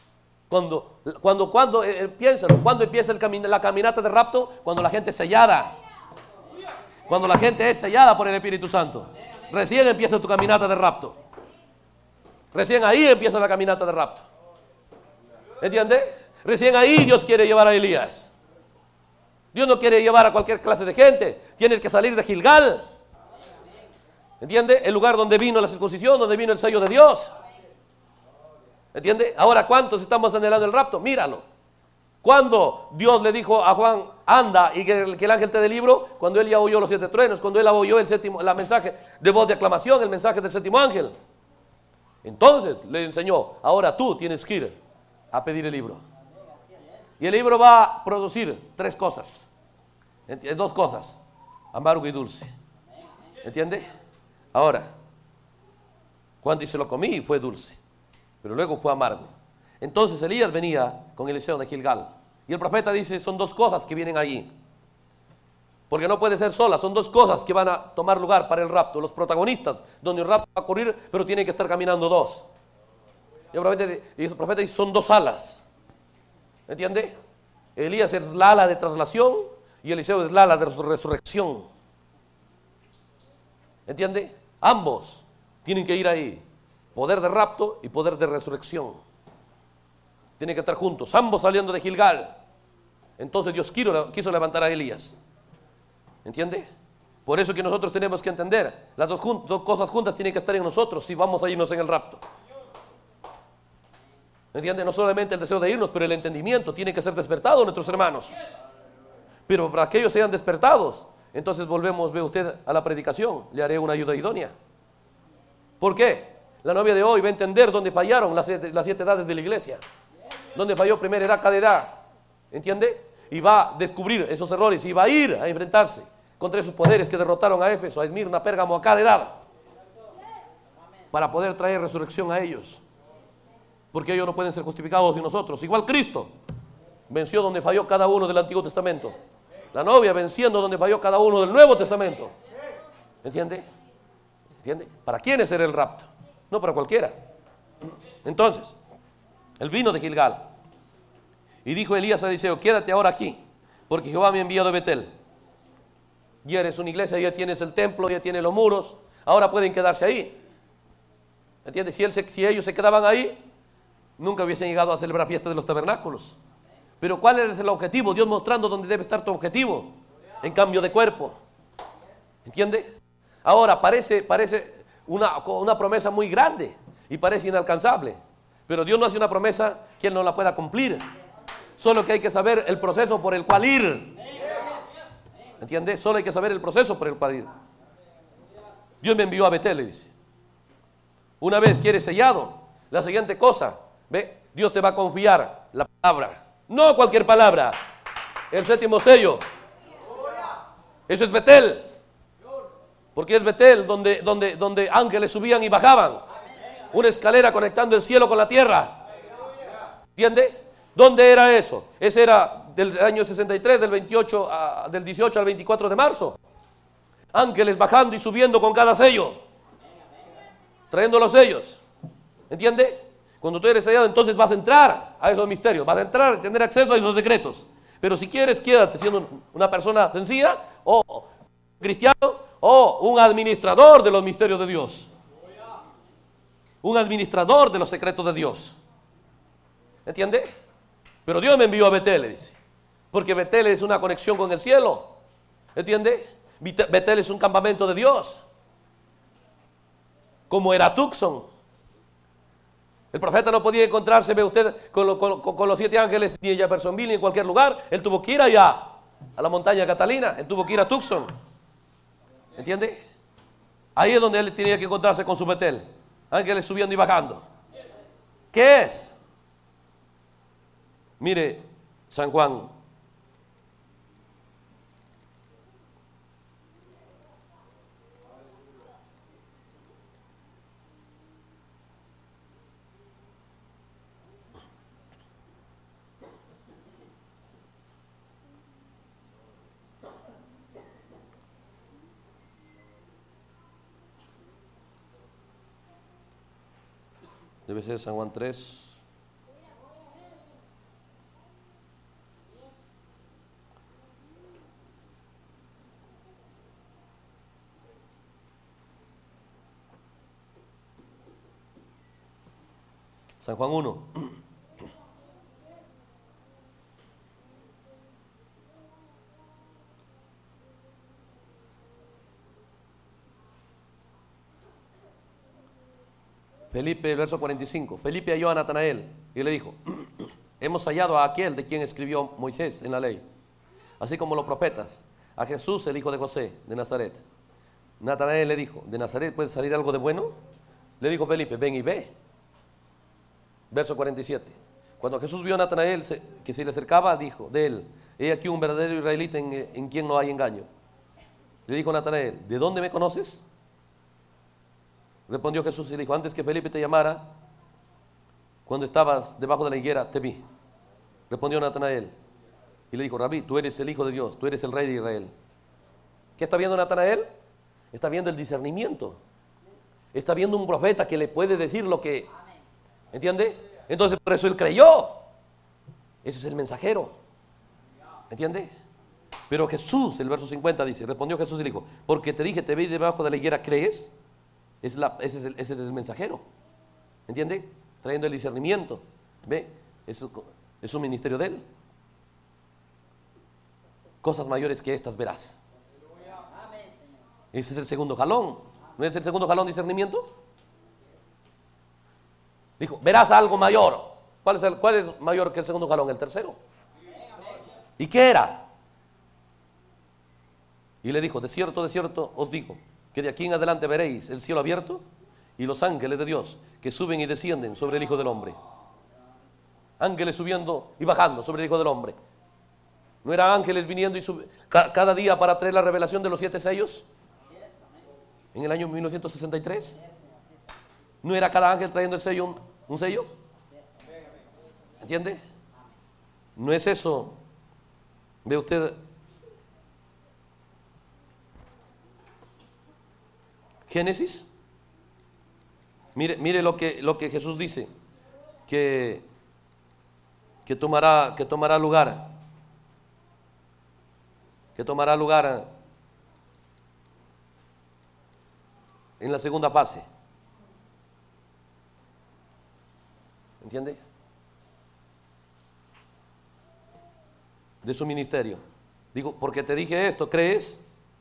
Piénsalo, ¿cuándo empieza la caminata de rapto? Cuando la gente es sellada. Cuando la gente es sellada por el Espíritu Santo. Recién empieza tu caminata de rapto. Recién ahí empieza la caminata de rapto. ¿Entiende? Recién ahí Dios quiere llevar a Elías. Dios no quiere llevar a cualquier clase de gente. Tienes que salir de Gilgal. ¿Entiende? El lugar donde vino la circuncisión, donde vino el sello de Dios. ¿Entiende? Ahora, ¿cuántos estamos anhelando el rapto? Míralo. Cuando Dios le dijo a Juan, anda y que el ángel te dé el libro, cuando él ya oyó los 7 truenos, cuando él oyó la mensaje de voz de aclamación, el mensaje del 7º ángel. Entonces le enseñó, ahora tú tienes que ir a pedir el libro. Y el libro va a producir 3 cosas. 2 cosas, amargo y dulce. ¿Entiende? Ahora, Juan dice, lo comí y fue dulce, pero luego fue amargo. Entonces Elías venía con Eliseo de Gilgal. Y el profeta dice, son 2 cosas que vienen allí. Porque no puede ser sola, son 2 cosas que van a tomar lugar para el rapto. Los protagonistas, donde el rapto va a ocurrir, pero tienen que estar caminando 2. Y el profeta dice, son 2 alas. ¿Entiende? Elías es la ala de traslación y Eliseo es la ala de resurrección. ¿Entiende? Ambos tienen que ir ahí. Poder de rapto y poder de resurrección. Tienen que estar juntos, ambos saliendo de Gilgal. Entonces Dios quiso levantar a Elías. ¿Entiende? Por eso que nosotros tenemos que entender, las dos cosas juntas tienen que estar en nosotros si vamos a irnos en el rapto. ¿Entiende? No solamente el deseo de irnos, pero el entendimiento tiene que ser despertado, nuestros hermanos. Pero para que ellos sean despertados, entonces volvemos, ve usted, a la predicación. Le haré una ayuda idónea. ¿Por qué? La novia de hoy va a entender dónde fallaron las 7 edades de la iglesia. Dónde falló primera edad, cada edad. ¿Entiende? Y va a descubrir esos errores y va a ir a enfrentarse contra esos poderes que derrotaron a Éfeso, a Esmirna, a Pérgamo, a cada edad, para poder traer resurrección a ellos. Porque ellos no pueden ser justificados sin nosotros. Igual Cristo venció donde falló cada uno del Antiguo Testamento. La novia venciendo donde falló cada uno del Nuevo Testamento. ¿Entiende? ¿Entiende? ¿Para quiénes era el rapto? No para cualquiera. Entonces, él vino de Gilgal. Y dijo Elías a Eliseo, quédate ahora aquí, porque Jehová me ha enviado de Betel. Ya eres una iglesia, ya tienes el templo, ya tienes los muros. Ahora pueden quedarse ahí. ¿Entiendes? Si ellos se quedaban ahí, nunca hubiesen llegado a celebrar fiesta de los tabernáculos. Pero ¿cuál es el objetivo? Dios mostrando dónde debe estar tu objetivo. En cambio de cuerpo. ¿Entiende? Ahora parece una promesa muy grande y parece inalcanzable. Pero Dios no hace una promesa que Él no la pueda cumplir. Solo que hay que saber el proceso por el cual ir. ¿Entiende? Solo hay que saber el proceso por el cual ir. Dios me envió a Betel, le dice. Una vez que eres sellado, la siguiente cosa, ve, Dios te va a confiar la palabra. No cualquier palabra. El 7º sello. Eso es Betel. Porque es Betel donde ángeles subían y bajaban. Una escalera conectando el cielo con la tierra. ¿Entiende? ¿Dónde era eso? Ese era del año 63, del 18 al 24 de marzo. Ángeles bajando y subiendo con cada sello. Trayendo los sellos. ¿Entiende? Cuando tú eres sellado, entonces vas a entrar a esos misterios. Vas a entrar a tener acceso a esos secretos. Pero si quieres, quédate siendo una persona sencilla o cristiano o un administrador de los misterios de Dios. Un administrador de los secretos de Dios. ¿Entiende? Pero Dios me envió a Betel, le dice. Porque Betel es una conexión con el cielo. ¿Entiende? Betel es un campamento de Dios. Como era Tucson. El profeta no podía encontrarse, ve usted, con los 7 ángeles ni en Jeffersonville ni en cualquier lugar. Él tuvo que ir allá, a la montaña Catalina. Él tuvo que ir a Tucson. ¿Entiende? Ahí es donde él tenía que encontrarse con su Betel. Ángeles subiendo y bajando. ¿Qué es? Mire, San Juan. Debe ser San Juan 3. San Juan 1. Felipe, verso 45. Felipe halló a Natanael y le dijo, hemos hallado a aquel de quien escribió Moisés en la ley, así como los profetas, a Jesús el hijo de José de Nazaret. Natanael le dijo, ¿de Nazaret puede salir algo de bueno? Le dijo Felipe, ven y ve. Verso 47. Cuando Jesús vio a Natanael que se le acercaba, dijo de él, he aquí un verdadero israelita en quien no hay engaño. Le dijo Natanael, ¿de dónde me conoces? Respondió Jesús y le dijo, antes que Felipe te llamara, cuando estabas debajo de la higuera, te vi. Respondió Natanael y le dijo, Rabí, tú eres el Hijo de Dios, tú eres el Rey de Israel. ¿Qué está viendo Natanael? Está viendo el discernimiento. Está viendo un profeta que le puede decir lo que... ¿Entiende? Entonces por eso él creyó. Ese es el mensajero. ¿Entiende? Pero Jesús, el verso 50 dice, respondió Jesús y le dijo, porque te dije, te vi debajo de la higuera, ¿crees? Ese es el mensajero. ¿Entiende? Trayendo el discernimiento. ¿Ve? Eso es un ministerio de él. Cosas mayores que estas verás. Ese es el segundo jalón. ¿No es el segundo jalón discernimiento? Dijo, verás algo mayor. ¿Cuál es mayor que el segundo jalón? El tercero. ¿Y qué era? Y le dijo, de cierto os digo, que de aquí en adelante veréis el cielo abierto y los ángeles de Dios que suben y descienden sobre el Hijo del Hombre. Ángeles subiendo y bajando sobre el Hijo del Hombre. ¿No eran ángeles viniendo y cada día para traer la revelación de los 7 sellos? En el año 1963. ¿No era cada ángel trayendo el sello, un sello? ¿Entiende? No es eso. ¿Ve usted? Génesis. Mire lo que Jesús dice, que tomará lugar en la segunda fase. ¿Entiende? De su ministerio. Digo, porque te dije esto, ¿crees?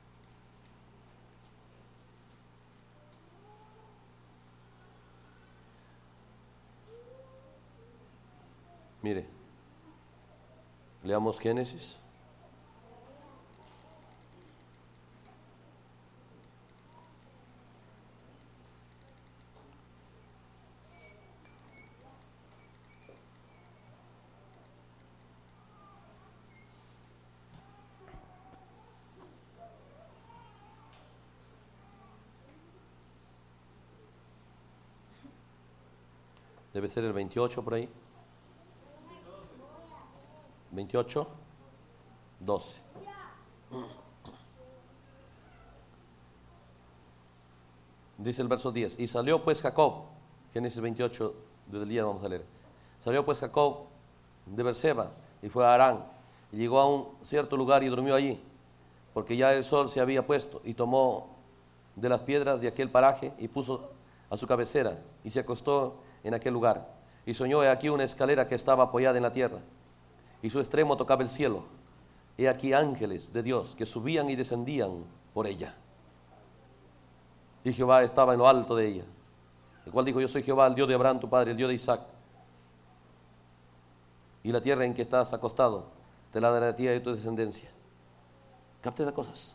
Mire, leamos Génesis. Debe ser el 28 por ahí. 28, 12. Dice el verso 10. Y salió pues Jacob, Génesis 28, desde el día vamos a leer. Salió pues Jacob de Berseba y fue a Harán. Y llegó a un cierto lugar y durmió allí, porque ya el sol se había puesto. Y tomó de las piedras de aquel paraje y puso a su cabecera y se acostó en aquel lugar. Y soñó, he aquí una escalera que estaba apoyada en la tierra, y su extremo tocaba el cielo. He aquí ángeles de Dios que subían y descendían por ella. Y Jehová estaba en lo alto de ella, el cual dijo, yo soy Jehová, el Dios de Abraham tu padre, el Dios de Isaac. Y la tierra en que estás acostado te la daré a ti y a tu descendencia. Capte las cosas.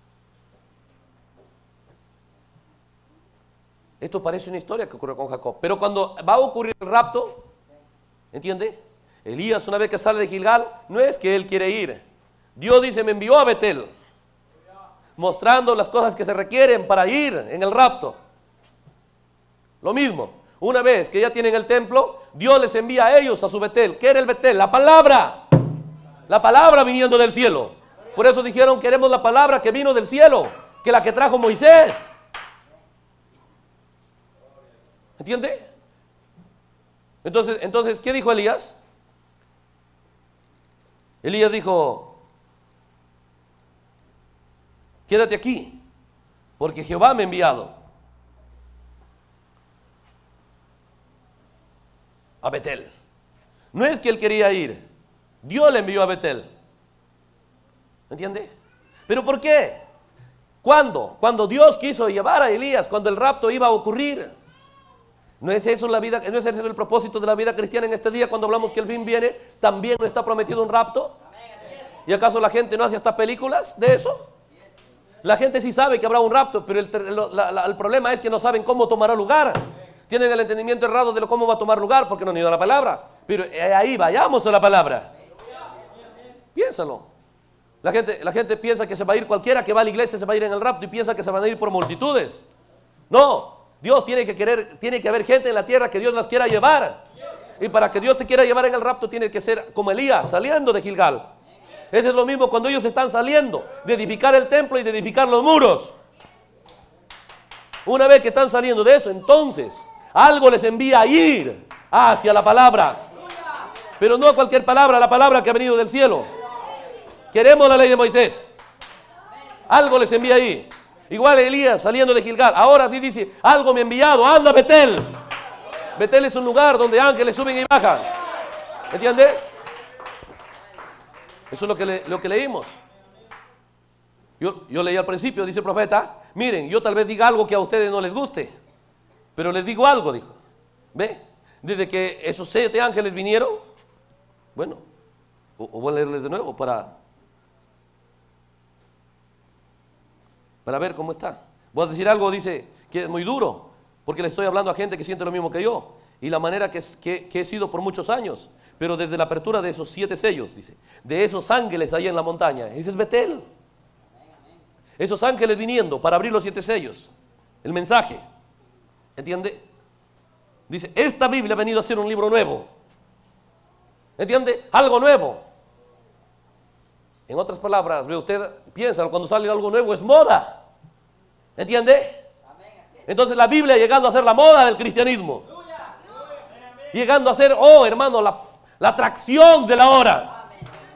Esto parece una historia que ocurrió con Jacob, pero cuando va a ocurrir el rapto, ¿entiende? Elías, una vez que sale de Gilgal, no es que él quiere ir. Dios dice, me envió a Betel, mostrando las cosas que se requieren para ir en el rapto. Lo mismo, una vez que ya tienen el templo, Dios les envía a ellos a su Betel. ¿Qué era el Betel? La palabra viniendo del cielo. Por eso dijeron, queremos la palabra que vino del cielo, que la que trajo Moisés. ¿Entiende? Entonces, ¿qué dijo Elías? Elías dijo, quédate aquí, porque Jehová me ha enviado a Betel. No es que él quería ir, Dios le envió a Betel. ¿Entiende? ¿Pero por qué? ¿Cuándo? Cuando Dios quiso llevar a Elías, cuando el rapto iba a ocurrir. ¿No es eso la vida, no es eso el propósito de la vida cristiana en este día cuando hablamos que el fin viene? ¿También no está prometido un rapto? ¿Y acaso la gente no hace hasta películas de eso? La gente sí sabe que habrá un rapto, pero el problema es que no saben cómo tomará lugar. Tienen el entendimiento errado de cómo va a tomar lugar porque no han ido a la palabra. Pero ahí vayamos a la palabra. Piénsalo. La gente piensa que se va a ir cualquiera que va a la iglesia, se va a ir en el rapto y piensa que se van a ir por multitudes. No. Dios tiene que haber gente en la tierra que Dios las quiera llevar. Y para que Dios te quiera llevar en el rapto tiene que ser como Elías, saliendo de Gilgal. Eso es lo mismo cuando ellos están saliendo de edificar el templo y de edificar los muros. Una vez que están saliendo de eso, entonces algo les envía a ir hacia la palabra. Pero no cualquier palabra, la palabra que ha venido del cielo. Queremos la ley de Moisés. Algo les envía ahí. Igual Elías saliendo de Gilgal. Ahora sí dice, algo me ha enviado, anda a Betel. Betel es un lugar donde ángeles suben y bajan. ¿Entiende? Eso es lo que leímos. Yo leí al principio, dice el profeta, miren, yo tal vez diga algo que a ustedes no les guste, pero les digo algo, dijo. ¿Ve? desde que esos 7 ángeles vinieron. Bueno, o voy a leerles de nuevo para ver cómo está. Voy a decir algo, dice, que es muy duro, porque le estoy hablando a gente que siente lo mismo que yo, y la manera que he sido por muchos años, pero desde la apertura de esos 7 sellos, dice, de esos ángeles ahí en la montaña, ese es Betel. Esos ángeles viniendo para abrir los 7 sellos, el mensaje, ¿entiende? Dice, esta Biblia ha venido a ser un libro nuevo, ¿entiende? Algo nuevo. En otras palabras, ve usted, piensa, cuando sale algo nuevo es moda, ¿entiende? Entonces la Biblia llegando a ser la moda del cristianismo, llegando a ser, oh hermano, la atracción de la hora.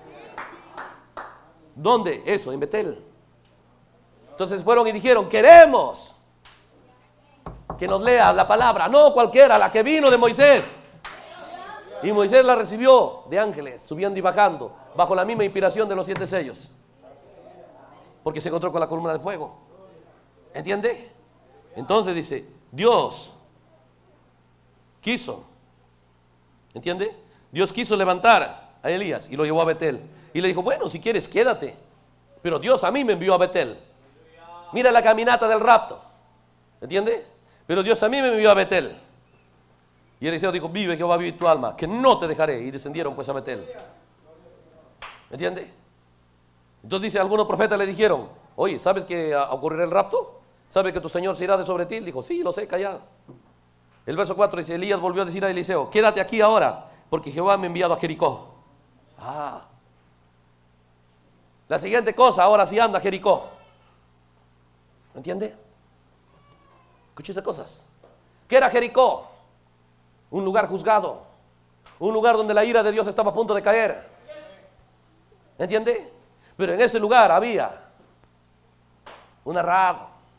¿Dónde? Eso, en Betel. Entonces fueron y dijeron, queremos que nos lea la palabra, no cualquiera, la que vino de Moisés. Y Moisés la recibió de ángeles, subiendo y bajando, bajo la misma inspiración de los 7 sellos, porque se encontró con la columna de fuego. ¿Entiende? Entonces dice, Dios quiso, ¿entiende? Dios quiso levantar a Elías y lo llevó a Betel. Y le dijo, bueno, si quieres, quédate. Pero Dios a mí me envió a Betel. Mira la caminata del rapto, ¿entiende? Pero Dios a mí me envió a Betel. Y Eliseo dijo, vive Jehová, vive tu alma, que no te dejaré. Y descendieron pues a Betel. ¿Entiende? Entonces dice, algunos profetas le dijeron, oye, ¿sabes que ocurrirá el rapto? ¿Sabes que tu Señor se irá de sobre ti? Él dijo, sí, lo sé, callado. El verso 4 dice, Elías volvió a decir a Eliseo, quédate aquí ahora, porque Jehová me ha enviado a Jericó. La siguiente cosa, ahora sí anda a Jericó. ¿Entiende? Escuche esas cosas. ¿Qué era Jericó? Un lugar juzgado, un lugar donde la ira de Dios estaba a punto de caer. ¿Entiende? Pero en ese lugar había una Rahab.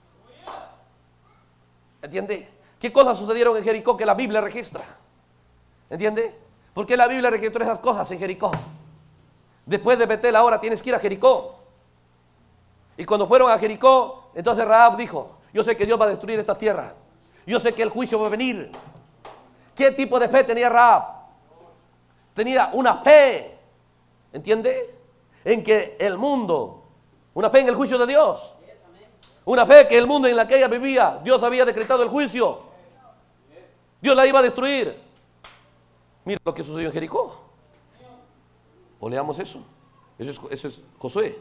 ¿Entiende? ¿Qué cosas sucedieron en Jericó que la Biblia registra? ¿Entiende? ¿Por qué la Biblia registró esas cosas en Jericó? Después de Betel ahora tienes que ir a Jericó. Y cuando fueron a Jericó, entonces Rahab dijo, yo sé que Dios va a destruir esta tierra. Yo sé que el juicio va a venir. ¿Qué tipo de fe tenía Rahab? Tenía una fe, ¿entiende? En que el mundo, una fe en el juicio de Dios. Una fe que el mundo en la que ella vivía, Dios había decretado el juicio. Dios la iba a destruir. Mira lo que sucedió en Jericó. O leamos eso. Eso es Josué.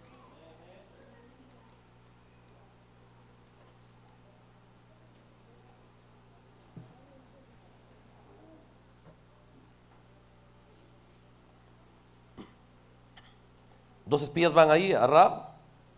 Dos espías van ahí a Rahab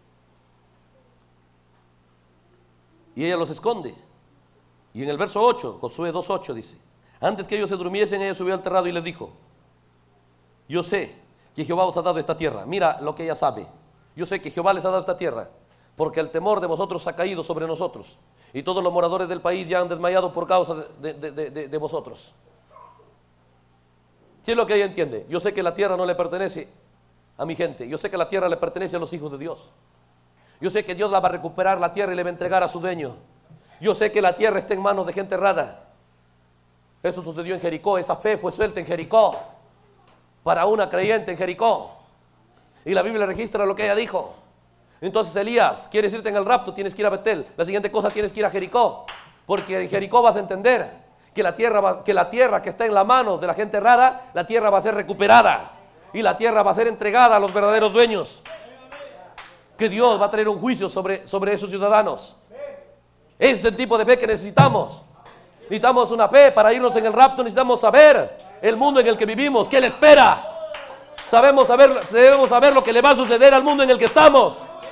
y ella los esconde. Y en el verso 8, Josué 2:8 dice, antes que ellos se durmiesen, ella subió al terrado y les dijo, yo sé que Jehová os ha dado esta tierra. Mira lo que ella sabe. Yo sé que Jehová les ha dado esta tierra, porque el temor de vosotros ha caído sobre nosotros, y todos los moradores del país ya han desmayado por causa de vosotros. ¿Qué es lo que ella entiende? Yo sé que la tierra no le pertenece a mi gente. Yo sé que la tierra le pertenece a los hijos de Dios. Yo sé que Dios la va a recuperar la tierra y le va a entregar a su dueño. Yo sé que la tierra está en manos de gente errada. Eso sucedió en Jericó. Esa fe fue suelta en Jericó para una creyente en Jericó. Y la Biblia registra lo que ella dijo. Entonces, Elías, ¿quieres irte en el rapto? Tienes que ir a Betel. La siguiente cosa, tienes que ir a Jericó, porque en Jericó vas a entender que la tierra que está en las manos de la gente errada, la tierra va a ser recuperada. Y la tierra va a ser entregada a los verdaderos dueños. Que Dios va a traer un juicio sobre esos ciudadanos. Ese es el tipo de fe que necesitamos. Necesitamos una fe para irnos en el rapto. Necesitamos saber el mundo en el que vivimos, qué le espera. Debemos saber lo que le va a suceder al mundo en el que estamos.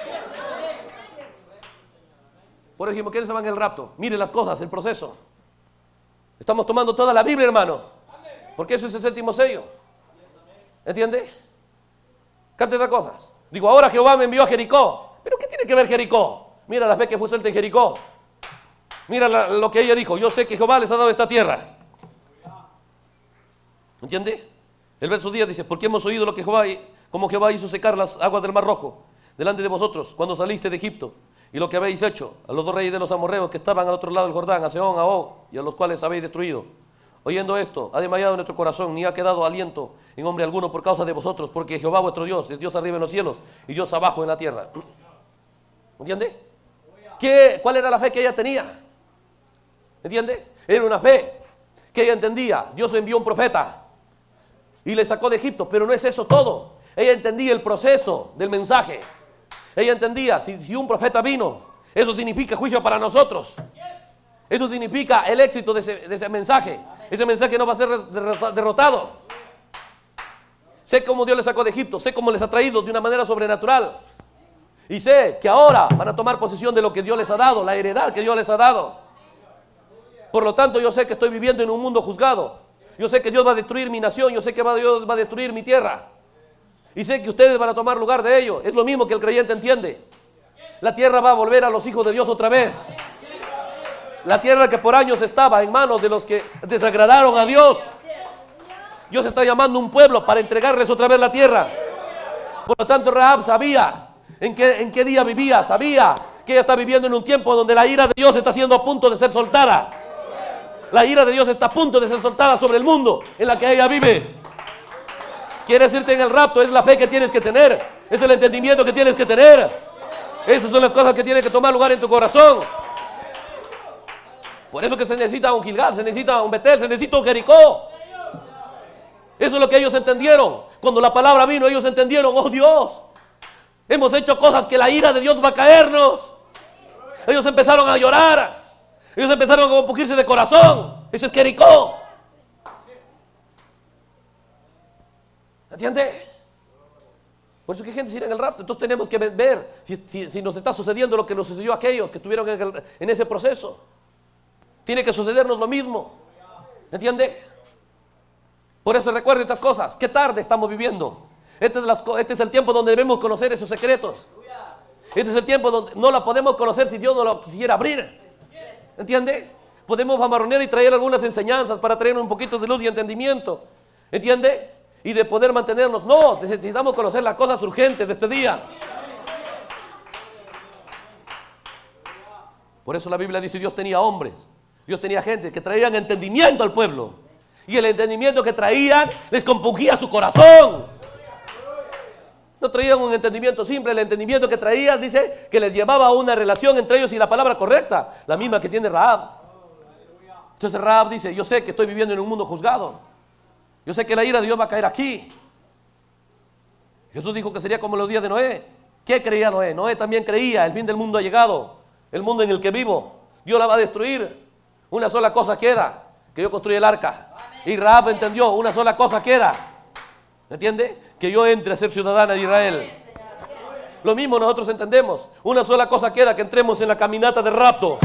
Por ejemplo, ¿quiénes se van en el rapto? Mire las cosas, el proceso. Estamos tomando toda la Biblia, hermano, porque eso es el séptimo sello. ¿Entiende? Cantidad de cosas. Digo, ahora Jehová me envió a Jericó. ¿Pero qué tiene que ver Jericó? Mira la fe que fue suelta en Jericó. Mira lo que ella dijo. Yo sé que Jehová les ha dado esta tierra. ¿Entiende? El verso 10 dice, porque hemos oído como Jehová hizo secar las aguas del Mar Rojo delante de vosotros cuando saliste de Egipto, y lo que habéis hecho a los dos reyes de los amorreos que estaban al otro lado del Jordán, a Sehón, a Og, y a los cuales habéis destruido. Oyendo esto, ha desmayado nuestro corazón, ni ha quedado aliento en hombre alguno por causa de vosotros, porque Jehová vuestro Dios es Dios arriba en los cielos y Dios abajo en la tierra. ¿Entiende? ¿Cuál era la fe que ella tenía? ¿Entiende? Era una fe que ella entendía. Dios envió un profeta y le sacó de Egipto, pero no es eso todo. Ella entendía el proceso del mensaje. Ella entendía, si un profeta vino, eso significa juicio para nosotros. Eso significa el éxito de ese mensaje. Ese mensaje no va a ser derrotado. Sé cómo Dios les sacó de Egipto, sé cómo les ha traído de una manera sobrenatural. Y sé que ahora van a tomar posesión de lo que Dios les ha dado, la heredad que Dios les ha dado. Por lo tanto, yo sé que estoy viviendo en un mundo juzgado. Yo sé que Dios va a destruir mi nación, yo sé que Dios va a destruir mi tierra. Y sé que ustedes van a tomar lugar de ello. Es lo mismo que el creyente entiende. La tierra va a volver a los hijos de Dios otra vez. La tierra que por años estaba en manos de los que desagradaron a Dios. Dios está llamando a un pueblo para entregarles otra vez la tierra. Por lo tanto, Rahab sabía en qué día vivía. Sabía que ella está viviendo en un tiempo donde la ira de Dios está siendo a punto de ser soltada. La ira de Dios está a punto de ser soltada sobre el mundo en la que ella vive. Quieres irte en el rapto, es la fe que tienes que tener. Es el entendimiento que tienes que tener. Esas son las cosas que tienen que tomar lugar en tu corazón. Por eso que se necesita un Gilgal, se necesita un Betel, se necesita un Jericó. Eso es lo que ellos entendieron. Cuando la palabra vino, ellos entendieron, oh Dios, hemos hecho cosas que la ira de Dios va a caernos. Ellos empezaron a llorar. Ellos empezaron a compugirse de corazón. Eso es Jericó. ¿Entiende? Por eso que gente se irá en el rapto. Entonces tenemos que ver si nos está sucediendo lo que nos sucedió a aquellos que estuvieron en ese proceso. Tiene que sucedernos lo mismo. ¿Entiende? Por eso recuerde estas cosas. Qué tarde estamos viviendo. Este es el tiempo donde debemos conocer esos secretos. Este es el tiempo donde no la podemos conocer si Dios no lo quisiera abrir. ¿Entiende? Podemos amarronear y traer algunas enseñanzas para traer un poquito de luz y entendimiento. ¿Entiende? Y de poder mantenernos. No, necesitamos conocer las cosas urgentes de este día. Por eso la Biblia dice, Dios tenía hombres, Dios tenía gente que traían entendimiento al pueblo. Y el entendimiento que traían les compungía su corazón. No traían un entendimiento simple, el entendimiento que traían dice que les llevaba a una relación entre ellos y la palabra correcta, la misma que tiene Rahab. Entonces Rahab dice, yo sé que estoy viviendo en un mundo juzgado. Yo sé que la ira de Dios va a caer aquí. Jesús dijo que sería como los días de Noé. ¿Qué creía Noé? Noé también creía, el fin del mundo ha llegado. El mundo en el que vivo, Dios la va a destruir. Una sola cosa queda, que yo construya el arca. Y Rahab entendió, una sola cosa queda. ¿Entiende? Que yo entre a ser ciudadana de Israel. Lo mismo nosotros entendemos. Una sola cosa queda, que entremos en la caminata de rapto.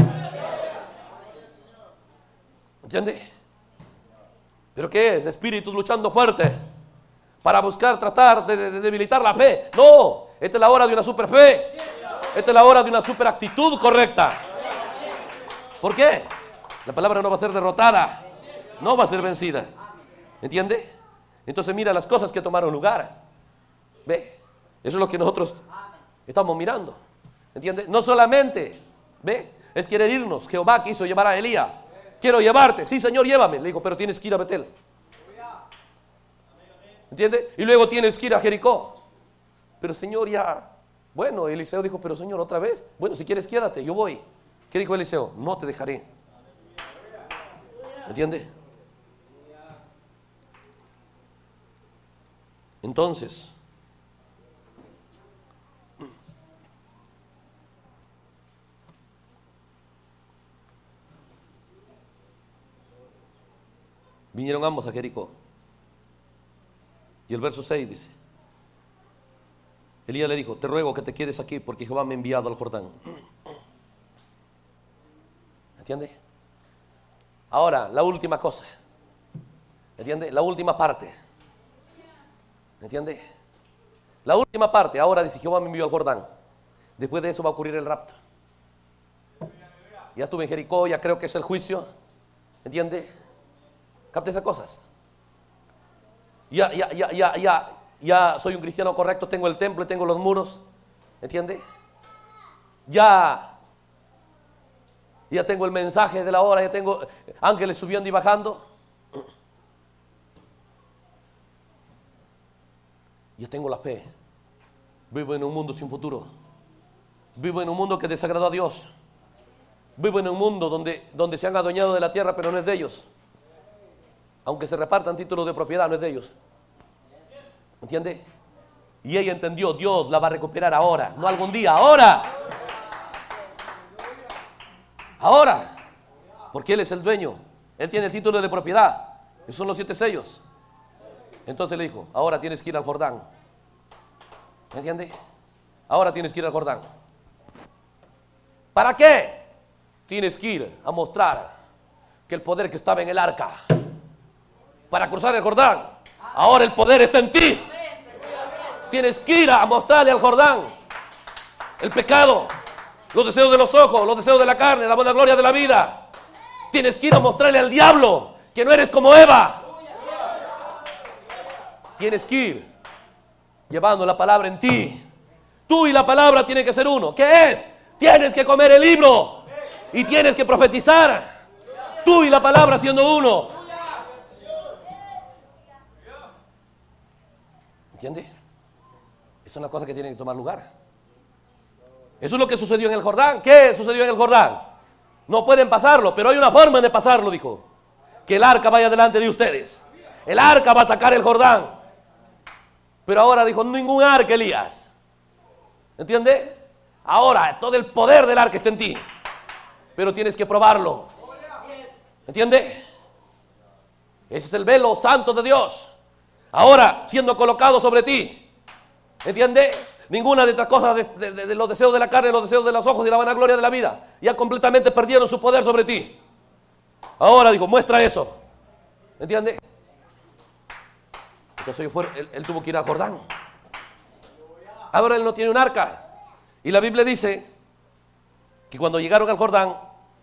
¿Entiende? ¿Pero qué es? Espíritus luchando fuerte para buscar, tratar de debilitar la fe. No, esta es la hora de una super fe. Esta es la hora de una super actitud correcta. ¿Por qué? La palabra no va a ser derrotada, no va a ser vencida. ¿Entiende? Entonces mira las cosas que tomaron lugar. Ve, eso es lo que nosotros estamos mirando. ¿Entiende? No solamente, ve, es querer irnos. Jehová quiso llevar a Elías. Quiero llevarte. Sí, Señor, llévame. Le digo, pero tienes que ir a Betel. ¿Entiende? Y luego tienes que ir a Jericó. Pero Señor, ya. Bueno, Eliseo dijo, pero Señor, otra vez. Bueno, si quieres, quédate, yo voy. ¿Qué dijo Eliseo? No te dejaré. ¿Entiende? Entonces, vinieron ambos a Jericó. Y el verso 6 dice, Elías le dijo, te ruego que te quedes aquí porque Jehová me ha enviado al Jordán. ¿Entiende? Ahora, la última cosa. ¿Entiende? La última parte. ¿Entiende? La última parte. Ahora dice, Jehová me envió al Jordán. Después de eso va a ocurrir el rapto. Ya estuve en Jericó, ya creo que es el juicio. ¿Entiende? Capta esas cosas. Ya soy un cristiano correcto, tengo el templo y tengo los muros. ¿Entiende? Ya tengo el mensaje de la hora, ya tengo ángeles subiendo y bajando. Yo tengo la fe. Vivo en un mundo sin futuro. Vivo en un mundo que desagradó a Dios. Vivo en un mundo donde se han adueñado de la tierra, pero no es de ellos. Aunque se repartan títulos de propiedad, no es de ellos. ¿Entiende? Y ella entendió, Dios la va a recuperar ahora, no algún día, ahora. Ahora. Porque Él es el dueño. Él tiene el título de propiedad. Esos son los 7 sellos. Entonces le dijo, ahora tienes que ir al Jordán. ¿Me entiende? Ahora tienes que ir al Jordán. ¿Para qué? Tienes que ir a mostrar que el poder que estaba en el arca para cruzar el Jordán, ahora el poder está en ti. Tienes que ir a mostrarle al Jordán el pecado, los deseos de los ojos, los deseos de la carne, la buena gloria de la vida. Tienes que ir a mostrarle al diablo que no eres como Eva. Tienes que ir llevando la palabra en ti. Tú y la palabra tienen que ser uno. ¿Qué es? Tienes que comer el libro y tienes que profetizar. Tú y la palabra siendo uno. ¿Entiende? Es una cosa que tiene que tomar lugar. Eso es lo que sucedió en el Jordán. ¿Qué sucedió en el Jordán? No pueden pasarlo, pero hay una forma de pasarlo, dijo. Que el arca vaya delante de ustedes. El arca va a atacar el Jordán. Pero ahora dijo, ningún arca, Elías. ¿Entiende? Ahora todo el poder del arca está en ti. Pero tienes que probarlo. ¿Entiende? Ese es el velo santo de Dios. Ahora siendo colocado sobre ti. ¿Entiende? Ninguna de estas cosas de los deseos de la carne, los deseos de los ojos y la vanagloria de la vida ya completamente perdieron su poder sobre ti. Ahora digo, muestra eso. ¿Entiende? Entonces él tuvo que ir al Jordán. Ahora él no tiene un arca. Y la Biblia dice que cuando llegaron al Jordán,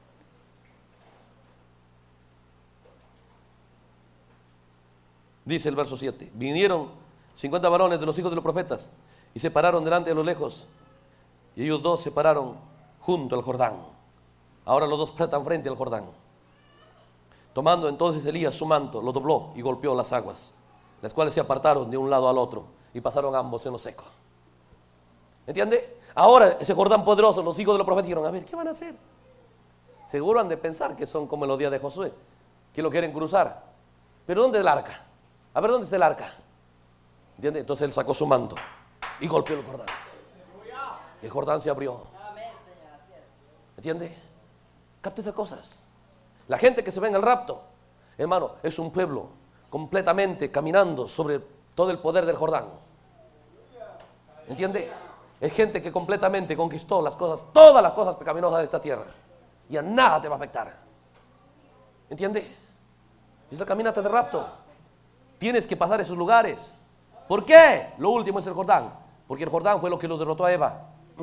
dice el verso 7, vinieron 50 varones de los hijos de los profetas y se pararon delante de los lejos. Y ellos dos se pararon junto al Jordán. Ahora los dos están frente al Jordán. Tomando entonces Elías su manto, lo dobló y golpeó las aguas, las cuales se apartaron de un lado al otro y pasaron ambos en lo seco. ¿Entiende? Ahora ese Jordán poderoso, los hijos de los profetas dijeron, a ver, ¿qué van a hacer? Seguro han de pensar que son como los días de Josué, que lo quieren cruzar. Pero ¿dónde es el arca? A ver, ¿dónde está el arca? ¿Entiende? Entonces él sacó su manto y golpeó el Jordán. Y el Jordán se abrió. ¿Entiende? Capte esas cosas. La gente que se ve en el rapto, hermano, es un pueblo completamente caminando sobre todo el poder del Jordán. ¿Entiende? Es gente que completamente conquistó las cosas, todas las cosas pecaminosas de esta tierra. Y a nada te va a afectar. ¿Entiende? Es la caminata de rapto. Tienes que pasar esos lugares. ¿Por qué? Lo último es el Jordán. Porque el Jordán fue lo que lo derrotó a Eva.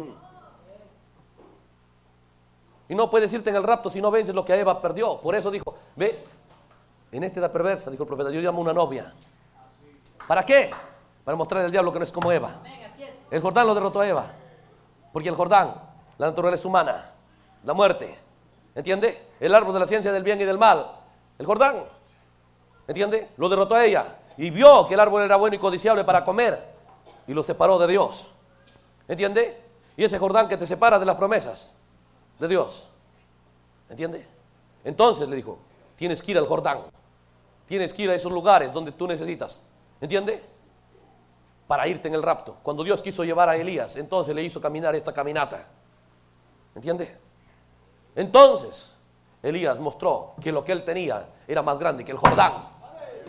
Y no puedes irte en el rapto si no vences lo que a Eva perdió. Por eso dijo, ve, en esta edad perversa, dijo el profeta, yo llamo una novia. ¿Para qué? Para mostrarle al diablo que no es como Eva. El Jordán lo derrotó a Eva. Porque el Jordán, la naturaleza humana, la muerte, ¿entiende? El árbol de la ciencia del bien y del mal. El Jordán, ¿entiende? Lo derrotó a ella. Y vio que el árbol era bueno y codiciable para comer. Y lo separó de Dios. ¿Entiende? Y ese Jordán que te separa de las promesas de Dios. ¿Entiende? Entonces le dijo, tienes que ir al Jordán. Tienes que ir a esos lugares donde tú necesitas. ¿Entiende? Para irte en el rapto. Cuando Dios quiso llevar a Elías, entonces le hizo caminar esta caminata. ¿Entiende? Entonces, Elías mostró que lo que él tenía era más grande que el Jordán.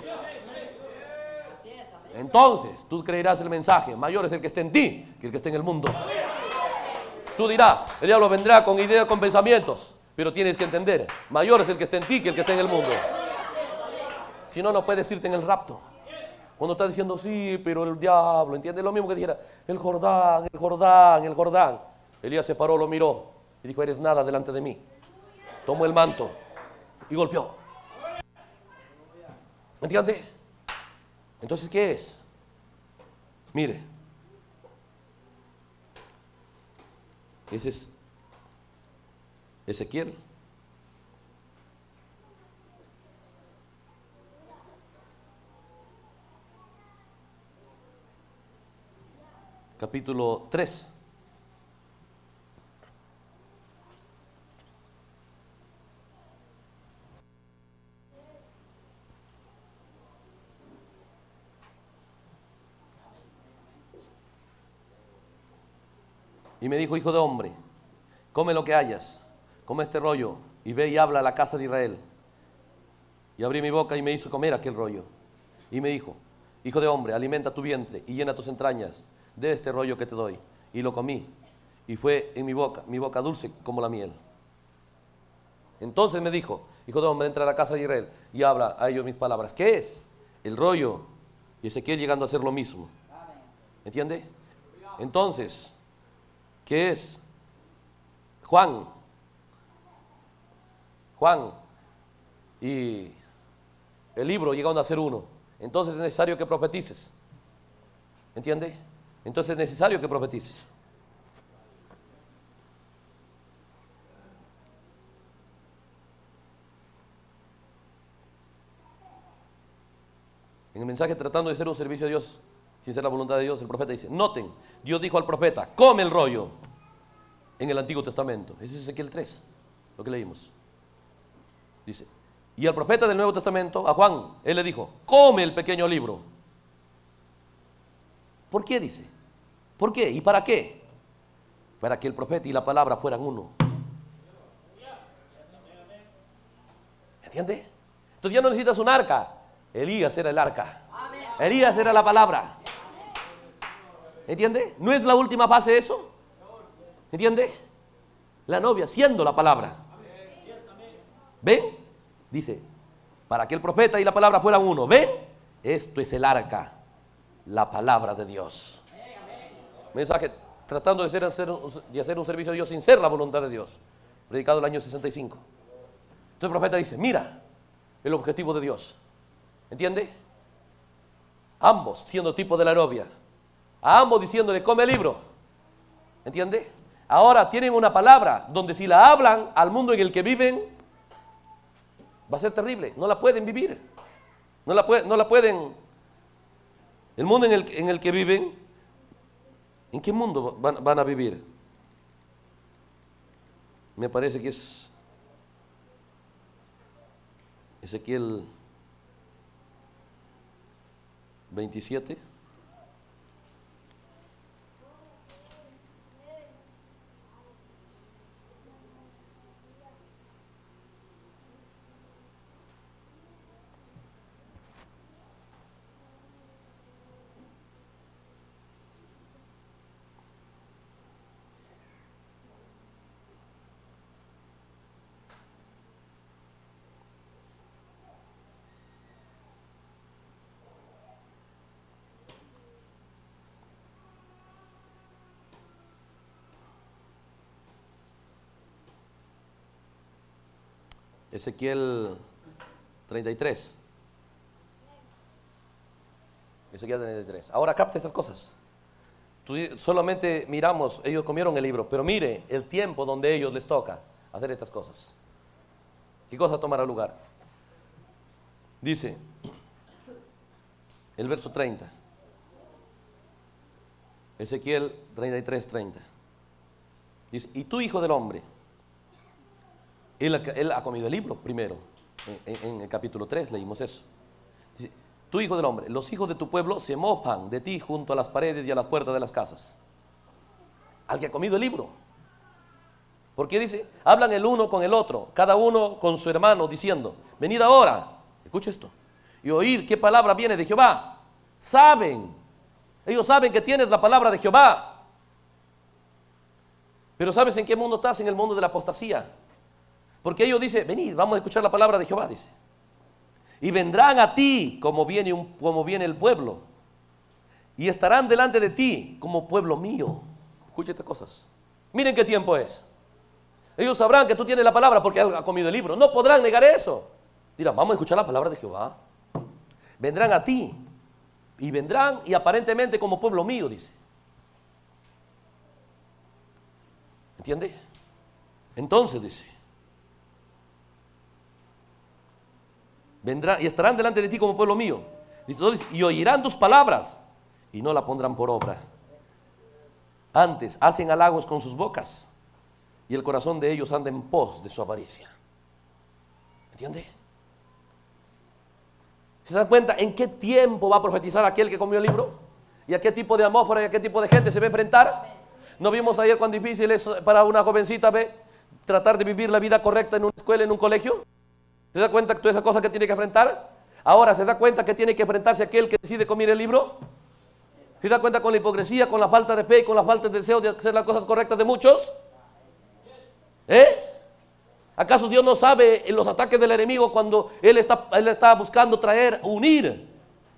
Entonces, tú creerás el mensaje, mayor es el que esté en ti que el que esté en el mundo. Tú dirás, el diablo vendrá con ideas, con pensamientos, pero tienes que entender, mayor es el que esté en ti que el que esté en el mundo. Si no, no puedes irte en el rapto. Cuando estás diciendo, sí, pero el diablo, ¿entiendes? Lo mismo que dijera, el Jordán, el Jordán, el Jordán. Elías se paró, lo miró y dijo, eres nada delante de mí. Tomó el manto y golpeó. ¿Me entiendes? Entonces, ¿qué es? Mire, ese es Ezequiel. capítulo 3. Y me dijo: hijo de hombre, come lo que hayas, come este rollo, y ve y habla a la casa de Israel. Y abrí mi boca y me hizo comer aquel rollo. Y me dijo: hijo de hombre, alimenta tu vientre y llena tus entrañas de este rollo que te doy. Y lo comí, y fue en mi boca dulce como la miel. Entonces me dijo: hijo de hombre, entra a la casa de Israel y habla a ellos mis palabras. ¿Qué es? El rollo. Y Ezequiel llegando a hacer lo mismo. ¿Entiende? Entonces, ¿qué es? Juan y el libro llegaron a ser uno. Entonces es necesario que profetices. ¿Entiende? Entonces es necesario que profetices. En el mensaje tratando de hacer un servicio a Dios sin ser la voluntad de Dios, el profeta dice: noten, Dios dijo al profeta: come el rollo. En el Antiguo Testamento. Ese es Ezequiel 3, lo que leímos. Dice: y al profeta del Nuevo Testamento, a Juan, él le dijo: come el pequeño libro. ¿Por qué? Dice. ¿Por qué? ¿Y para qué? Para que el profeta y la palabra fueran uno. ¿Entiende? Entonces ya no necesitas un arca. Elías era el arca. Elías era la palabra. ¿Entiende? ¿No es la última fase eso? ¿Entiende? La novia siendo la palabra. ¿Ven? Dice: para que el profeta y la palabra fueran uno. ¿Ven? Esto es el arca, la palabra de Dios. Mensaje tratando de hacer un servicio a Dios sin ser la voluntad de Dios. Predicado el año 65. Entonces el profeta dice: mira el objetivo de Dios. ¿Entiende? Ambos siendo tipo de la novia. A ambos diciéndole: come el libro. ¿Entiende? Ahora tienen una palabra donde si la hablan al mundo en el que viven, va a ser terrible. No la pueden vivir. No la pueden. El mundo en el que viven, ¿en qué mundo van a vivir? Me parece que es Ezequiel 27. Ezequiel 33. Ezequiel 33. Ahora capta estas cosas. Solamente miramos, ellos comieron el libro, pero mire el tiempo donde ellos les toca hacer estas cosas. ¿Qué cosas tomará lugar? Dice el verso 30. Ezequiel 33, 30. Dice: y tú, hijo del hombre. Él ha comido el libro primero. En el capítulo 3 leímos eso. Dice: tú, hijo del hombre, los hijos de tu pueblo se mofan de ti junto a las paredes y a las puertas de las casas. Al que ha comido el libro. ¿Por qué dice? Hablan el uno con el otro, cada uno con su hermano, diciendo: venid ahora, escucha esto, y oíd qué palabra viene de Jehová. Saben, ellos saben que tienes la palabra de Jehová. Pero ¿sabes en qué mundo estás? En el mundo de la apostasía. Porque ellos dicen: venid, vamos a escuchar la palabra de Jehová, dice. Y vendrán a ti como viene el pueblo. Y estarán delante de ti como pueblo mío. Escucha estas cosas. Miren qué tiempo es. Ellos sabrán que tú tienes la palabra porque ha comido el libro. No podrán negar eso. Dirán: vamos a escuchar la palabra de Jehová. Vendrán a ti. Y vendrán y aparentemente como pueblo mío, dice. ¿Entiende? Entonces dice: vendrán y estarán delante de ti como pueblo mío. Dice: y oirán tus palabras y no la pondrán por obra. Antes, hacen halagos con sus bocas y el corazón de ellos anda en pos de su avaricia. ¿Entiende? ¿Se dan cuenta en qué tiempo va a profetizar aquel que comió el libro? ¿Y a qué tipo de atmósfera y a qué tipo de gente se va a enfrentar? ¿No vimos ayer cuán difícil es para una jovencita tratar de vivir la vida correcta en una escuela, en un colegio? ¿Se da cuenta de toda esa cosa que tiene que enfrentar? Ahora, ¿se da cuenta que tiene que enfrentarse aquel que decide comer el libro? ¿Se da cuenta con la hipocresía, con la falta de fe y con la falta de deseo de hacer las cosas correctas de muchos? ¿Acaso Dios no sabe los ataques del enemigo cuando Él está buscando unir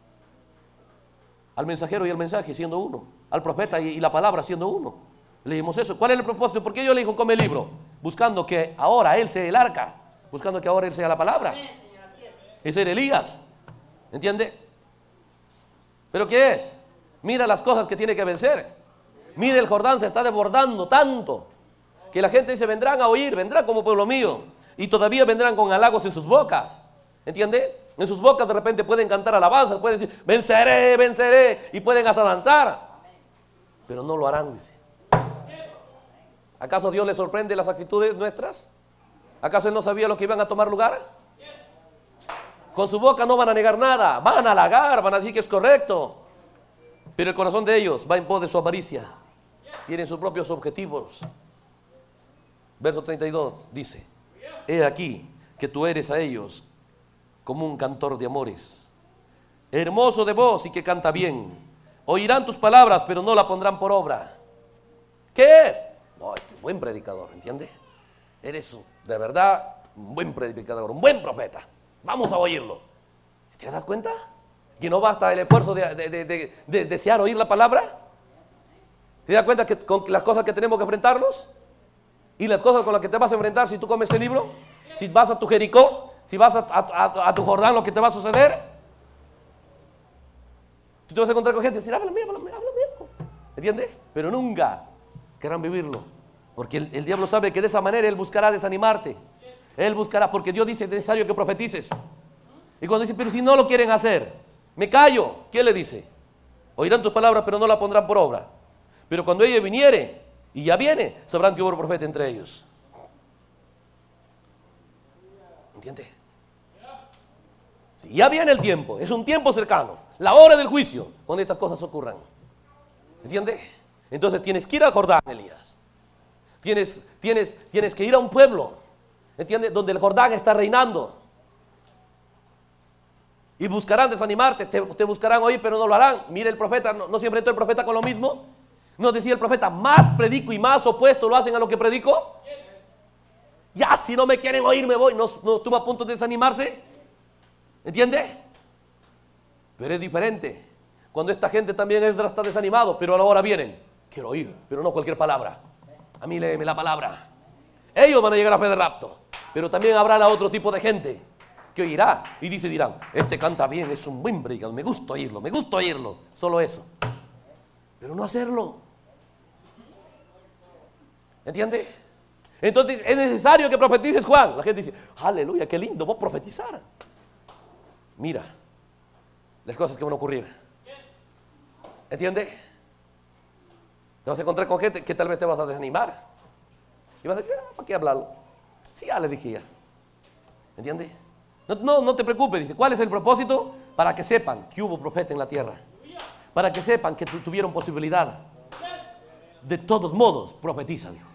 al mensajero y al mensaje siendo uno, al profeta y la palabra siendo uno? Leímos eso. ¿Cuál es el propósito? ¿Por qué yo le digo come el libro? Buscando que ahora Él sea el arca, buscando que ahora Él sea la palabra. Es ser Elías. ¿Entiende? ¿Pero qué es? Mira las cosas que tiene que vencer. Mira, el Jordán se está desbordando tanto que la gente dice, vendrán a oír, vendrán como pueblo mío. Y todavía vendrán con halagos en sus bocas. ¿Entiende? En sus bocas de repente pueden cantar alabanzas, pueden decir, venceré, venceré. Y pueden hasta danzar. Pero no lo harán, dice. ¿Acaso Dios le sorprende las actitudes nuestras? ¿Acaso Él no sabía lo que iban a tomar lugar? Con su boca no van a negar nada. Van a halagar, van a decir que es correcto. Pero el corazón de ellos va en pos de su avaricia. Tienen sus propios objetivos. Verso 32 dice, he aquí que tú eres a ellos como un cantor de amores, hermoso de voz y que canta bien. Oirán tus palabras, pero no la pondrán por obra. ¿Qué es? No, buen predicador, ¿entiende? Eres de verdad un buen predicador, un buen profeta. Vamos a oírlo. ¿Te das cuenta? Que no basta el esfuerzo de desear oír la palabra. ¿Te das cuenta que con las cosas que tenemos que enfrentarnos? Y las cosas con las que te vas a enfrentar si tú comes el libro, si vas a tu Jericó, si vas a tu Jordán, lo que te va a suceder. Tú te vas a encontrar con gente y decir, háblame. ¿Entiendes? Pero nunca querrán vivirlo. Porque el diablo sabe que de esa manera él buscará desanimarte. Él buscará, porque Dios dice, es necesario que profetices. Y cuando dice, pero si no lo quieren hacer, me callo. ¿Quién le dice? Oirán tus palabras, pero no la pondrán por obra. Pero cuando ella viniere, y ya viene, sabrán que hubo profeta entre ellos. ¿Entiende? Si ya viene el tiempo, es un tiempo cercano, la hora del juicio, cuando estas cosas ocurran. ¿Entiende? Entonces tienes que ir al Jordán, Elías. Tienes que ir a un pueblo, ¿entiende? Donde el Jordán está reinando. Y buscarán desanimarte, te buscarán oír, pero no lo harán. Mire el profeta, ¿no se enfrentó el profeta con lo mismo? ¿No decía el profeta, más predico y más opuesto lo hacen a lo que predico? Ya, si no me quieren oír me voy. ¿No estuvo a punto de desanimarse? ¿Entiende? Pero es diferente. Cuando esta gente también está desanimado, pero ahora vienen. Quiero oír, pero no cualquier palabra. A mí léeme la palabra. Ellos van a llegar a fe de rapto. Pero también habrá otro tipo de gente que oirá y dirán, este canta bien, es un buen predicador, me gusta oírlo. Solo eso. Pero no hacerlo. ¿Entiende? Entonces es necesario que profetices, Juan. La gente dice, aleluya, qué lindo, vos profetizar. Mira las cosas que van a ocurrir. ¿Entiende? Te vas a encontrar con gente que tal vez te vas a desanimar. Y vas a decir, ¿para qué hablarlo? Sí, ya le dije ya. ¿Entiende? No te preocupes, dice, ¿cuál es el propósito? Para que sepan que hubo profeta en la tierra. Para que sepan que tuvieron posibilidad. De todos modos, profetiza, dijo.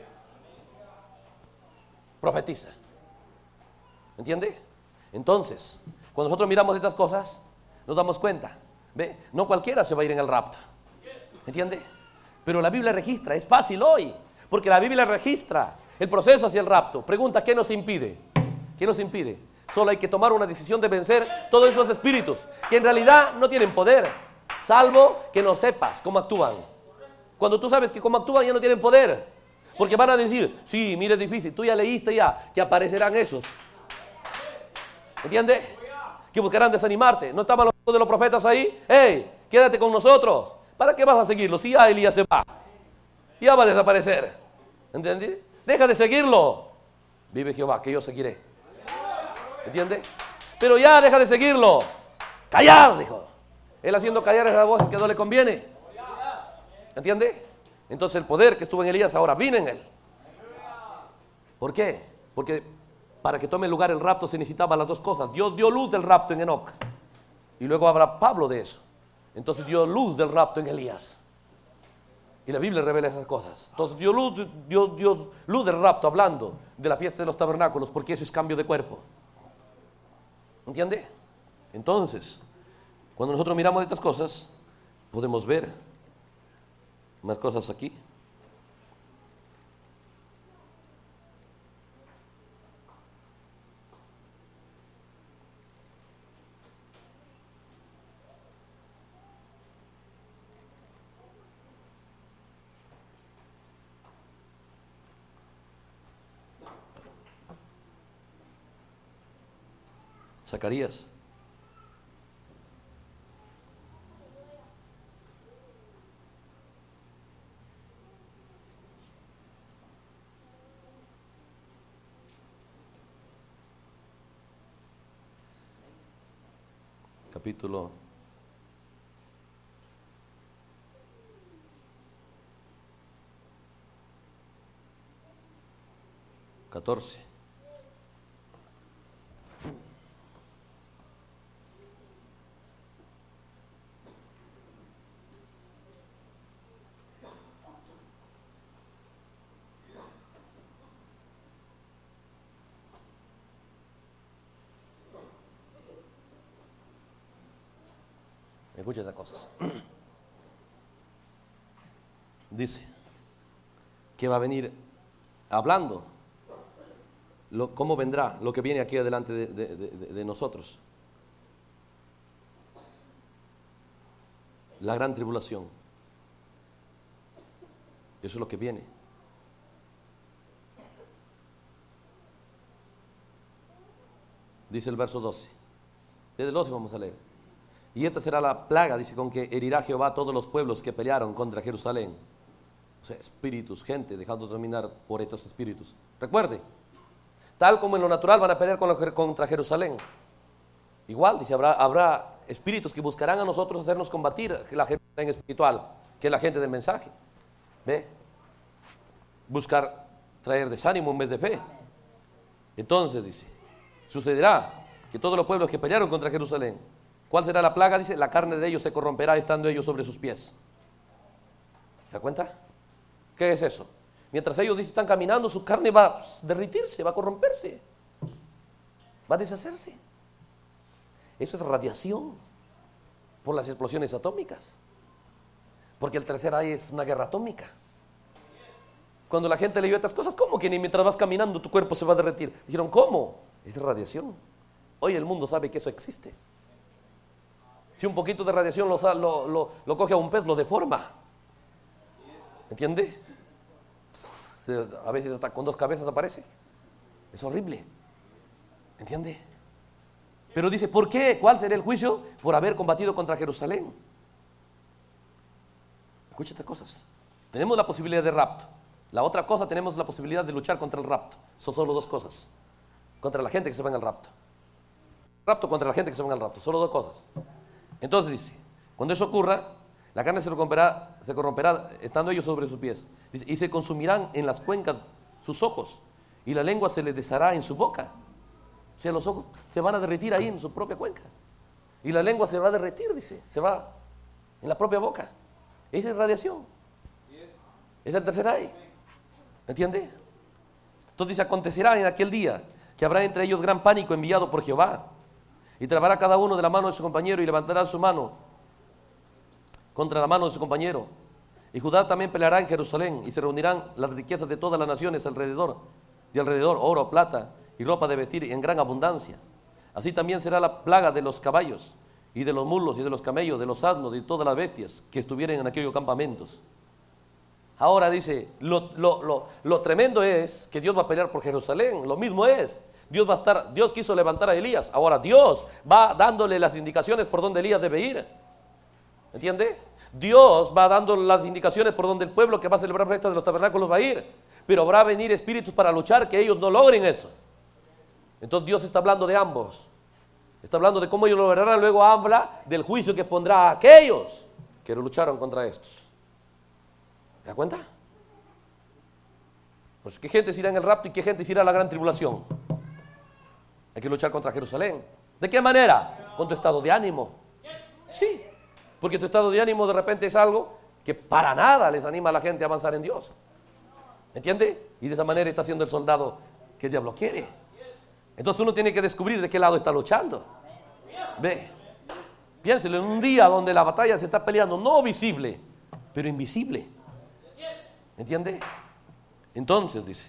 Profetiza. ¿Entiende? Entonces, cuando nosotros miramos estas cosas, nos damos cuenta. ¿Ve? No cualquiera se va a ir en el rapto. ¿Entiende? Pero la Biblia registra, es fácil hoy, porque la Biblia registra el proceso hacia el rapto. Pregunta, ¿qué nos impide? ¿Qué nos impide? Solo hay que tomar una decisión de vencer todos esos espíritus que en realidad no tienen poder, salvo que no sepas cómo actúan. Cuando tú sabes que cómo actúan ya no tienen poder. Porque van a decir, sí, mire, es difícil, tú ya leíste ya, que aparecerán esos. ¿Entiendes? Que buscarán desanimarte. ¿No estaban los de los profetas ahí? ¡Hey, quédate con nosotros! ¿Para qué vas a seguirlo? Si ya Elías se va, ya va a desaparecer. ¿Entiendes? Deja de seguirlo. Vive Jehová, que yo seguiré. ¿Entiendes? Pero ya deja de seguirlo. Callar, dijo. Él haciendo callar esas voces que no le conviene. ¿Entiendes? Entonces el poder que estuvo en Elías ahora vino en él. ¿Por qué? Porque para que tome lugar el rapto se necesitaban las dos cosas. Dios dio luz del rapto en Enoc. Y luego habla Pablo de eso. Entonces dio luz del rapto en Elías. Y la Biblia revela esas cosas. Entonces dio luz del rapto, hablando de la fiesta de los tabernáculos, porque eso es cambio de cuerpo. ¿Entiende? Entonces, cuando nosotros miramos estas cosas, podemos ver más cosas aquí. Zacarías. Capítulo 14. Escucha estas cosas. Dice que va a venir hablando cómo vendrá lo que viene aquí adelante de nosotros. La gran tribulación. Eso es lo que viene. Dice el verso 12. Desde el 12 vamos a leer. Y esta será la plaga, dice, con que herirá Jehová a todos los pueblos que pelearon contra Jerusalén. O sea, espíritus, gente, dejando dominar por estos espíritus. Recuerde, tal como en lo natural van a pelear contra Jerusalén. Igual, dice, habrá espíritus que buscarán a nosotros hacernos combatir la Jerusalén espiritual, que es la gente del mensaje. ¿Ve? Buscar traer desánimo en vez de fe. Entonces, dice, sucederá que todos los pueblos que pelearon contra Jerusalén, ¿cuál será la plaga? Dice, la carne de ellos se corromperá estando ellos sobre sus pies. ¿Se da cuenta? ¿Qué es eso? Mientras ellos están caminando, su carne va a derritirse, va a corromperse, va a deshacerse. Eso es radiación por las explosiones atómicas. Porque el tercer rayo es una guerra atómica. Cuando la gente leyó estas cosas, ¿cómo que ni mientras vas caminando tu cuerpo se va a derretir? Dijeron, ¿cómo? Es radiación. Hoy el mundo sabe que eso existe. Si un poquito de radiación lo coge a un pez, lo deforma. ¿Entiende? A veces hasta con dos cabezas aparece. Es horrible. ¿Entiende? Pero dice, ¿por qué? ¿Cuál será el juicio? Por haber combatido contra Jerusalén. Escucha estas cosas. Tenemos la posibilidad de rapto. La otra cosa, tenemos la posibilidad de luchar contra el rapto. Son solo dos cosas. Contra la gente que se va en el rapto. Rapto contra la gente que se va en el rapto. Solo dos cosas. Entonces dice, cuando eso ocurra, la carne se corromperá estando ellos sobre sus pies. Dice, y se consumirán en las cuencas sus ojos, y la lengua se les deshará en su boca. O sea, los ojos se van a derretir ahí en su propia cuenca. Y la lengua se va a derretir, dice, se va en la propia boca. Esa es radiación. Es el tercer rayo. ¿Entiende? Entonces dice, acontecerá en aquel día que habrá entre ellos gran pánico enviado por Jehová. Y trabará cada uno de la mano de su compañero y levantará su mano contra la mano de su compañero. Y Judá también peleará en Jerusalén y se reunirán las riquezas de todas las naciones alrededor, oro, plata y ropa de vestir en gran abundancia. Así también será la plaga de los caballos y de los mulos y de los camellos, de los asnos y de todas las bestias que estuvieran en aquellos campamentos. Ahora dice, lo tremendo es que Dios va a pelear por Jerusalén. Lo mismo es. Dios quiso levantar a Elías. Ahora Dios va dándole las indicaciones por donde Elías debe ir. ¿Entiende? Dios va dando las indicaciones por donde el pueblo que va a celebrar fiestas de los tabernáculos va a ir. Pero habrá venir espíritus para luchar que ellos no logren eso. Entonces Dios está hablando de ambos. Está hablando de cómo ellos lo lograrán. Luego habla del juicio que pondrá a aquellos que lucharon contra estos. ¿Te das cuenta? Pues, ¿qué gente se irá en el rapto y qué gente se irá a la gran tribulación? Hay que luchar contra Jerusalén. ¿De qué manera? Con tu estado de ánimo. Sí, porque tu estado de ánimo de repente es algo que para nada les anima a la gente a avanzar en Dios. ¿Entiende? Y de esa manera está siendo el soldado que el diablo quiere. Entonces uno tiene que descubrir de qué lado está luchando. Ve, piénselo en un día donde la batalla se está peleando, no visible, pero invisible. ¿Entiende? Entonces dice,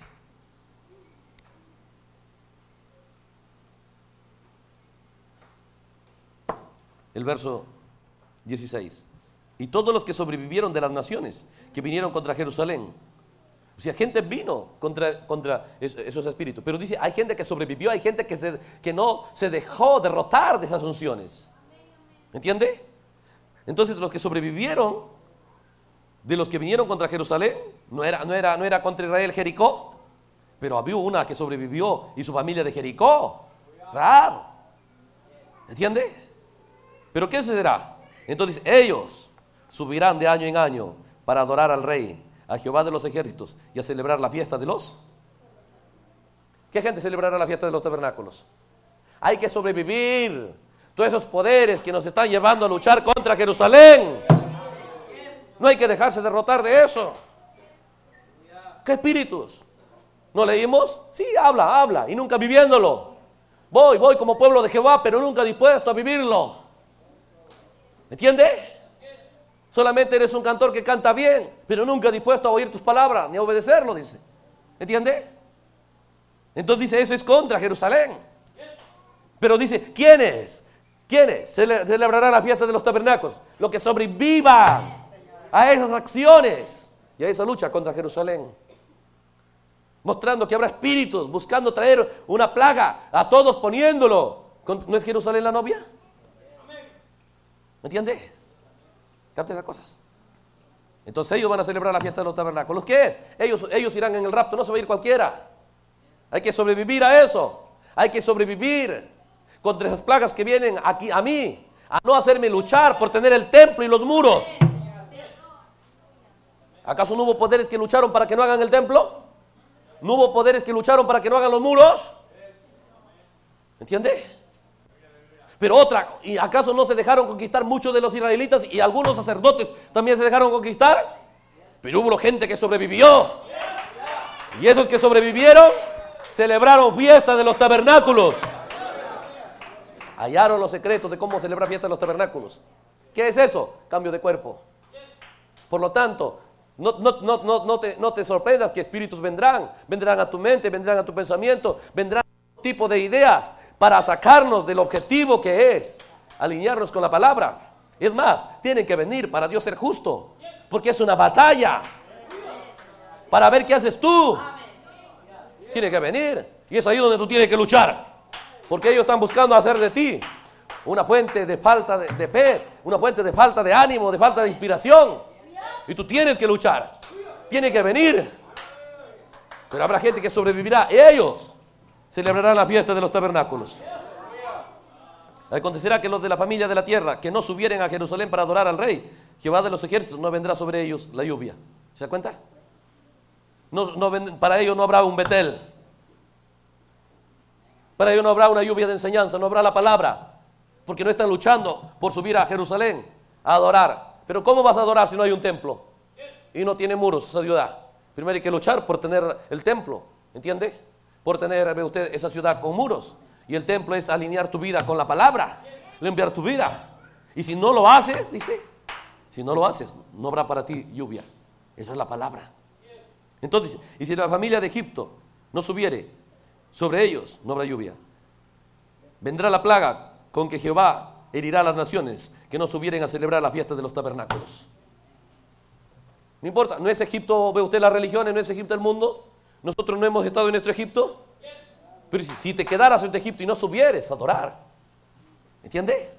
el verso 16, y todos los que sobrevivieron de las naciones que vinieron contra Jerusalén. O sea, gente vino contra esos espíritus, pero dice, hay gente que sobrevivió, hay gente que no se dejó derrotar de esas unciones. ¿Entiende? Entonces los que sobrevivieron de los que vinieron contra Jerusalén, no era contra Israel Jericó, pero había una que sobrevivió y su familia de Jericó. Raro. ¿Entiende? ¿Pero qué sucederá? Entonces ellos subirán de año en año para adorar al Rey, a Jehová de los ejércitos, y a celebrar la fiesta de los... ¿Qué gente celebrará la fiesta de los tabernáculos? Hay que sobrevivir todos esos poderes que nos están llevando a luchar contra Jerusalén. No hay que dejarse derrotar de eso. ¿Qué espíritus? ¿No leímos? Sí, habla, y nunca viviéndolo. Voy como pueblo de Jehová, pero nunca dispuesto a vivirlo. ¿Entiende? Solamente eres un cantor que canta bien, pero nunca dispuesto a oír tus palabras, ni a obedecerlo, dice. ¿Entiende? Entonces dice, eso es contra Jerusalén. Pero dice, ¿quiénes? ¿Quiénes celebrarán la fiesta de los tabernáculos? Los que sobrevivan a esas acciones y a esa lucha contra Jerusalén. Mostrando que habrá espíritus buscando traer una plaga a todos poniéndolo. ¿No es Jerusalén la novia? ¿Me entiende? Capten las cosas. Entonces ellos van a celebrar la fiesta de los tabernáculos. ¿Qué es? Ellos irán en el rapto, no se va a ir cualquiera. Hay que sobrevivir a eso. Hay que sobrevivir contra esas plagas que vienen aquí a mí, a no hacerme luchar por tener el templo y los muros. ¿Acaso no hubo poderes que lucharon para que no hagan el templo? ¿No hubo poderes que lucharon para que no hagan los muros? ¿Entiende? Pero ¿y acaso no se dejaron conquistar muchos de los israelitas y algunos sacerdotes también se dejaron conquistar? Pero hubo gente que sobrevivió. Y esos que sobrevivieron celebraron fiesta de los tabernáculos. Hallaron los secretos de cómo celebrar fiesta de los tabernáculos. ¿Qué es eso? Cambio de cuerpo. Por lo tanto, no te sorprendas que espíritus vendrán a tu mente, vendrán a tu pensamiento, vendrán a todo tipo de ideas para sacarnos del objetivo que es alinearnos con la palabra. Es más, tienen que venir para Dios ser justo, porque es una batalla para ver qué haces tú. Tiene que venir, y es ahí donde tú tienes que luchar, porque ellos están buscando hacer de ti una fuente de falta de fe, una fuente de falta de ánimo, de falta de inspiración, y tú tienes que luchar, tiene que venir. Pero habrá gente que sobrevivirá, y ellos celebrarán la fiesta de los tabernáculos. Acontecerá que los de la familia de la tierra que no subieren a Jerusalén para adorar al Rey, Jehová de los ejércitos, no vendrá sobre ellos la lluvia. ¿Se da cuenta? Para ellos no habrá un Betel. Para ellos no habrá una lluvia de enseñanza, no habrá la palabra, porque no están luchando por subir a Jerusalén a adorar. Pero ¿cómo vas a adorar si no hay un templo? Y no tiene muros esa ciudad. Primero hay que luchar por tener el templo, ¿entiende? Por tener, ve usted, esa ciudad con muros. Y el templo es alinear tu vida con la palabra, limpiar tu vida. Y si no lo haces, dice, si no lo haces, no habrá para ti lluvia. Esa es la palabra. Entonces, y si la familia de Egipto no subiere sobre ellos, no habrá lluvia. Vendrá la plaga con que Jehová herirá a las naciones que no subieren a celebrar la fiesta de los tabernáculos. No importa, no es Egipto, ve usted las religiones, no es Egipto el mundo. Nosotros no hemos estado en nuestro Egipto. Pero si te quedaras en Egipto y no subieres a adorar, ¿entiende?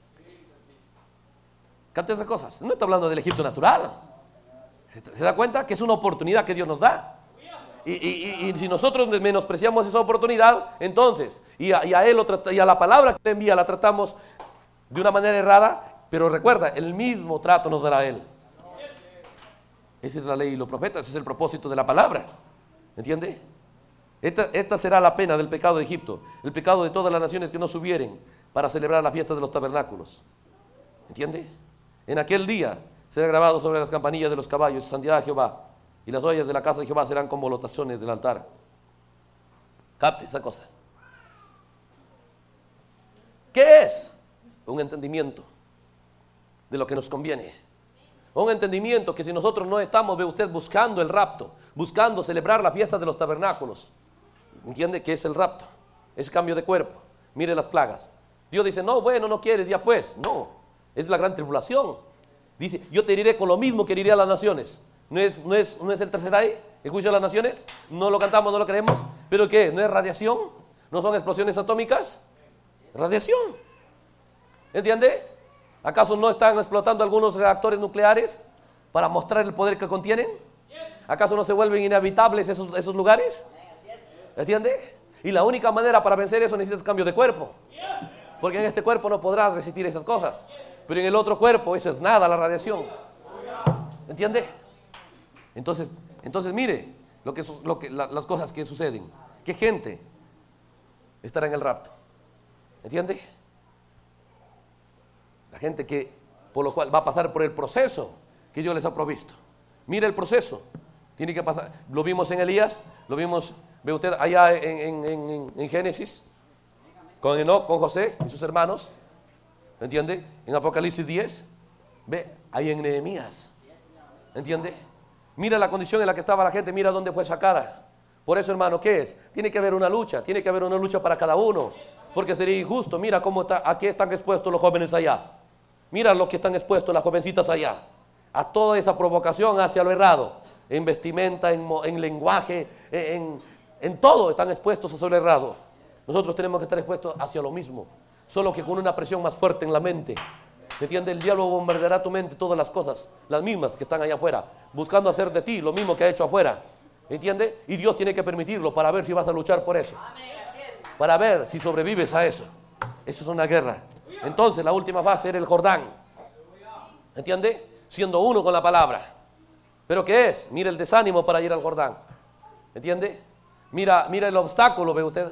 Capta esas cosas. No está hablando del Egipto natural. ¿Se da cuenta que es una oportunidad que Dios nos da? Y si nosotros menospreciamos esa oportunidad, entonces, y a Él y a la palabra que le envía la tratamos de una manera errada, pero recuerda, el mismo trato nos dará Él. Esa es la ley y los profetas, ese es el propósito de la palabra. ¿Entiende? Esta será la pena del pecado de Egipto, el pecado de todas las naciones que no subieren para celebrar la fiesta de los tabernáculos. ¿Entiende? En aquel día será grabado sobre las campanillas de los caballos, santidad a Jehová, y las ollas de la casa de Jehová serán como los tazones del altar. Capte esa cosa. ¿Qué es? Un entendimiento de lo que nos conviene. Un entendimiento que si nosotros no estamos, ve usted, buscando el rapto, buscando celebrar la fiesta de los tabernáculos, ¿entiende? ¿Qué es el rapto? Es cambio de cuerpo. Mire las plagas. Dios dice, no, bueno, no quieres, ya pues. No, es la gran tribulación. Dice, yo te heriré con lo mismo que heriré a las naciones. ¿No es el tercer ay, el juicio de las naciones? No lo cantamos, no lo creemos. ¿Pero qué? ¿No es radiación? ¿No son explosiones atómicas? Radiación. ¿Entiende? ¿Acaso no están explotando algunos reactores nucleares para mostrar el poder que contienen? ¿Acaso no se vuelven inhabitables esos lugares? ¿Entiende? Y la única manera para vencer eso necesitas cambio de cuerpo. Porque en este cuerpo no podrás resistir esas cosas. Pero en el otro cuerpo eso es nada, la radiación. ¿Entiende? Entonces mire las cosas que suceden. ¿Qué gente estará en el rapto? ¿Entiende? La gente que, por lo cual va a pasar por el proceso que Dios les ha provisto. Mire el proceso. Tiene que pasar. Lo vimos en Elías, lo vimos, ve usted, allá en Génesis, con Enoc, con José y sus hermanos. ¿Entiende? En Apocalipsis 10. Ve, ahí en Nehemías. ¿Entiende? Mira la condición en la que estaba la gente, mira dónde fue sacada. Por eso, hermano, ¿qué es? Tiene que haber una lucha para cada uno. Porque sería injusto. Mira a qué están expuestos los jóvenes allá. Mira lo que están expuestos las jovencitas allá. A toda esa provocación hacia lo errado. En vestimenta, en lenguaje, en todo están expuestos hacia lo errado. Nosotros tenemos que estar expuestos hacia lo mismo. Solo que con una presión más fuerte en la mente. ¿Entiende? El diablo bombardeará tu mente todas las cosas, las mismas que están allá afuera, buscando hacer de ti lo mismo que ha hecho afuera. ¿Entiende? Y Dios tiene que permitirlo para ver si vas a luchar por eso. Para ver si sobrevives a eso. Eso es una guerra. Entonces la última fase era el Jordán. ¿Entiende? Siendo uno con la palabra. ¿Pero qué es? Mira el desánimo para ir al Jordán. ¿Entiende? Mira el obstáculo, ve usted,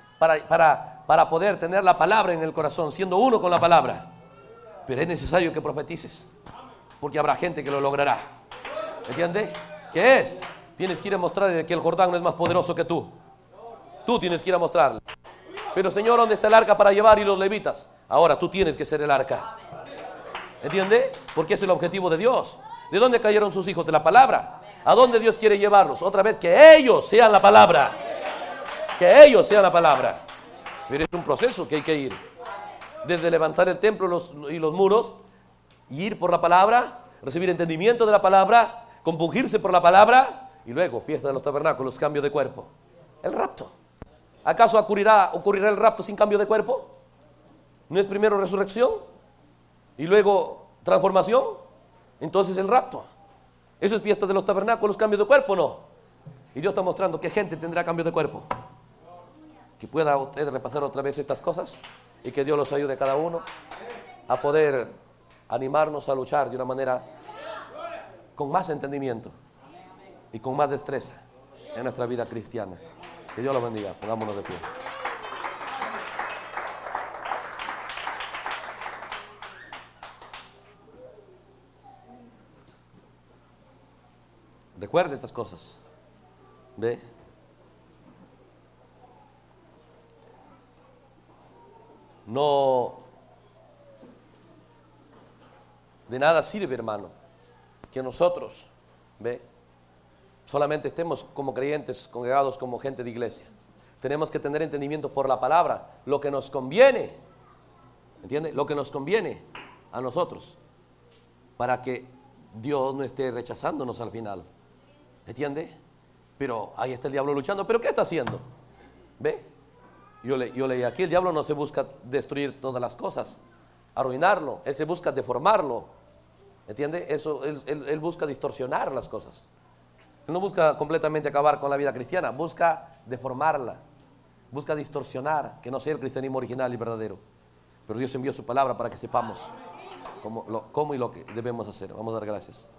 para poder tener la palabra en el corazón, siendo uno con la palabra. Pero es necesario que profetices, porque habrá gente que lo logrará. ¿Entiende? ¿Qué es? Tienes que ir a mostrarle que el Jordán no es más poderoso que tú. Tú tienes que ir a mostrarle. Pero Señor, ¿dónde está el arca para llevar y los levitas? Ahora tú tienes que ser el arca. ¿Entiende? Porque es el objetivo de Dios. ¿De dónde cayeron sus hijos? De la palabra. ¿A dónde Dios quiere llevarlos? Otra vez, que ellos sean la palabra. Que ellos sean la palabra. Pero es un proceso que hay que ir. Desde levantar el templo y los muros, y ir por la palabra, recibir entendimiento de la palabra, compungirse por la palabra, y luego fiesta de los tabernáculos, cambio de cuerpo. El rapto. ¿Acaso ocurrirá el rapto sin cambio de cuerpo? ¿No es primero resurrección y luego transformación? Entonces el rapto. ¿Eso es fiesta de los tabernáculos, cambio de cuerpo? No. Y Dios está mostrando que gente tendrá cambio de cuerpo. Que pueda usted repasar otra vez estas cosas y que Dios los ayude a cada uno a poder animarnos a luchar de una manera con más entendimiento y con más destreza en nuestra vida cristiana. Que Dios lo bendiga. Pongámonos de pie. Recuerde estas cosas. ¿Ve? No, de nada sirve, hermano, que nosotros, ¿ve?, solamente estemos como creyentes, congregados como gente de iglesia. Tenemos que tener entendimiento por la palabra, lo que nos conviene, ¿entiende? Lo que nos conviene a nosotros, para que Dios no esté rechazándonos al final, ¿entiende? Pero ahí está el diablo luchando. ¿Pero qué está haciendo? ¿Ve? Yo leí aquí, el diablo no se busca destruir todas las cosas, arruinarlo, él se busca deformarlo, ¿entiende? Él busca distorsionar las cosas. Él no busca completamente acabar con la vida cristiana, busca deformarla, busca distorsionar, que no sea el cristianismo original y verdadero. Pero Dios envió su palabra para que sepamos cómo y lo que debemos hacer. Vamos a dar gracias.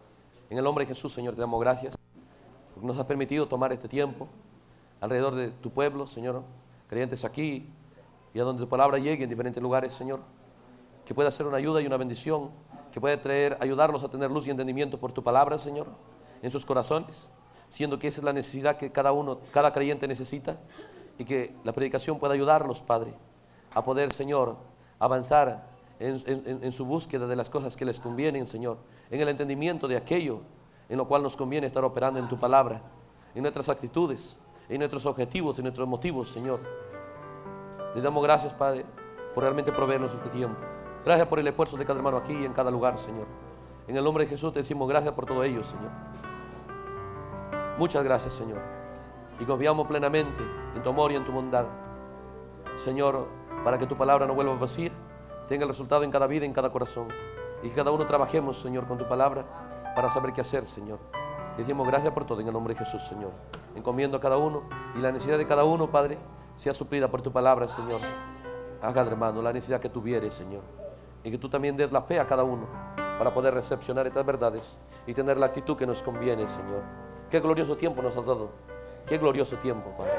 En el nombre de Jesús, Señor, te damos gracias porque nos has permitido tomar este tiempo alrededor de tu pueblo, Señor, creyentes aquí y a donde tu palabra llegue en diferentes lugares, Señor, que pueda ser una ayuda y una bendición, que pueda ayudarlos a tener luz y entendimiento por tu palabra, Señor, en sus corazones, siendo que esa es la necesidad que cada creyente necesita, y que la predicación pueda ayudarlos, Padre, a poder, Señor, avanzar en su búsqueda de las cosas que les convienen, Señor, en el entendimiento de aquello en lo cual nos conviene estar operando en tu palabra, en nuestras actitudes, en nuestros objetivos, en nuestros motivos, Señor. Te damos gracias, Padre, por realmente proveernos este tiempo. Gracias por el esfuerzo de cada hermano aquí y en cada lugar, Señor. En el nombre de Jesús te decimos gracias por todo ello, Señor. Muchas gracias, Señor. Y confiamos plenamente en tu amor y en tu bondad, Señor, para que tu palabra no vuelva a vacir, tenga el resultado en cada vida, en cada corazón. Y que cada uno trabajemos, Señor, con tu palabra para saber qué hacer, Señor. Te decimos gracias por todo en el nombre de Jesús, Señor. Encomiendo a cada uno y la necesidad de cada uno, Padre, sea suplida por tu palabra, Señor. A cada hermano la necesidad que tuviere, Señor. Y que tú también des la fe a cada uno para poder recepcionar estas verdades y tener la actitud que nos conviene, Señor. Qué glorioso tiempo nos has dado. Qué glorioso tiempo, Padre.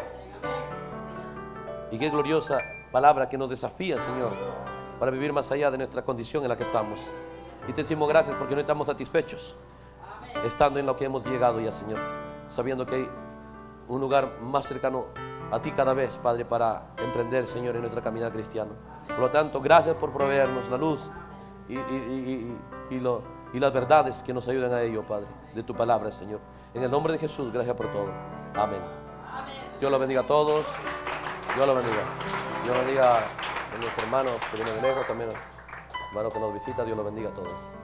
Y qué gloriosa palabra que nos desafía, Señor, para vivir más allá de nuestra condición en la que estamos. Y te decimos gracias porque no estamos satisfechos estando en lo que hemos llegado ya, Señor, sabiendo que hay un lugar más cercano a ti cada vez, Padre, para emprender, Señor, en nuestra caminata cristiana. Por lo tanto, gracias por proveernos la luz y las verdades que nos ayudan a ello, Padre, de tu palabra, Señor. En el nombre de Jesús, gracias por todo. Amén. Dios los bendiga a todos. Dios los bendiga. Dios bendiga a los hermanos que vienen de lejos, también a los hermanos que nos visitan. Dios los bendiga a todos.